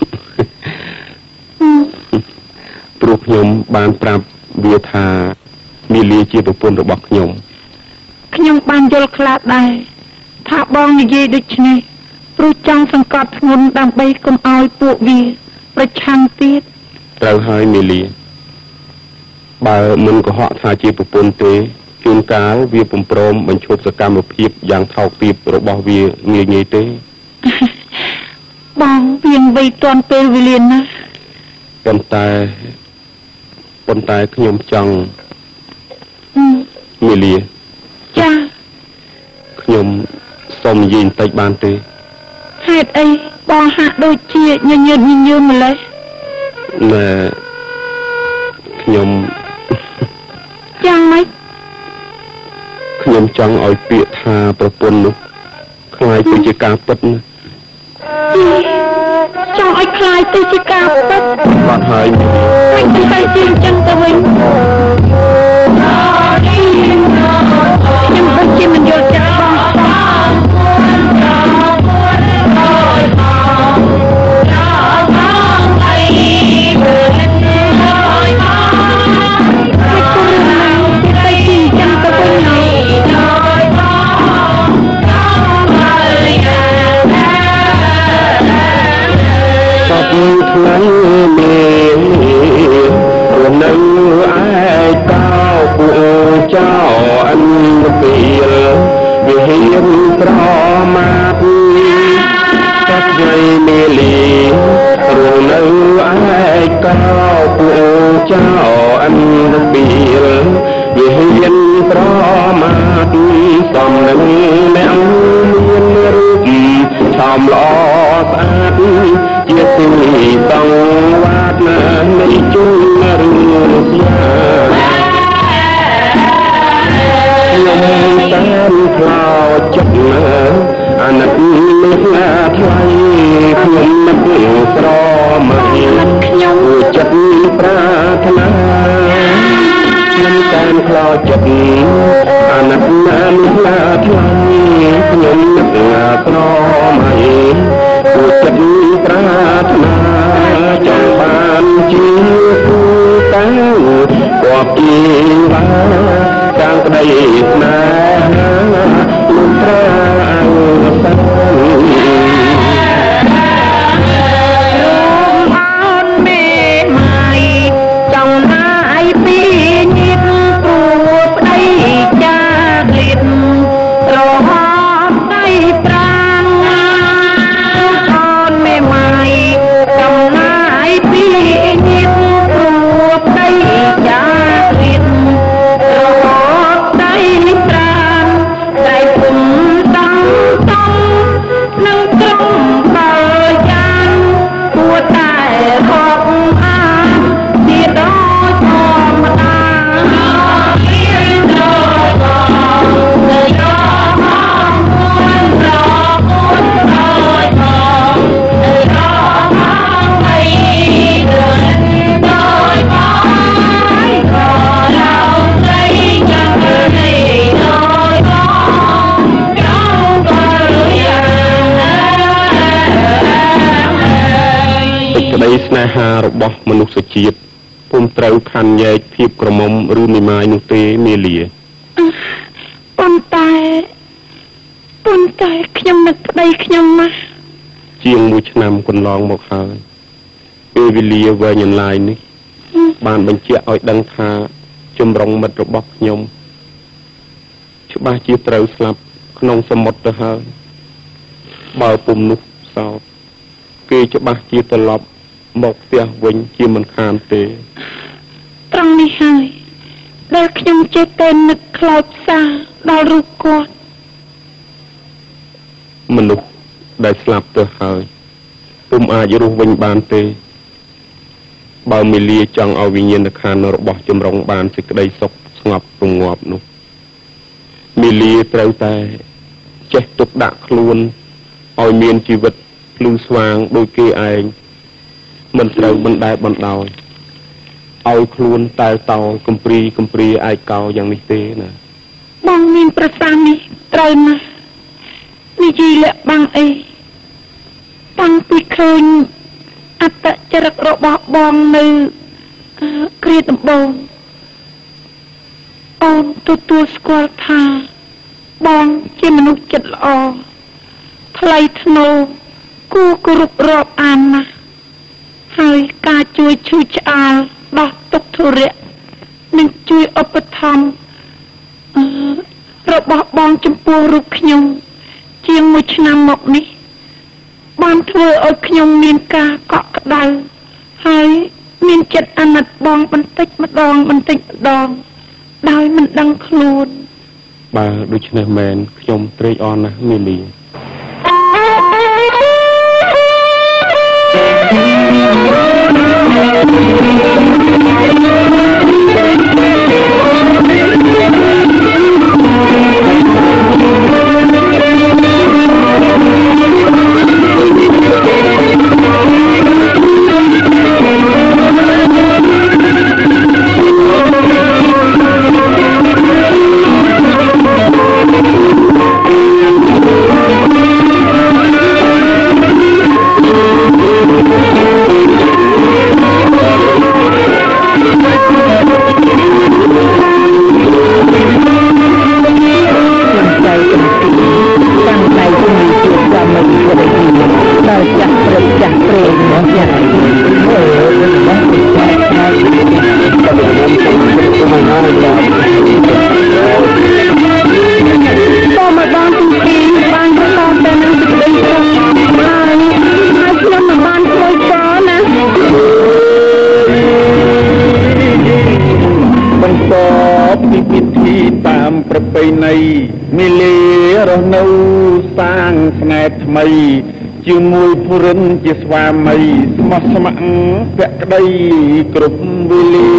ព្រោះខ្ញុំបានប្រាប់វាថាមីលាជាប្រពន្ធរបស់ខ្ញុំខ្ញុំបានយល់ខ្លះដែរថាបងនិយាយដូច្នេះព្រោះចង់សង្កត់ធ្ងន់ដើម្បីកុំឲ្យពួកវាប្រឆាំងទៀតត្រូវហើយមីលាបើមិនកុហកថាជាប្រពន្ធទេជួនកាលវាពំព្រមបញ្ឈប់សកម្មភាពយ៉ាងថោកទាបរបស់វាងាយងាយទេបងវាងវ័យទាន់ពេលវេលាណាប៉ុន្តែប៉ុន្តែខ្ញុំចង់មីលាចាខ្ញុំសូមនិយាយបន្តិចបានទេហេតុអីបងហាក់ដូចជាញញើតញញើម្លេះណែខ្ញុំយ៉ាងម៉េចខ្ញុំចង់ឲ្យពាក្យថាប្រពន្ធនោះខ្លាយទៅជាការពិតណាចង់ឲ្យខ្លាយទៅជាការពិតបាត់ហើយមិនទៅជាអញ្ចឹងទៅវិញខ្ញុំដូចជាមិនយល់ចិត្តបងថ្ងៃនេះនៅឯកោពួកចៅអិនពីលវិហារប្រមាទកាត់ថ្ងៃមេលីរនៅឯកោពួកចៅអិនពីលវិហារប្រមាទសំនឹងអ្នកមានរូបឆោមល្អស្អាតជាទីតងវាតណានៃជុំរឿងស្យាខ្ញុំតាមខ្លោចចិត្តណាអាណិតមេត្តាថ្លៃខ្ញុំមិនស្រមៃខ្ញុំចិត្តប្រាថ្នាខ្ញុំតាមខ្លោចចិត្តអាណិតមេត្តាថ្លៃខ្ញុំមិនស្រមៃចិត្តប្រាថ្នាចង់បានជាគូតាំងគាត់ជីវ៉ាកាងក្តីស្នេហាលោកប្រាអង្សាពក្តីស្នេហារបស់មនុស្សជាតិពុំត្រូវខណ្ឌញែកភាពក្រមុំឬមេម៉ាយនោះទេមេលាប៉ុន្តែប៉ុន្តែខ្ញុំនឹកប្តីខ្ញុំណាស់ជាងមួយឆ្នាំកន្លងមកហើយពេលវេលាវែងអន្លាយនេះបានបញ្ជាក់ឲ្យដឹងថាជំរងមិត្តរបស់ខ្ញុំច្បាស់ជាត្រូវស្លាប់ក្នុងសមុទ្រទៅហើយបើពុំនោះសោតគេច្បាស់ជាត្រឡប់មកផ្ទះវិញជាមិនខានទេត្រង់នេះហើយដែលខ្ញុំចេះតែនឹកខ្លោចផ្សាដល់រូបគាត់មនុស្សដែលស្លាប់ទៅហើយពុំអាចរស់វិញបានទេបើមេលាចង់ឲ្យវិញ្ញាណក្ខន្ធរបស់ចម្រុងបានសេចក្តីសុខស្ងប់រងាប់នោះមេលាត្រូវតែចេះទុកដាក់ខ្លួនឲ្យមានជីវិតភ្លឺស្វាងដូចគេឯងមិនត្រូវបណ្ដែតបណ្ដោយឲ្យខ្លួនតែតោកំព្រីកំព្រីឯកោយ៉ាងនេះទេណាបងមានប្រសាសន៍នេះត្រូវណាស់និយាយលាក់បាំងអីតាំងពីឃើញអត្តចរិតរបស់បងនៅគ្រាដំបូងអូនទទួលស្គាល់ថាបងជាមនុស្សចិត្តល្អថ្លៃថ្នូរគួរគោរពរាប់អានណាស់ហើយការជួយឈឺឆ្អាលដោះទុក្ខធុរៈនិងជួយឧបត្ថម្ភរបស់បងចំពោះរូបខ្ញុំជាងមួយឆ្នាំមកនេះបានធ្វើឲ្យខ្ញុំមានការកក់ក្ដៅហើយមានចិត្តអាណិតបងបន្តិចម្ដងបន្តិចម្ដងដោយមិនដឹងខ្លួនបើដូច្នេះមែនខ្ញុំត្រេកអរណាស់មីលីថ្មីជាមួយភរិនជាស្វាមីស្មោះស្ម័គ្រពាក់ក្តីគ្រប់វេលា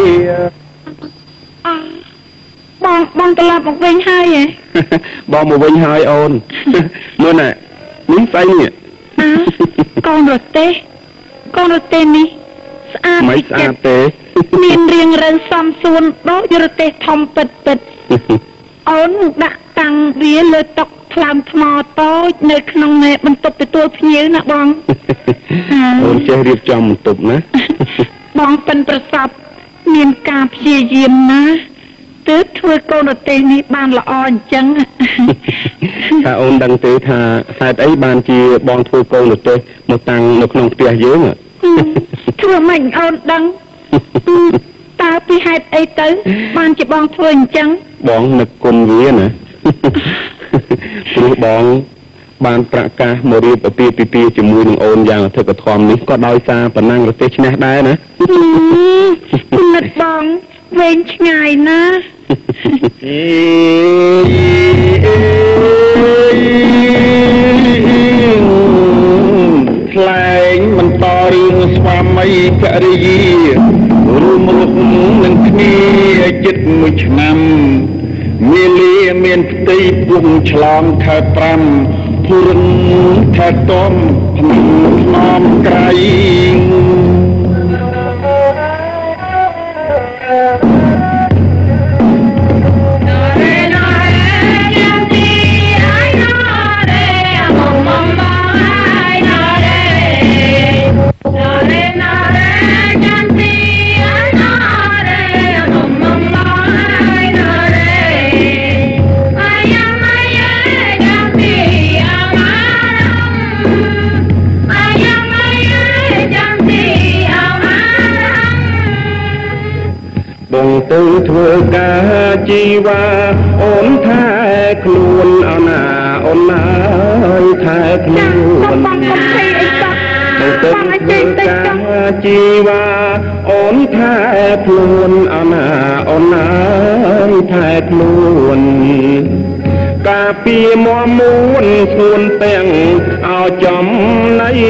បងបងត្រឡប់មកវិញហើយហ៎បងមកវិញហើយអូនមើលណែនេះស្អីនេះកូនរទេះកូនរទេះនេះស្អាតមិនស្អាតទេមានរាងរៅសំសួនដូចរទេះធំពិតពិតអូនដាក់តាំងវាលើតុថ្លើមថ្មតូចនៅក្នុងបន្ទប់ទទួលភ្ញៀវណាបងអូនចេះរៀបចំបន្ទប់ណាបងប៉ិនប្រសពមានការព្យាយាមណាទើបធ្វើកូនរទេះនេះបានល្អអញ្ចឹងតើអូនដឹងទេថាហេតុអីបានជាបងធ្វើកូនរទេះមកតាំងនៅក្នុងផ្ទះយើងធ្វើម៉េចអូនដឹងតើពីហេតុអីទៅបានជាបងធ្វើអញ្ចឹងបងនឹកគុណវាណាព្រោះបងបានប្រកាសមករៀបអាពាហ៍ពិពាហ៍ជាមួយនឹងអូនយ៉ាងអធិកអធមនេះក៏ដោយសារប៉ុណ្ណឹងប្រទេសឈ្នះដែរណាគុណិតបងវែងឆ្ងាយណាខ្លែងបន្តរឿងស្វាមីភរិយារួមរស់នឹងគ្នាជិតមួយឆ្នាំមេលាមានផ្ទៃពុំឆ្លងខែប្រាំភុរិនខែតំភ្នំភ្នំក្រៃ Hãy subscribe cho kênh Ghiền Mì Gõ để không bỏ lỡ ទៅធ្វើការជីវ៉ាអូនថែខ្លួនអណាអូនណាយថែខ្លួនទៅធ្វើការជីវ៉ាអូនថែខ្លួនអណាអូនណាយថែខ្លួនការពីមមួនស្ងួនទាំងឲ្យចំណៃ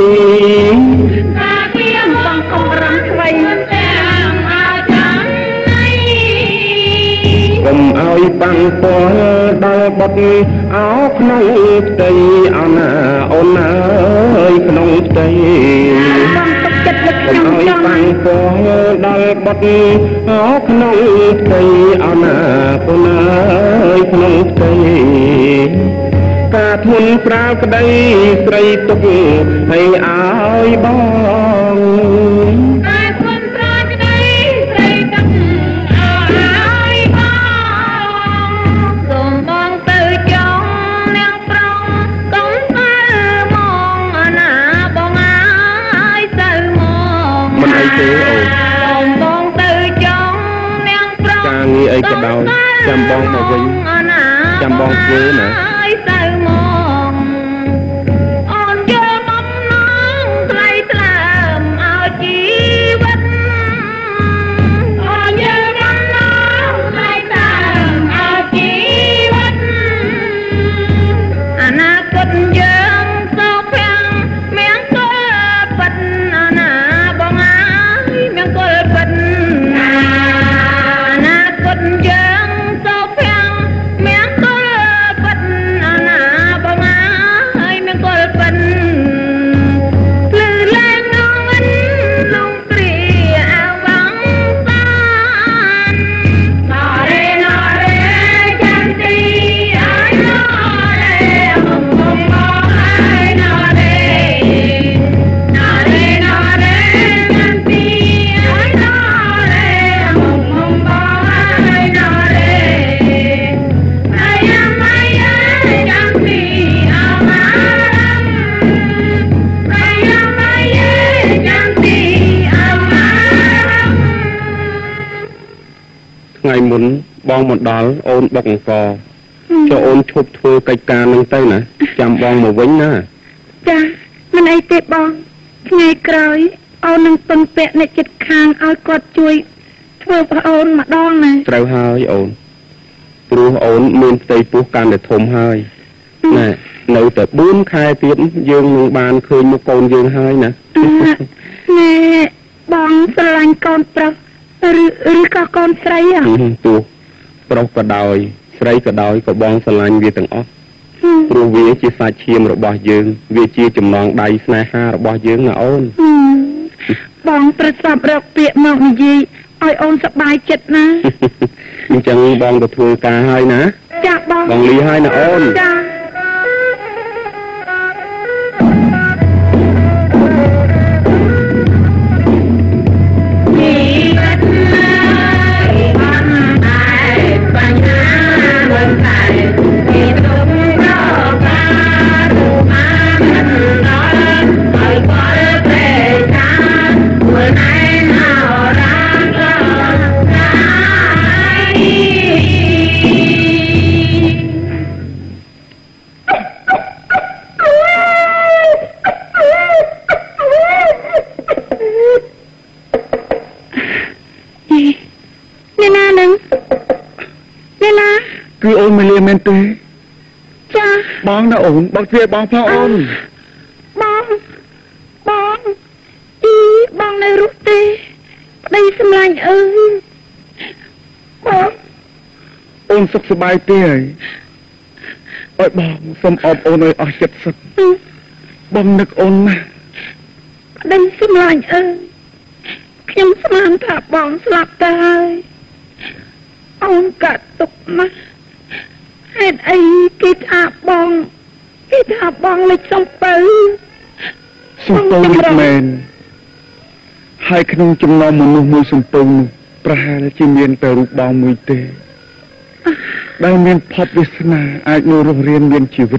ការពីបងកំរំថ្មីទាំងឲ្យចំណៃកុំឲ្យបាំងពាល់ដល់បុតអោក្នុងផ្ទៃអណាអូនអើយក្នុងផ្ទៃបងទុកចិត្តលើខ្ញុំចង់បាំងពាល់ដល់បុតអោក្នុងផ្ទៃអណាអូនអើយក្នុងផ្ទៃការធន់ប្រាក្តីស្រីទុកឲ្យឲ្យបងការធន់ប្រាក្តីស្រីទុកឲ្យបងសូមបងទៅចង់នាងប្រុងកុំទៅមងអណាបងអើយទៅមងមិនអីទេអូសូមបងទៅចង់នាងប្រុងការងារអីក៏ដោយចាំបងមកវិញចាំបងធ្វើណាទៅមកអូនយកបំណងថ្លៃថ្លើមឲ្យជីវិតអូនយកបំណងថ្លៃថ្លើមឲ្យជីវិតអនាគតយើងសុខភាំងមង្គលពិតអណាបងអើយមង្គលពិតអនាគតយើងសុខភាំងមង្គលពិតអណាបងអើយមង្គលពិតភ្លឺលែងងងិនលងព្រាអវងសានណរេណរេចន្ទីអើយណរេហំហំបងអើយណរេណរេណរេចន្ទីអើយណរេហំហំបងអើយណរេអាយ៉ាម៉ាយ៉ាចន្ទីអមារំអាយ៉ាម៉ាយ៉ាចន្ទីអមារំថ្ងៃមុនបងមកដល់អូនបុកអង្គចុះអូនឈប់ធ្វើកិច្ចការនឹងទៅណាចាំបងមកវិញណាចាមិនអីទេបងថ្ងៃក្រោយអូននឹងពឹងពាក់អ្នកចិត្តខាងឲ្យគាត់ជួយធ្វើប្អូនម្ដងណាត្រូវហើយអូនព្រោះអូនមានផ្ទៃពោះកាន់តែធំហើយណែនៅតែបួនខែទៀតយើងនឹងបានឃើញមុខកូនយើងហើយណាណែបងស្រឡាញ់កូនប្រុសឬឬក៏កូនស្រីអ្ហ៎ទោះប្រុសក៏ដោយស្រីក៏ដោយក៏បងស្រឡាញ់វាទាំងអស់ព្រោះវាជាសាច់ឈាមរបស់យើងវាជាចំណងដៃស្នេហារបស់យើងណាអូនបងប្រសពរកពាក្យមកនិយាយឲ្យអូនសប្បាយចិត្តណាអញ្ចឹងបងទៅធ្វើការហើយណាចាបងបងលីហើយណាអូនចាគឺអូនមិនលៀមែនទេចាបងណាអូនបងជាបងផងអូនបងបងអីបងនៅរស់ទេប្តីសម្លាញ់អើយបងអូនសុខសប្បាយទេហើយអើយបងសូមអបអូនឲ្យអស់ចិត្តសុខបងនឹកអូនណាស់ប្តីសម្លាញ់អើយខ្ញុំស្មានថាបងស្លាប់ទៅហើយអូនកាត់ទុកណាស់ហេតុអីគេថាបងគេថាបងលេចសំពៅសំពៅលេចមែនហើយក្នុងចំណោមមនុស្សមួយសំពៅនោះប្រហែលជាមានតែរូបបងមួយទេដែលមានភពវាសនាអាចនៅរស់រានមានជីវិត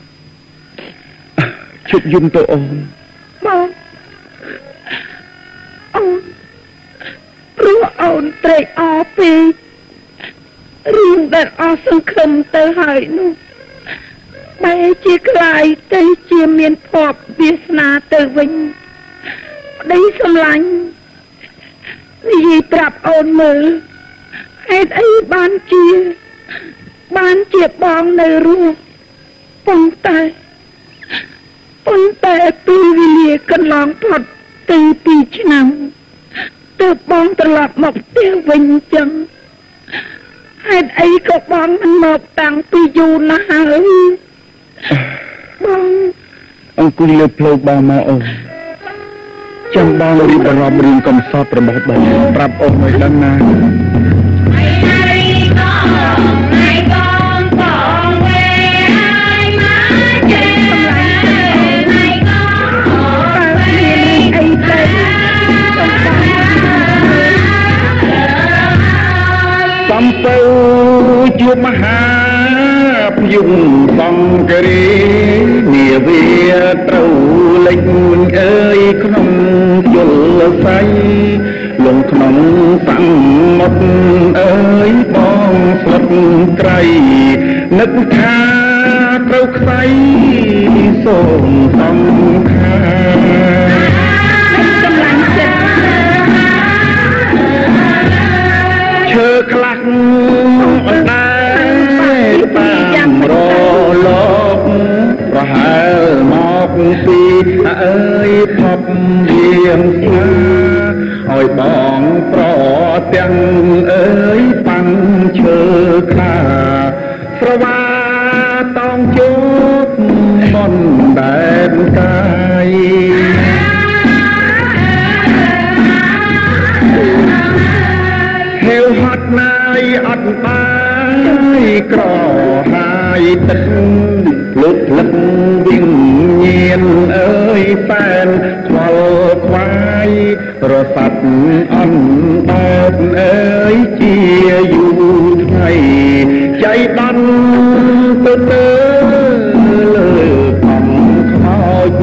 ជិតយំទៅអូនបងអូនព្រោះអូនអូនត្រេកអរពេករឿងដែលអស់សង្ឃឹមទៅហើយនោះបែរជាក្លាយទៅជាមានភ័ព្វវាសនាទៅវិញប្តីសម្លាញ់និយាយប្រាប់អូនមើលហេតុអីបានជាបានជាបងនៅរស់ប៉ុន្តែប៉ុន្តែពេលវេលាកន្លងផុតទៅពីរឆ្នាំទើបបងត្រឡប់មកផ្ទះវិញចឹងហេតុអីក៏បងមិនមកតាំងពីយូរណាស់ហើយបងអង្គុយលើផ្លូវបងមកអូនចាំបងរៀបអារម្មណ៍រឿងកំសត់របស់បងប្រាប់អូនឲ្យដឹងណាសំពៅជួបមហាភយងសង្ករីនាវាត្រូវលេចអើយក្នុងយល់ស័យលងក្នុងសមុទ្រអើយបងស្លឹកក្រៃនឹកថាត្រូវខ្សែសូមសង្ខាឈើខ្លះអណ្ដែតតាមរលកប្រហែលមកពីអើយផប់យាមស្មាឲ្យបងប្រទាំងអើយប៉ាំងឈើខ្លាស្រវាតងជោគបនដែនកាយហេវហត់ណាយអត់បាយក្រហាយទឹកលុតលឹកវិញញៀនអើយសែនខ្វល់ខ្វាយរសាត់អន់បែបអើយជាយូរថ្ងៃចៃដន្យទៅទៅលើកំខ្មោច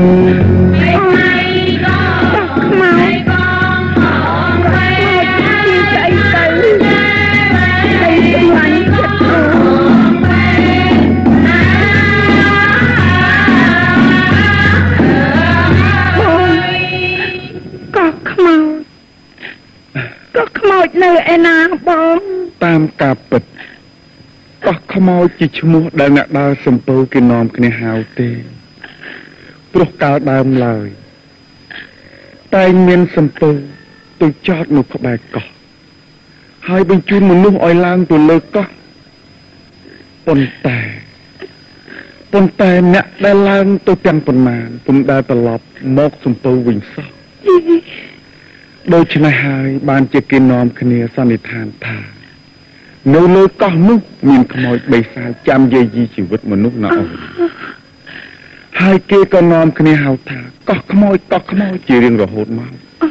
នៅឯណាបងតាមការពិតកោះខ្មោចជាឈ្មោះដែលអ្នកដើរសំពៅគេនាំគ្នាហៅទេព្រោះកាលដើមឡើយតែមានសំពៅទៅចតនៅក្បែរកោះហើយបញ្ជូនមនុស្សឲ្យឡើងទៅលើកោះប៉ុន្តែប៉ុន្តែអ្នកដែលឡើងទៅទាំងប៉ុន្មានពុំដែលត្រឡប់មកសំពៅវិញសោះដូច្នេះហើយបានជាគេនាំគ្នាសន្និដ្ឋានថានៅលើកោះនោះមានខ្មោចបិសាចចាំយាយីជីវិតមនុស្សណាអូនហើយគេក៏នាំគ្នាហៅថាកោះខ្មោចកោះខ្មោចជារៀងរហូតមក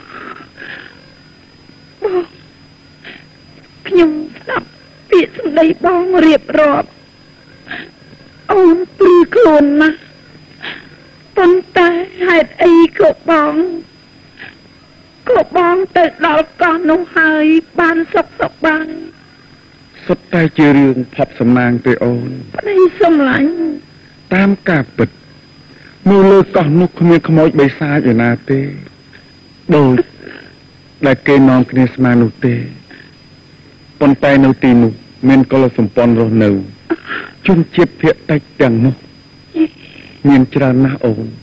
បងខ្ញុំស្ដាប់ពាក្យសម្ដីបងរៀបរាប់អូនព្រឺខ្លួនណាស់ប៉ុន្តែហេតុអីក៏បងក៏បងទៅដល់កោះនោះហើយបានសុខសប្បាយសុទ្ធតែជារឿងផប់សំណាងទេអូនប្តីសម្លាញ់តាមការពិតនៅលើកោះនោះគ្មានខ្មោចបិសាចឯណាទេដូចដែលគេនាំគ្នាស្មាននោះទេប៉ុន្តែនៅទីនោះមានកុលសម្ព័ន្ធរស់នៅជនជាតិភាគតិចទាំងនោះមានច្រើនណាស់អូន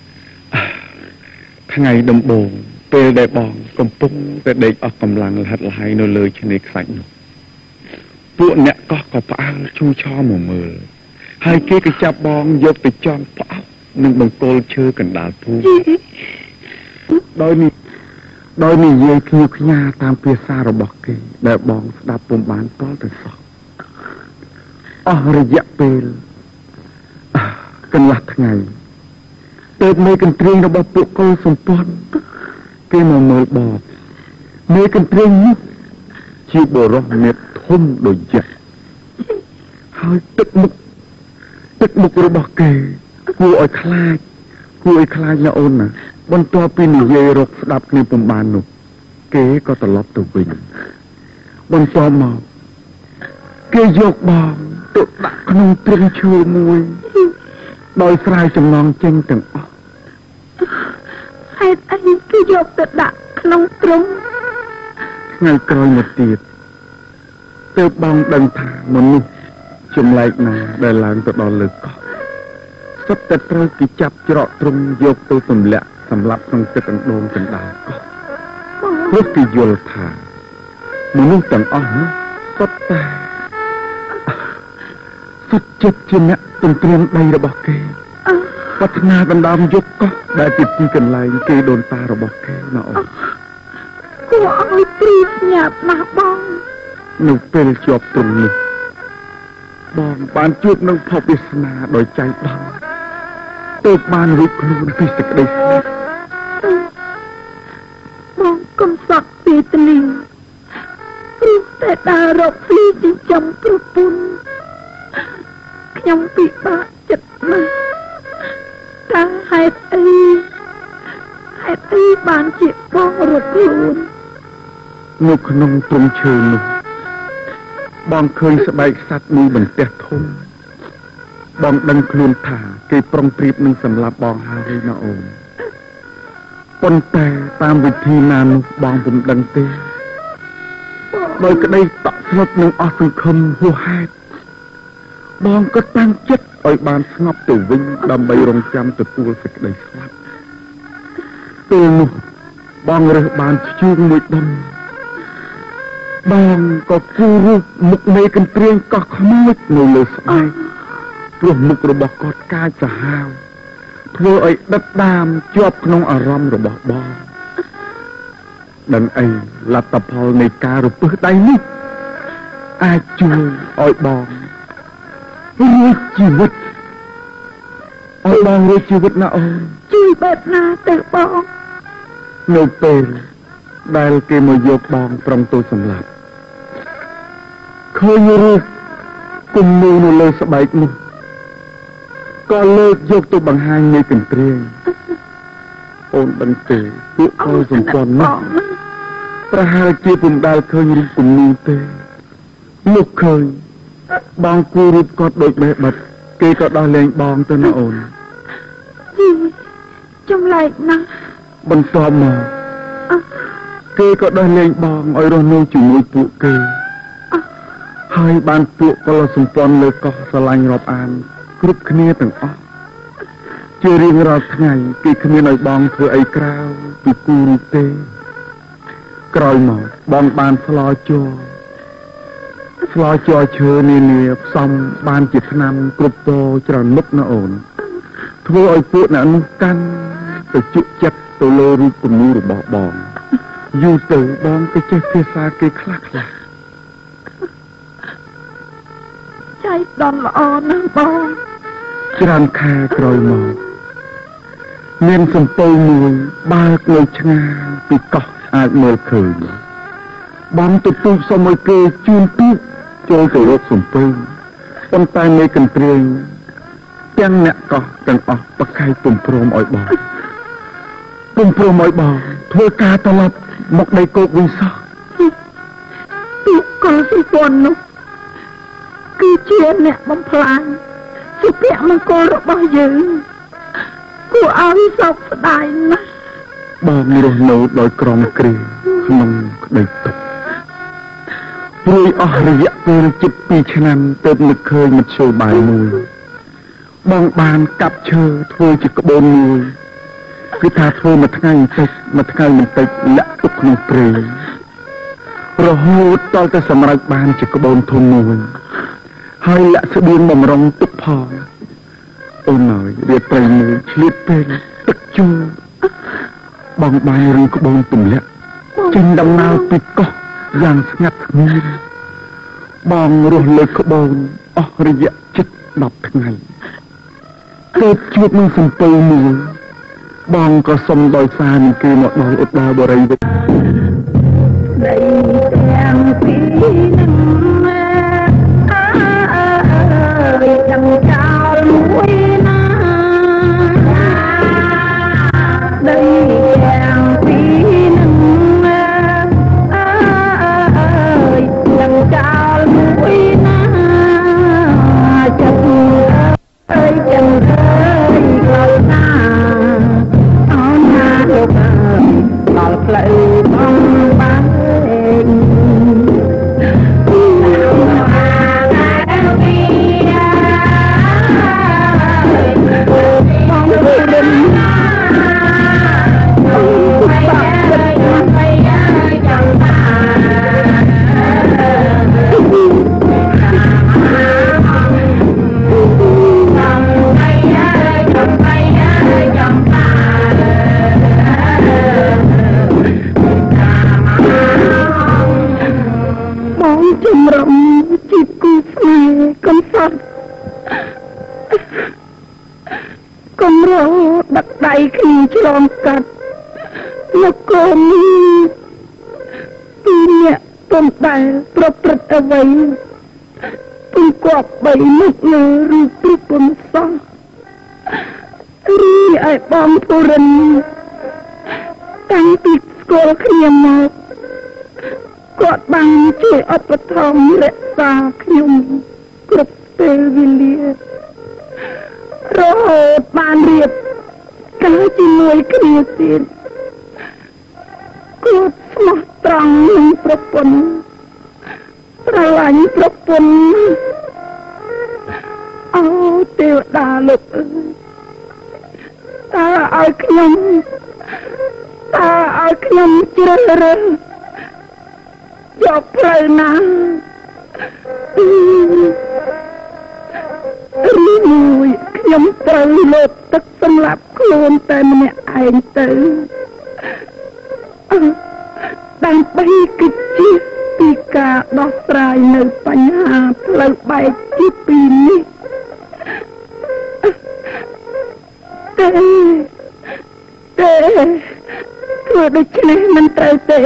ថ្ងៃដំបូងពេលដែលបងកំពុងតែដេកអស់កម្លាំងលហិតលហើយនៅលើឆ្នេរខ្សាច់នោះពួកអ្នកកោះក៏ផ្អើលឈូឆាមកមើលហើយគេក៏ចាប់បងយកទៅចងផ្អោនឹងបង្គោលឈើកណ្ដាលភូមិដោយនេះដោយនិយាយគ្នាខ្ញាតាមភាសារបស់គេដែលបងស្ដាប់ពុំបានតល់ទៅសោះអស់រយៈពេលកន្លះថ្ងៃទៅមេកន្ទ្រៀងរបស់ពួកកុលសម្ព័ន្ធគេមកមើលបបមេកន្ទ្រៀងនេះជាបរិសុទ្ធមេធំដូចយ៉ាហើយទឹកមុខទឹកមុខរបស់គេគួរឲ្យខ្លាចគួរឲ្យខ្លាចណាអូនណាបន្ទាប់ពីនិយាយរកស្ដាប់គ្នាពុំបាននោះគេក៏ត្រឡប់ទៅវិញបន្ទាប់មកគេយកបងទៅដាក់ក្នុងទ្រុងឈើមួយដោយស្រាយចំណងចេញទាំងអស់ហេតុអីគេយកទៅដាក់ក្នុងទ្រុងថ្ងៃក្រោយមកទៀតទើបបងដឹងថាមនុស្សចម្លែកណាដែលឡើងទៅដល់លើកោះសុទ្ធតែត្រូវគេចាប់ច្រកទ្រុងយកទៅទម្លាក់សម្លាប់ក្នុងទឹកអណ្ដូងកណ្ដាលកោះព្រោះគេយល់ថាមនុស្សទាំងអស់នោះសុទ្ធតែសុទ្ធចិត្តជាអ្នកទន្ទ្រានដីរបស់គេប្រាថ្នាដណ្ដើមយកកោះដែលជាទីកន្លែងគេដូនតារបស់គេណាអូនគួរឲ្យព្រួយញាប់ណាស់បងនៅពេលជាប់ទ្រុងនេះបងបានជួបនឹងភពវាសនាដោយចៃដន្យទើបបានរួចខ្លួនពីសេចក្តីស្លាប់បងកុំសក់ពីទនីព្រោះតែដើររកស៊ីចិញ្ចឹមប្រពន្ធខ្ញុំពិបាកចិត្តណាស់តើហេតុអីហេតុអីបានជាបងរត់ខ្លួននៅក្នុងទ្រុងឈើនោះបងឃើញស្បែកសត្វមួយបន្ទះធំបងដឹងខ្លួនថាគេប្រុងប្រៀបនឹងសម្លាប់បងហើយណាអូនប៉ុន្តែតាមវិធីណានោះបងពុំដឹងទេដោយក្តីតក់ស្លុតនឹងអស់សង្ឃឹមហួសហេតុបងក៏តាំងចិត្តឲ្យបានស្ងប់ទៅវិញដើម្បីរងចាំទទួលសេចក្តីស្លាប់ពេលនោះបងរើសបានធ្យូងមួយដុំបងក៏គូររូបមុខមេកន្ទ្រៀងកោះខ្មោចនៅលើស្បែកព្រោះមុខរបស់គាត់កាចសាហាវធ្វើឲ្យដិតដាមជាប់ក្នុងអារម្មណ៍របស់បងដឹងអីលទ្ធផលនៃការរពឹសដៃនេះអាចជួយឲ្យបងរួចជីវិតឲ្យបងរួចជីវិតណាអូនជួយបែបណាទៅបងនៅពេលដែលគេមកយកបងប្រុងទៅសម្លាប់ឃើញរូបគំនូនៅលើស្បែកនោះក៏លើកយកទៅបង្ហាញនៃកន្ទ្រៀងអូនដឹងទេពួកកូនសំពន់នោះប្រហែលជាពុំដែលឃើញរូបគំនូទេលោកឃើញបងគូរូបគាត់ដូចបេះបិទគេក៏ដោះលែងបងទៅណាអូនចម្លែកណាស់បន្ទាប់មកគេក៏ដោះលែងបងឲ្យរស់នៅជាមួយពួកគេហើយបានពួកកុលសម្ព័ន្ធលើកោះស្រឡាញ់រាប់អានគ្រប់គ្នាទាំងអស់ជារៀងរាល់ថ្ងៃគេគ្មានឲ្យបងធ្វើអីក្រៅពីគូរូបទេក្រោយមកបងបានស្លជ័រស្លជ័រឈើនានាផ្សំបានជាថ្នាំគ្រប់តច្រើនមុខណាអូនធ្វើឲ្យពួកអ្នកនោះកាន់ទៅជក់ចិត្តទៅលើរូបគំនូរបស់បងយូរទៅបងទៅចេះភាសាគេខ្លះខ្លះចៃដន្យល្អណាស់បងច្រើនខែក្រោយមកមានសំពៅមួយបើកនៅឆ្ងាយពីកោះអាចមើលឃើញបងទៅទូកសុំឲ្យគេជូនទូកចូលទៅរកសំពៅប៉ុន្តែមេកន្ទ្រៀងទាំងអ្នកកោះទាំងអស់ប្រកែកពុំព្រមឲ្យបងពុំព្រមឲ្យបងធ្វើការត្រឡប់មកដីគោកវិញសោះទូកកោះសុពន្ធនោះគឺជាអ្នកបំផ្លាញសុភមង្គលរបស់យើងគួរឲ្យសោកស្ដាយណាស់បងរស់នៅដោយក្រំគ្រាក្នុងក្តីទុក្ខព្រួយអស់រយៈពេលជិតពីរឆ្នាំទើបនឹកឃើញមធ្យោបាយមួយបងបានកាប់ឈើធ្វើជាក្បូនមួយគឺថាធ្វើមួយថ្ងៃបន្តិចមួយថ្ងៃបន្តិចលាក់ទុកក្នុងព្រៃរហូតដល់តែសម្រេចបានជាក្បូនធំមួយហើយលាក់ស្បៀងបំរុងទុកផងអូនអើយរាត្រីមួយឆ្លៀតពេលទឹកជូរបងបានរឹងក្បូនទម្លាក់ចេញដំណើរពីកោះយ៉ាងស្ងាត់ស្ងៀមបងរស់លើក្បូនអស់រយៈជិតដប់ថ្ងៃទើបជួបនឹងសំពៅមួយបងក៏សុំដោយសារនឹងគេមកដល់ឧត្តរបរិយវិញដីទាំងពីរនឹងចាំចោលមួយណាដីទាំងពីរនឹងរដាក់ដៃគ្នាឆ្លងកាត់លោកកូនពីអ្នកពុំដែលប្រព្រឹត្តអ្វីពុំគប់បីមុខលើឬព្រឹកពុំសោះរីឯបងពុរិនតាំងពីស្គាល់គ្នាមកគាត់បានជួយឧបត្ថម្ភរក្សាខ្ញុំគ្រប់ពេលវេលារហូតបានរៀបការជាមួយគ្នាទៀតគាត់ស្មោះត្រង់នឹងប្រពន្ធស្រឡាញ់ប្រពន្ធអូទេវតាលោកអើយតើឲ្យខ្ញុំតើឲ្យខ្ញុំជ្រើសរើសយកផ្លូវណារីមួយខ្ញុំត្រូវលោតទឹកសម្រាប់ខ្លួនតែម្នាក់ឯងទៅដើម្បីកិច្ចជិះពីការដោះស្រាយនៅបញ្ហាផ្លូវបែកទីពីរនេះតែតែធ្វើដូច្នេះមិនត្រូវទេ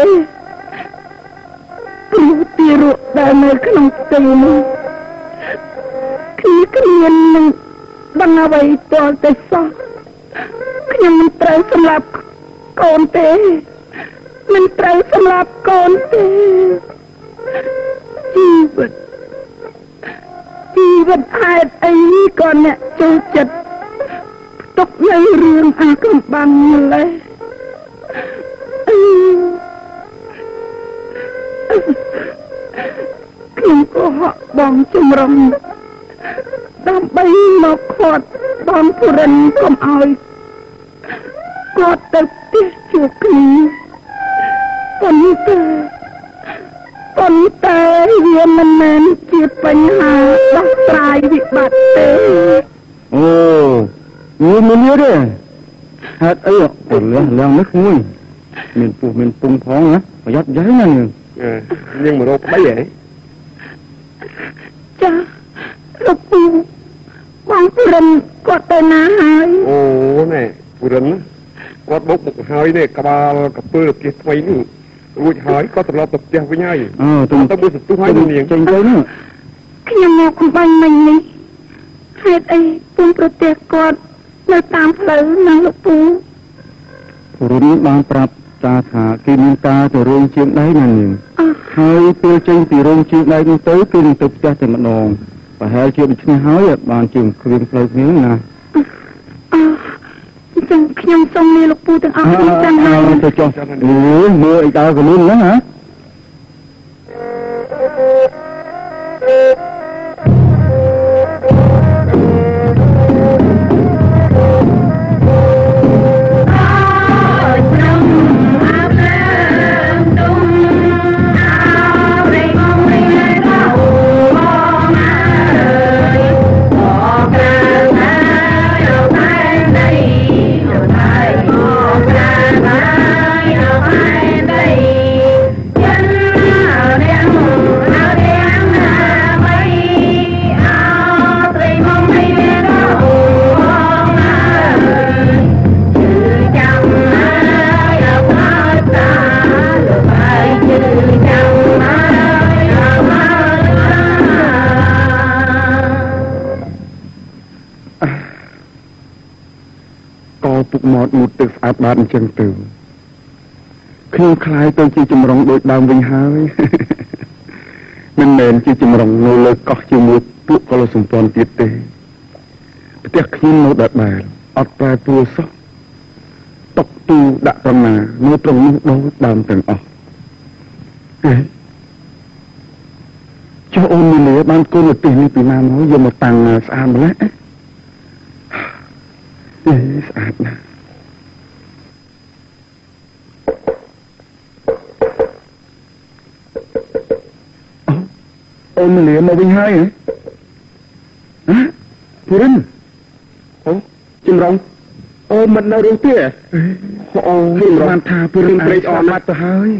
ព្រោះទីរក់ដែលនៅក្នុងផ្ទៃនេះគឺគ្មាននឹងដឹងអ្វីទាល់តែសោះខ្ញុំមិនត្រូវសម្លាប់កូនទេមិនត្រូវសម្លាប់កូនទេជីវិតជីវិតហេតុអីក៏អ្នកចូលចិត្តផ្ទុកនៅរឿងអាកំបាំងម្លេះខ្ញុំក៏ហក់បងជំរំដើម្បីមកខាត់បងពុរិនកុំឲ្យគាត់ទៅផ្ទះជួបគ្នាប៉ុន្តែប៉ុន្តែវាមិនមែនជាបញ្ហាដោះស្រាយវិបត្តិទេអូវាមិនយល់ទេហេតុអីអត់លះឡើងនេះមួយមានពុះមានពុងផងណាប្រយ័ត្នយ៉ាងណាយើងយើងមករកបីហ៎ចាលោកពូបងពុរិនគាត់ទៅណាហើយអូណែពុរិនគាត់បុកមកហើយនេះក្បាលកពើផ្ទះថ្មីនេះរួចហើយគាត់ត្រឡប់ទៅផ្ទះវិញហើយអូទៅទៅមើលសន្ទុះហើយនាងចេញទៅនោះខ្ញុំមកកំបាញ់មិញនេះហេតុអីពុំប្រទះគាត់នៅតាមផ្លូវណាលោកពូពុរិនបានប្រាប់តាថាគេមានការទៅរោងជាងដៃណានាងហើយពេលចេញពីរោងជាងដៃនេះទៅគឺនឹងទៅផ្ទះតែម្ដងប្រហែលជាដូច្នេះហើយបានជាគ្រឿងផ្លូវគ្នាណាអញ្ចឹងខ្ញុំសូមលាលោកពូទាំងអស់គ្នាចាំហើយទៅចុះអូមើលអីដើរក៏លឿនណាហ៎ពុកមាត់មុតទឹកស្អាតបាតអញ្ចឹងទៅខ្ញុំខ្លាយទៅជាចម្រុងដូចដើមវិញហើយមិនមែនជាចម្រុងនៅលើកោះជាមួយពួកកុលសម្ព័ន្ធទៀតទេផ្ទះខ្ញុំនៅដដែលអត់ប្រែប្រួលសោះតុកទូដាក់ប្រមានៅត្រង់នោះដូចដើមទាំងអស់ចុះអូនមីលាបានកូនទៅនេះពីណាមកយកមកតាំងស្អាតម្ល៉េះអេស្អាតណាស់អូនលាមកវិញហើយហ៎ពុរិនអូចម្រងអូមិននៅរឿងទេអូខ្ញុំបានថាពុរិនព្រេកអត់ទៅហើយ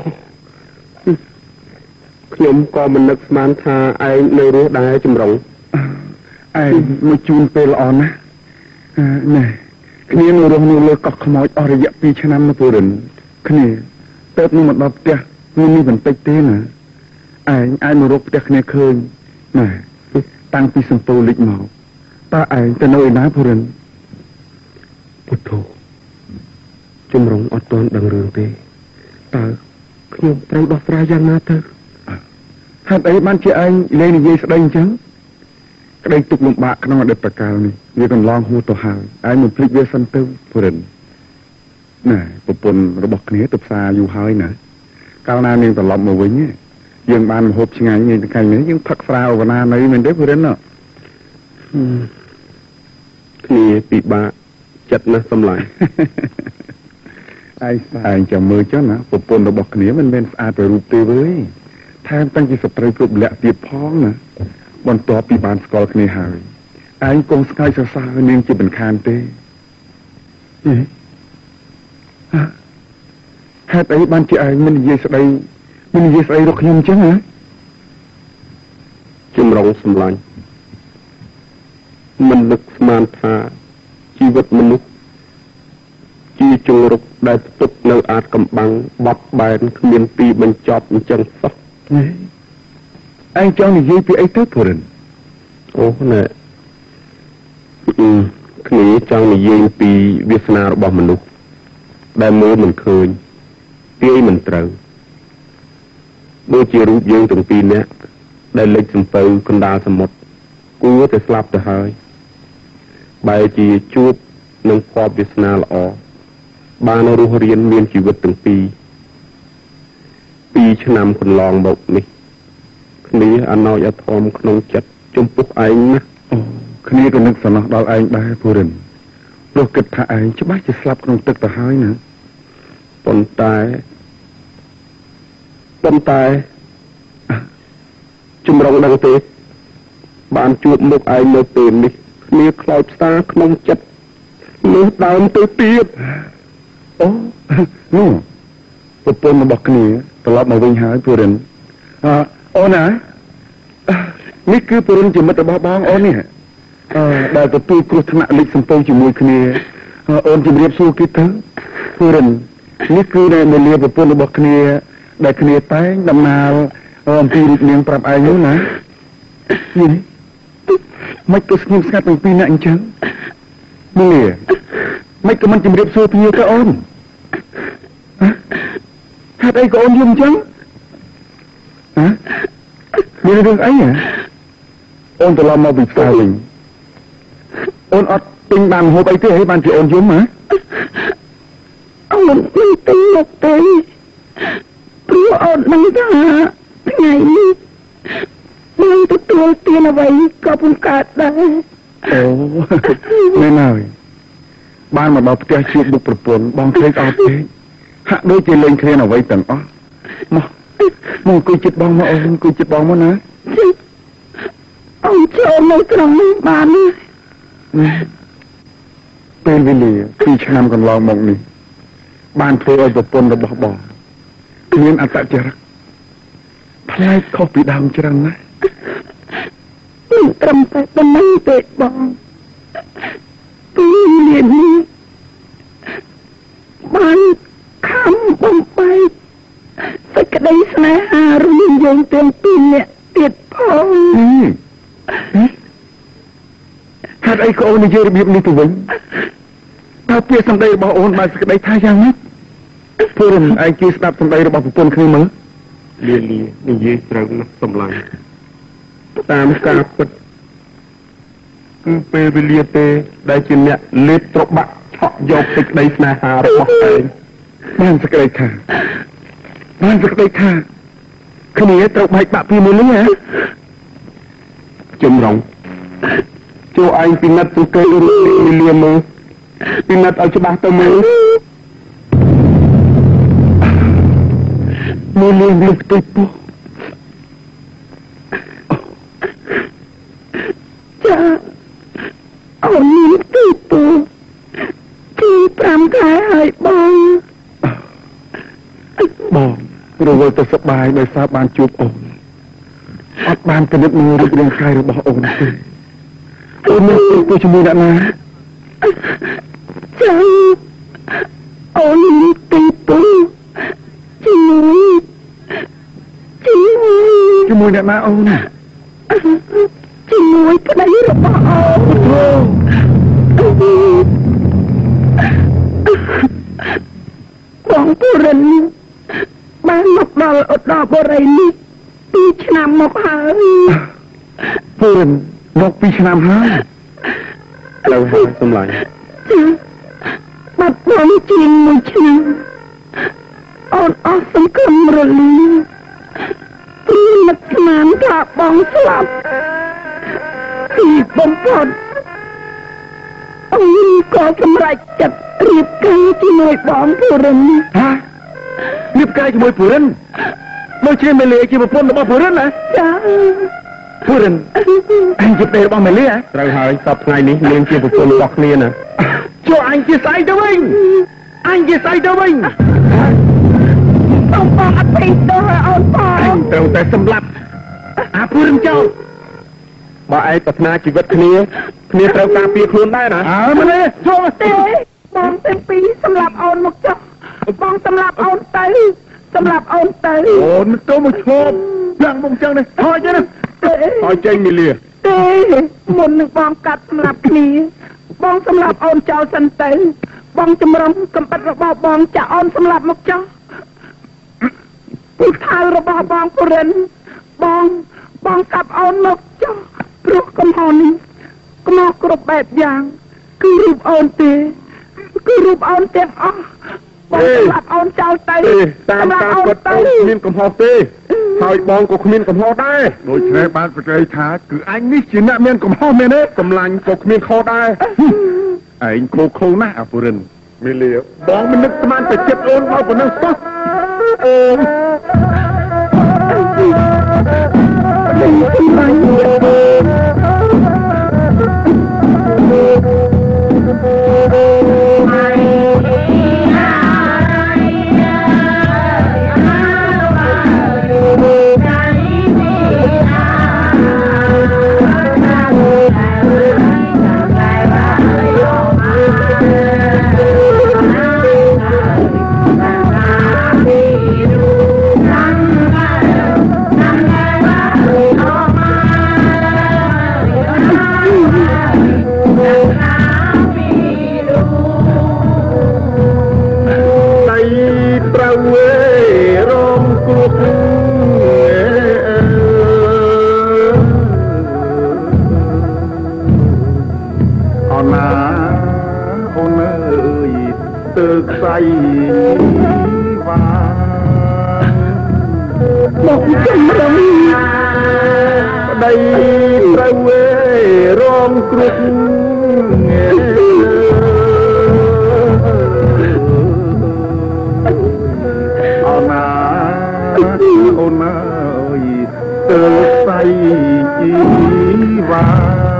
ខ្ញុំក៏មិននឹកស្មានថាឯងនៅរស់ដែរចម្រងឯងមកជូនពេលល្អណាស់ណែគ្នានៅរស់នៅលើកោះខ្មោចអស់រយៈពីរឆ្នាំណាពូរិនគ្នាទៅនឹងមកដល់ផ្ទះមាននេះបន្តិចទេណាឯងអាចមករកផ្ទះគ្នាឃើញណាតាំងពីសំពៅលិចមកតើឯងទៅនៅឯណាពូរិនពុទ្ធោជំរងអត់ទាន់ដឹងរឿងទេតើខ្ញុំត្រូវដោះស្រាយយ៉ាងណាទៅហេតុអីបានជាឯងលែងនិយាយស្ដីអញ្ចឹងក្តីទុកលំបាកក្នុងអតីតកាលនេះវាកន្លងហួសទៅហើយឯងមិនភ្លេចវាសិនទៅពរិនណែប្រពន្ធរបស់គ្នាទៅផ្សារយូរហើយណាកាលណានាងត្រឡប់មកវិញយើងបានមហូបឆ្ងាញ់នេះថ្ងៃនេះយើងផឹកស្រាអូវណានៅមែនទេពរិនណាគ្នាពិបាកចិត្តណាស់សម្លាញ់ឯងឯងចាំមើលចុះណាប្រពន្ធរបស់គ្នាមិនមែនស្អាតទៅរូបទេវើយថែមទាំងជាស្ត្រីគ្រប់លក្ខទៀតផងណាបន្ទាប់ពីបានស្គាល់គ្នាហើយឯងកុំស្កាយសរសើរនាងជាមិនខានទេហេតុអីបានជាឯងមិននិយាយស្ដីមិននិយាយស្ដីរកខ្ញុំអញ្ចឹងហ៎ជំរងសម្លាញ់មិននឹកស្មានថាជីវិតមនុស្សជាជង្រុកដែលផ្ទុកនៅអាចកំបាំងបត់បែនគ្មានទីបញ្ចប់អញ្ចឹងសោះឯងចង់និយាយពីអីទៅពរិនអូណែគ្នាចង់និយាយពីវាសនារបស់មនុស្សដែលមើលមិនឃើញទាយមិនត្រូវដូចជារូបយើងទាំងពីរនាក់ដែលលេចសំពៅកណ្ដាលសមុទ្រគួរតែស្លាប់ទៅហើយបែរជាជួបនឹងភ័ព្វវាសនាល្អបានរស់រៀនមានជីវិតទាំងពីរពីរឆ្នាំកន្លងមកនេះគ្នាអណោចអធមក្នុងចិត្តចំពោះឯងណាអូគ្នាក៏នឹកសំណោះដល់ឯងដែរពូរិនព្រោះគិតថាឯងច្បាស់ជាស្លាប់ក្នុងទឹកទៅហើយណាប៉ុន្តែប៉ុន្តែជំរងដឹងទេបានជួបមុខឯងនៅពេលនេះគ្នាខ្លោចផ្សាក្នុងចិត្តលើសដើមទៅទៀតអូនោះប្រពន្ធរបស់គ្នាត្រឡប់មកវិញហើយពូរិនអឺអូនណានេះគឺពូរិនជាមិត្តរបស់បងអូននេះអឺដែលទទួលគ្រោះថ្នាក់លិចសំពៅជាមួយគ្នាអូនជម្រាបសួរគេទៅពូរិននេះគឺដែលមលាប្រពន្ធរបស់គ្នាដែលគ្នាតែងដំណើរអំពីរូបនាងប្រាប់ឯងនោះណានេះមិនក៏ស្ងៀមស្ងាត់ទាំងពីរនាក់អញ្ចឹងមលាមិនក៏មិនជម្រាបសួរគ្នាទៅអូនហេតុអីក៏អូនយំអញ្ចឹងហ៎មានរឿងអីហ៎អូនត្រឡប់មកពីផ្សារវិញអូនអត់ទិញបានហូបអីទេហើយបានជាអូនយំហ៎អូនមិនទិញមកទេព្រោះអូនមិនថាថ្ងៃនេះមិនទទួលទានអ្វីក៏ពុំកើតដែរអូមែនហើយបានមកដល់ផ្ទះជួបបុកប្រពន្ធបងភ្លេចអត់ទេហាក់ដូចជាលេងគ្នាអ្វីទាំងអស់មកមកអង្គុយចិត្តបងមកអូនអង្គុយចិត្តបងមកណាអូនចូលមកត្រង់នេះបានទេពេលវេលាពីរឆ្នាំកន្លងមកនេះបានធ្វើឲ្យប្រពន្ធរបស់បងមានអត្តចរិតផ្លែខុសពីដើមច្រើនណាស់មិនត្រឹមតែប៉ុណ្ណឹងទេបងពីលៀននេះបានខំបំបែកសេចក្តីស្នេហារវាងយើងទាំងពីរនាក់ទៀតផងហេតុអីក៏អូននិយាយរបៀបនេះទៅវិញតើពាក្យសម្ដីរបស់អូនបានសេចក្តីថាយ៉ាងម៉េចព្រោះឯងជឿស្ដាប់សម្ដីរបស់ប្រពន្ធគ្នាមើលលីលីនិយាយត្រូវណាស់សម្លាញ់តាមការពិតគឺពេលវេលាទេដែលជាអ្នកលេបត្របាក់ឆក់យកសេចក្តីស្នេហារបស់ឯងបានសេចក្តីថាបានសេចក្តីថាគ្នាត្រូវបែកបាក់ពីមួយនេះហ៎ជំរងចូលឯងពិនិត្យសង្កេតរូបលីលាមើលពិនិត្យឲ្យច្បាស់ទៅមើលមើលលេងលើផ្ទៃពោះចាអូនមានទីពោះទីប្រាំខែហើយបងបងរវល់ទៅសប្បាយដោយសារបានជួបអូនអត់បានគណិតមើលរូបរាងកាយរបស់អូនទេអូនមានទីពោះជាមួយអ្នកណាចឹងអូនទីពូជាមួយជាមួយជាមួយអ្នកណាអូនជាមួយប្តីរបស់អូនបងពូរិនបានមកដល់ឧត្តរបរីនេះពីរឆ្នាំមកហើយពូរិនមកពីរឆ្នាំហើយឥឡូវហើយសម្លាញ់បាត់បង់ជាងមួយឆ្នាំអូនអស់សង្ឃឹមរលីព្រោះនឹកស្មានថាបងស្លាប់ពីបំផុតអូនក៏សម្រេចចិត្តរៀបការជាមួយបងពូរិនហ៎រៀបការជាមួយពូរិនដូចជាមេលីជាប្រពន្ធរបស់ពូរិនណាចាពូរិនអញជាប្តីរបស់មេលីហ៎ត្រូវហើយសប្តាហ៍នេះនាងជាប្រពន្ធរបស់គ្នាណាចូលអញជាស្អីទៅវិញអញជាស្អីទៅវិញបងបងអត់ពេកទៅអូនបងអញត្រូវតែសម្លាប់អាពូរិនចោលបើឯងប្រាថ្នាជីវិតគ្នាគ្នាត្រូវការពារខ្លួនដែរណាអើមេលីចូលទេបងទាំងពីរសម្លាប់អូនមកចុះបងសម្លាប់អូនទៅសម្លាប់អូនទៅអូនទៅមកឈប់យ៉ាងមកចឹងនេះថយចេះណាថយចេញមីលាទេមុននឹងបងកាត់សម្លាប់គ្នាបងសម្លាប់អូនចោលសិនទៅបងចម្រំកំបិតរបស់បងចាក់អូនសម្លាប់មកចុះពីថៅរបស់បងពរិនបងបងកាប់អូនមកចុះព្រោះកំហុសនេះកំហុសគ្រប់បែបយ៉ាងគឺរូបអូនទេគឺរូបអូនទាំងអស់បងសម្លាប់អូនចោលទៅតាមការពិតអូនគ្មានកំហុសទេហើយបងក៏គ្មានកំហុសដែរដូច្នេះបានប្រកែកថាគឺអញនេះជាអ្នកមានកំហុសមែនទេកម្លាញ់ក៏គ្មានខុសដែរឯងខុសខុសណាស់អាពូរិនមីលាបងមិននឹកស្មានតែចិត្តអូនមកប៉ុណ្ណឹងសោះអូនមកចម្រំប្តីត្រូវវេរងគ្រោះអូណាអូណាអើយទៅស្អីជីវ៉ា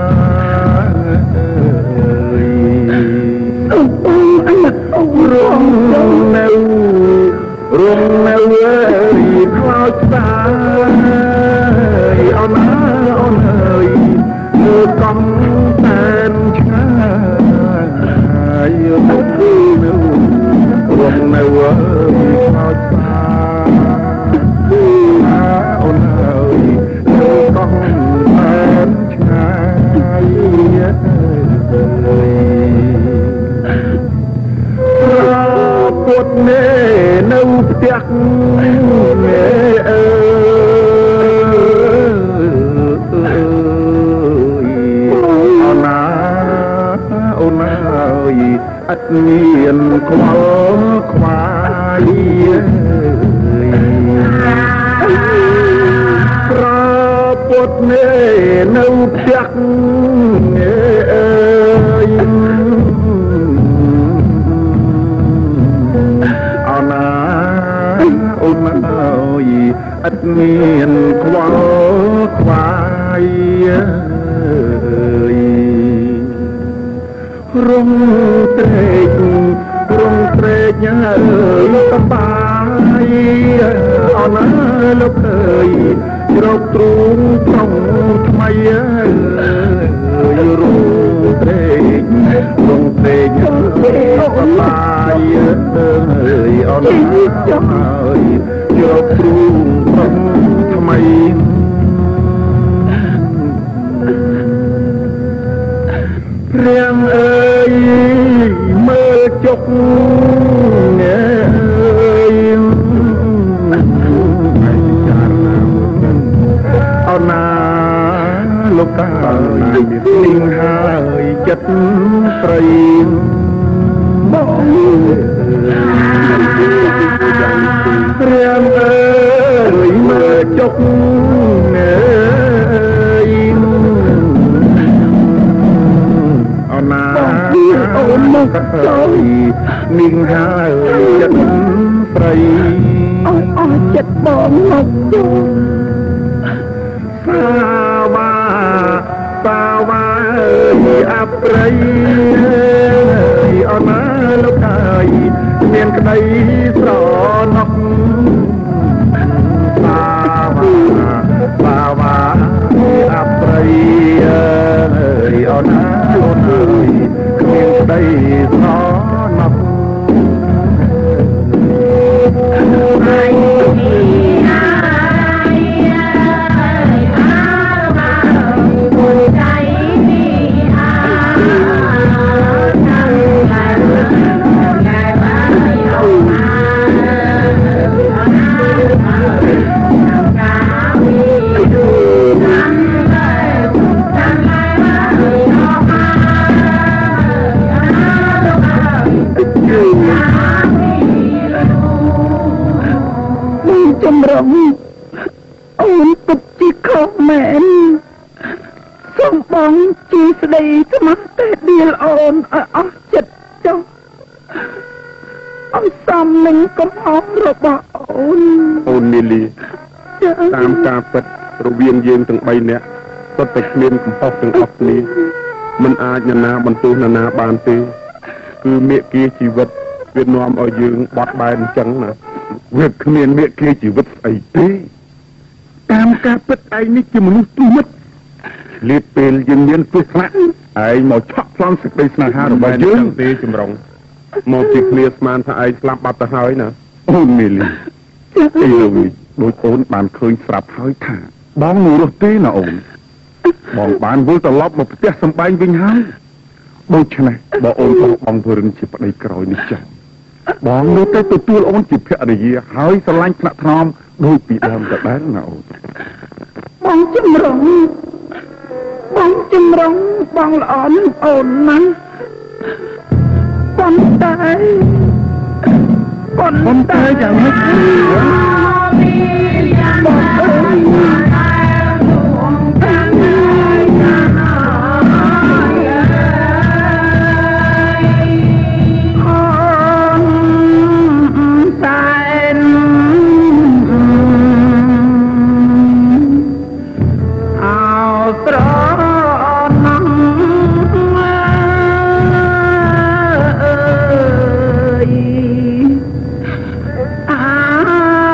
រងនៅរងនៅអើយខ្លោចស្ដាយអូនអូនអើយមើលកំតែនឆ្ងាយទៅនៅរងនៅអើយខ្លោចស្ដាយអូនអើយមើលកំតែនឆ្ងាយពុតនេនៅផ្ទះនេអើយអូណាអូណាអើយអត់មានខ្វល់ខ្វាយប្រពុតនេនៅផ្ទះនេអើយអូនអើយអត់មានខ្វល់ខ្វាយរងត្រេករងត្រេកអើយសប្បាយអូនលោកអើយជ្រកទ្រូងត្រង់ថ្មីអើយរងត្រេករងត្រេកអើយចុះហើយយកគ្រូប្រំថ្មីព្រាងអើយមើលចុកអើយអណាលោកកាយนิ่งហើយចិត្តស្រីបងព្រាងអើយមើលចុកអើយអណាអូនមកចូលนิ่งហើយចិត្តស្រីអូនអស់ចិត្តបងមកចូលសាវ៉ាសាវ៉ាអើយអប្រិយអណាលោកហើយមានក្តីស្រណុកសាវ៉ាសាវ៉ាអប្រិយអើយអណាលោកហើយមានក្តីស្រណុកចម្រុងអូនពិតជាខុសមែនសូមបងជាស្ដីស្មោះតែដៀលអូនឲ្យអស់ចិត្តចុះឲ្យសមនឹងកំហុសរបស់អូនអូននីលីតាមការពិតរវាងយើងទាំងបីនាក់សុទ្ធតែគ្មានកំហុសទាំងអស់គ្នាមិនអាចនរណាបន្ទោសនរណាបានទេគឺមេគាជីវិតវានាំឲ្យយើងបាត់បែនអញ្ចឹងណាវាគ្មានមេគាជីវិតស្អីទេតាមការពិតឯងនេះជាមនុស្សទូមិត្តលៀបពេលយើងមានទោះខ្លះឯងមកឆក់ប្លន់សេចក្តីស្នេហារបស់យើងទេចម្រុងមកជាគ្នាស្មានថាឯងស្លាប់បាត់ទៅហើយណាអូនមីលីអីវិញដូចអូនបានឃើញស្រាប់ហើយថាបងនៅរស់ទេណាអូនបងបានវិលត្រឡប់មកផ្ទះសម្បែងវិញហើយដូច្នេះបើអូនបោះបង់ធ្វើរឿងជាប្តីក្រោយនេះចាស់បងនៅតែទទួលអូនជាភរិយាហើយស្រឡាញ់ថ្នាក់ថ្នមដូចពីដើមដដែលណាអូនបងចម្រុងបងចម្រុងបងល្អនឹងអូនណាប៉ុន្តែប៉ុន្តែយ៉ាងម៉េចបងអើយអ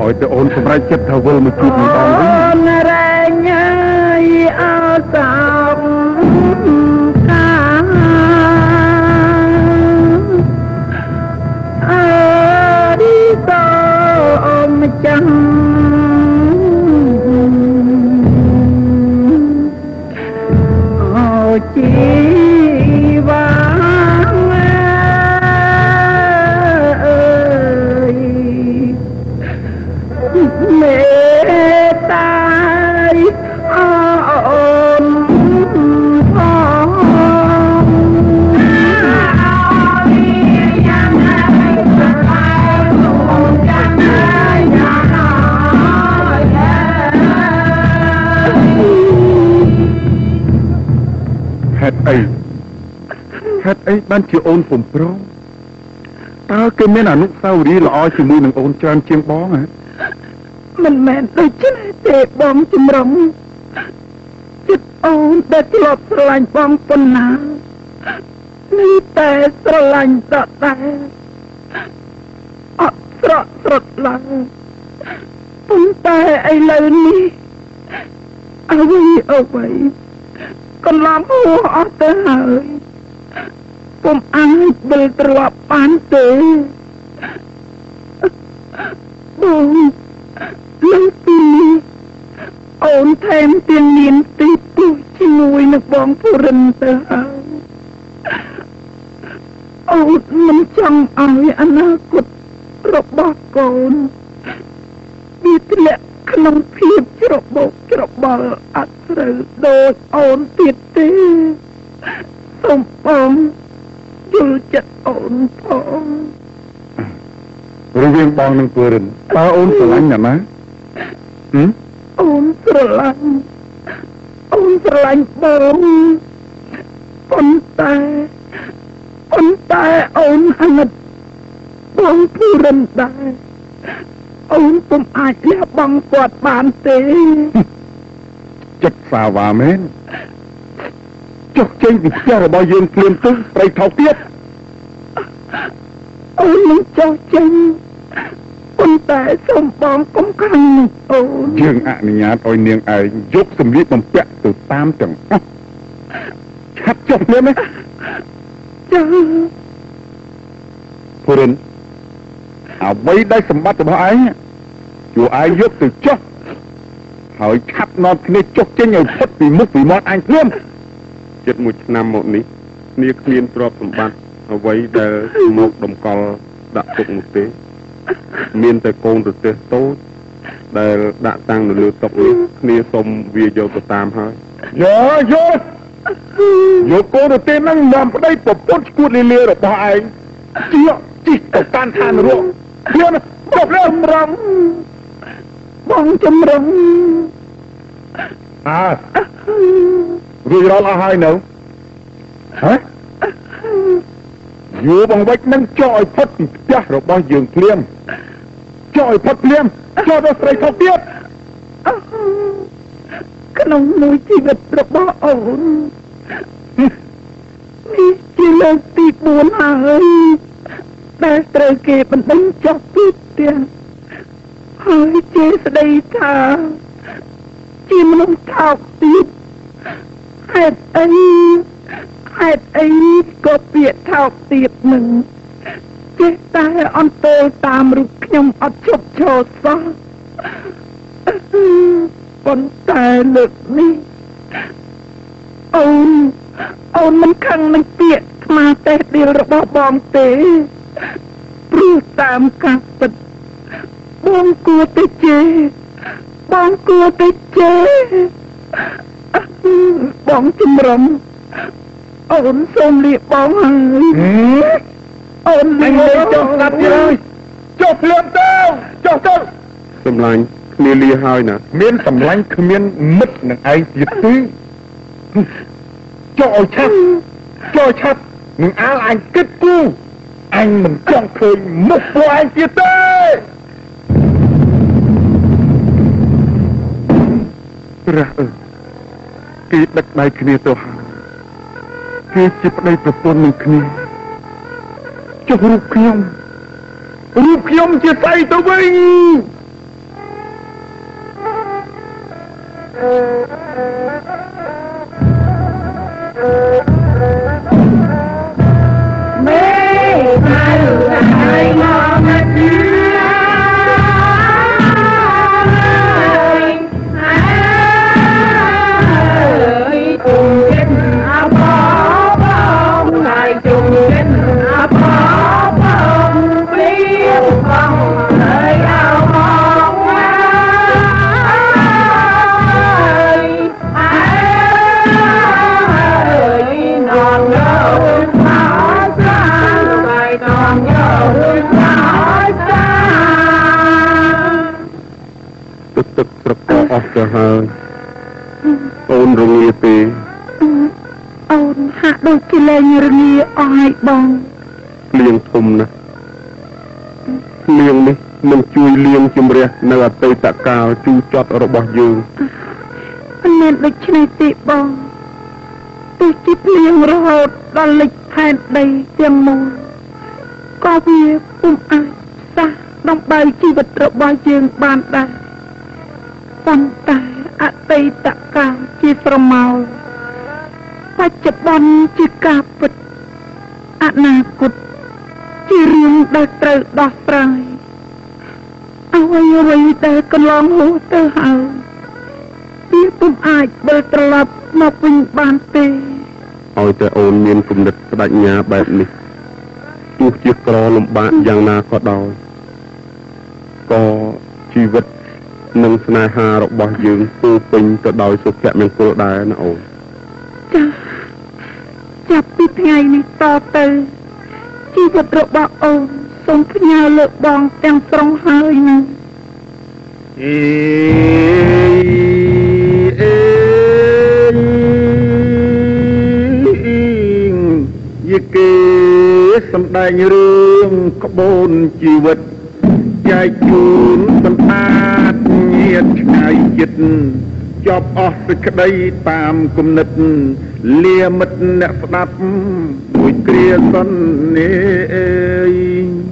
ឲ្យទៅអូនសម្រេចចិត្តថាវិលមកជួបនឹងបងវិញអូនរែងហើយអើតាមកាអើឌីតអូនម្ចាស់អូជីវ៉ាមេតាអូនផងយ៉ាងណាទៅអូនយ៉ាងណាយ៉ាងណាហេតុអីហេតុអីបានជាអូនពុំព្រមតើគេមានអនុស្សាវរីយ៍ល្អជាមួយនឹងអូនច្រើនជាងបងហ៎មិនមែនដូចនេះទេបងចម្រុងចិត្តអូនដែលធ្លាប់ស្រឡាញ់បងប៉ុណ្ណានេះតែស្រឡាញ់ដដែលអត់ស្រក់ស្រត់ឡើយប៉ុន្តែឥឡូវនេះអ្វីអ្វីកន្លងហួសអស់ទៅហើយពុំអាចវិលត្រឡប់បានទេបងលើកពីនេះអូនថែមទាំងមានទីពុះជាមួយនឹងបងពុរិនទៅហើយអូនមិនចង់ឲ្យអនាគតរបស់កូនវាធ្លាក់ក្នុងភាពច្របូកច្របល់អត់ស្រូវដូចអូនទៀតទេសូមបងយល់ចិត្តអូនផងរវាងបងនិងពុរិនតើអូនស្រឡាញ់ណាស់ណាអូនស្រឡាញ់អូនស្រឡាញ់បងប៉ុន្តែប៉ុន្តែអូនអាណិតបងពុរិនដែរអូនពុំអាចលះបង់គាត់បានទេចិត្តសាវ៉ាមែនចុះចេញពីផ្ទះរបស់យើងភ្លាមទៅប្រៃថោកទៀតអូននឹងចុះចេញប៉ុន្តែសូមបងកុំខាំងអូនយើងអនុញ្ញាតឲ្យនាងឯងយកសម្លៀកបំពាក់ទៅតាមទាំងអស់ឆាប់ចុះភ្លាមណាចាពុរិនអ្វីដែលសម្បត្តិរបស់ឯងជួឯងយកទៅចុះហើយឆាប់នាំគ្នាចុះចេញឲ្យផុតពីមុខពីមាត់ឯងភ្លាមជិតមួយឆ្នាំមកនេះគ្នាគ្មានទ្រព្យសម្បត្តិអ្វីដែលមកដំកល់ដាក់ទុកនោះទេមានតែកូនប្រទេសតូចដែលដាក់តាំងនៅលើតុនេះគ្នាសុំវាយកទៅតាមហើយយកយកយកកូនប្រទេសហ្នឹងនាំប្តីប្រពន្ធឈួតលីលារបស់ឯងជិះជិះទៅកាន់ឋានរកទៀតចុះលើចម្រងបងចម្រងអើរួចរាល់អស់ហើយនៅហ៎យូរបងវិចនឹងចោលឲ្យផុតពីផ្ទះរបស់យើងភ្លាមចោលឲ្យផុតភ្លាមចោលដល់ស្រីថោកទៀតក្នុងមួយជីវិតរបស់អូននេះជាលើកទីបួនហើយដែលត្រូវគេបណ្ដេញចោលពីផ្ទះហើយជាស្ដីថាជាមនុស្សថោកទៀតហេតុអីហេតុអីក៏ពាក្យថោកទៀតនឹងចេះតែអន្តោលតាមរូបខ្ញុំអត់ឈប់ឈរសោះប៉ុន្តែលើកនេះអូនអូនមិនខឹងនឹងពាក្យស្មាតេះដៀលរបស់បងទេព្រោះតាមការពិតបងគួរតែជេរបងគួរតែជេរបងចម្រុំអូនសូមលាបងហើយអូនមិនចង់ស្ដាប់ទេចុះភ្លាមទៅចុះទៅសម្លាញ់គ្នាលាហើយណាមានសម្លាញ់គ្មានមិត្តនឹងឯងទៀតទេចុះឲ្យឆាប់ចុះឆាប់នឹងអាលអញគិតគូអញមិនចង់ឃើញមុខពួកឯងទៀតទេរះអើគេដឹកដៃគ្នាទៅហើយគេជាប្តីប្រពន្ធនឹងគ្នាចុះរូបខ្ញុំរូបខ្ញុំជាស្អីទៅវិញទឹកប្រកបអស់ទៅហើយអូនរងាទេអូនហាក់ដូចជាលែងរងាអស់ហើយបងលៀងធំណាស់លៀងនេះនឹងជួយលៀងជំរះនៅអតីតកាលជូរចត់របស់យើងមិនមែនដូច្នេះទេបងទោះជាលៀងរហូតដល់លិចផែនដីទាំងមូលក៏វាពុំអាចសះដើម្បីជីវិតរបស់យើងបានដែរប៉ុន្តែអតីតកាលជាស្រមោលបច្ចុប្បន្នជាការពិតអនាគតជារឿងដែលត្រូវដោះស្រាយអ្វីអ្វីដែលកន្លងហួសទៅហើយវាពុំអាចវិលត្រឡប់មកវិញបានទេឲ្យតែអូនមានគំនិតបដិញ្ញាបែបនេះទោះជាក្រលំបាកយ៉ាងណាក៏ដោយក៏ជីវិតនិងស្នេហារបស់យើងពោពេញទៅដោយសុភមង្គលដែរណាអូនចាចាប់ពីថ្ងៃនេះតទៅជីវិតរបស់អូនសូមផ្ញើលើបងទាំងស្រុងហើយណាអេអេយីគេសំដែងរឿងក្បូនជីវិតចែកជូនបន្តាតញាតឆ្ងាយចិត្តចប់អស់សេចក្តីតាមគំនិតលាមិត្តអ្នកស្ដាប់មួយគ្រាសន្នេ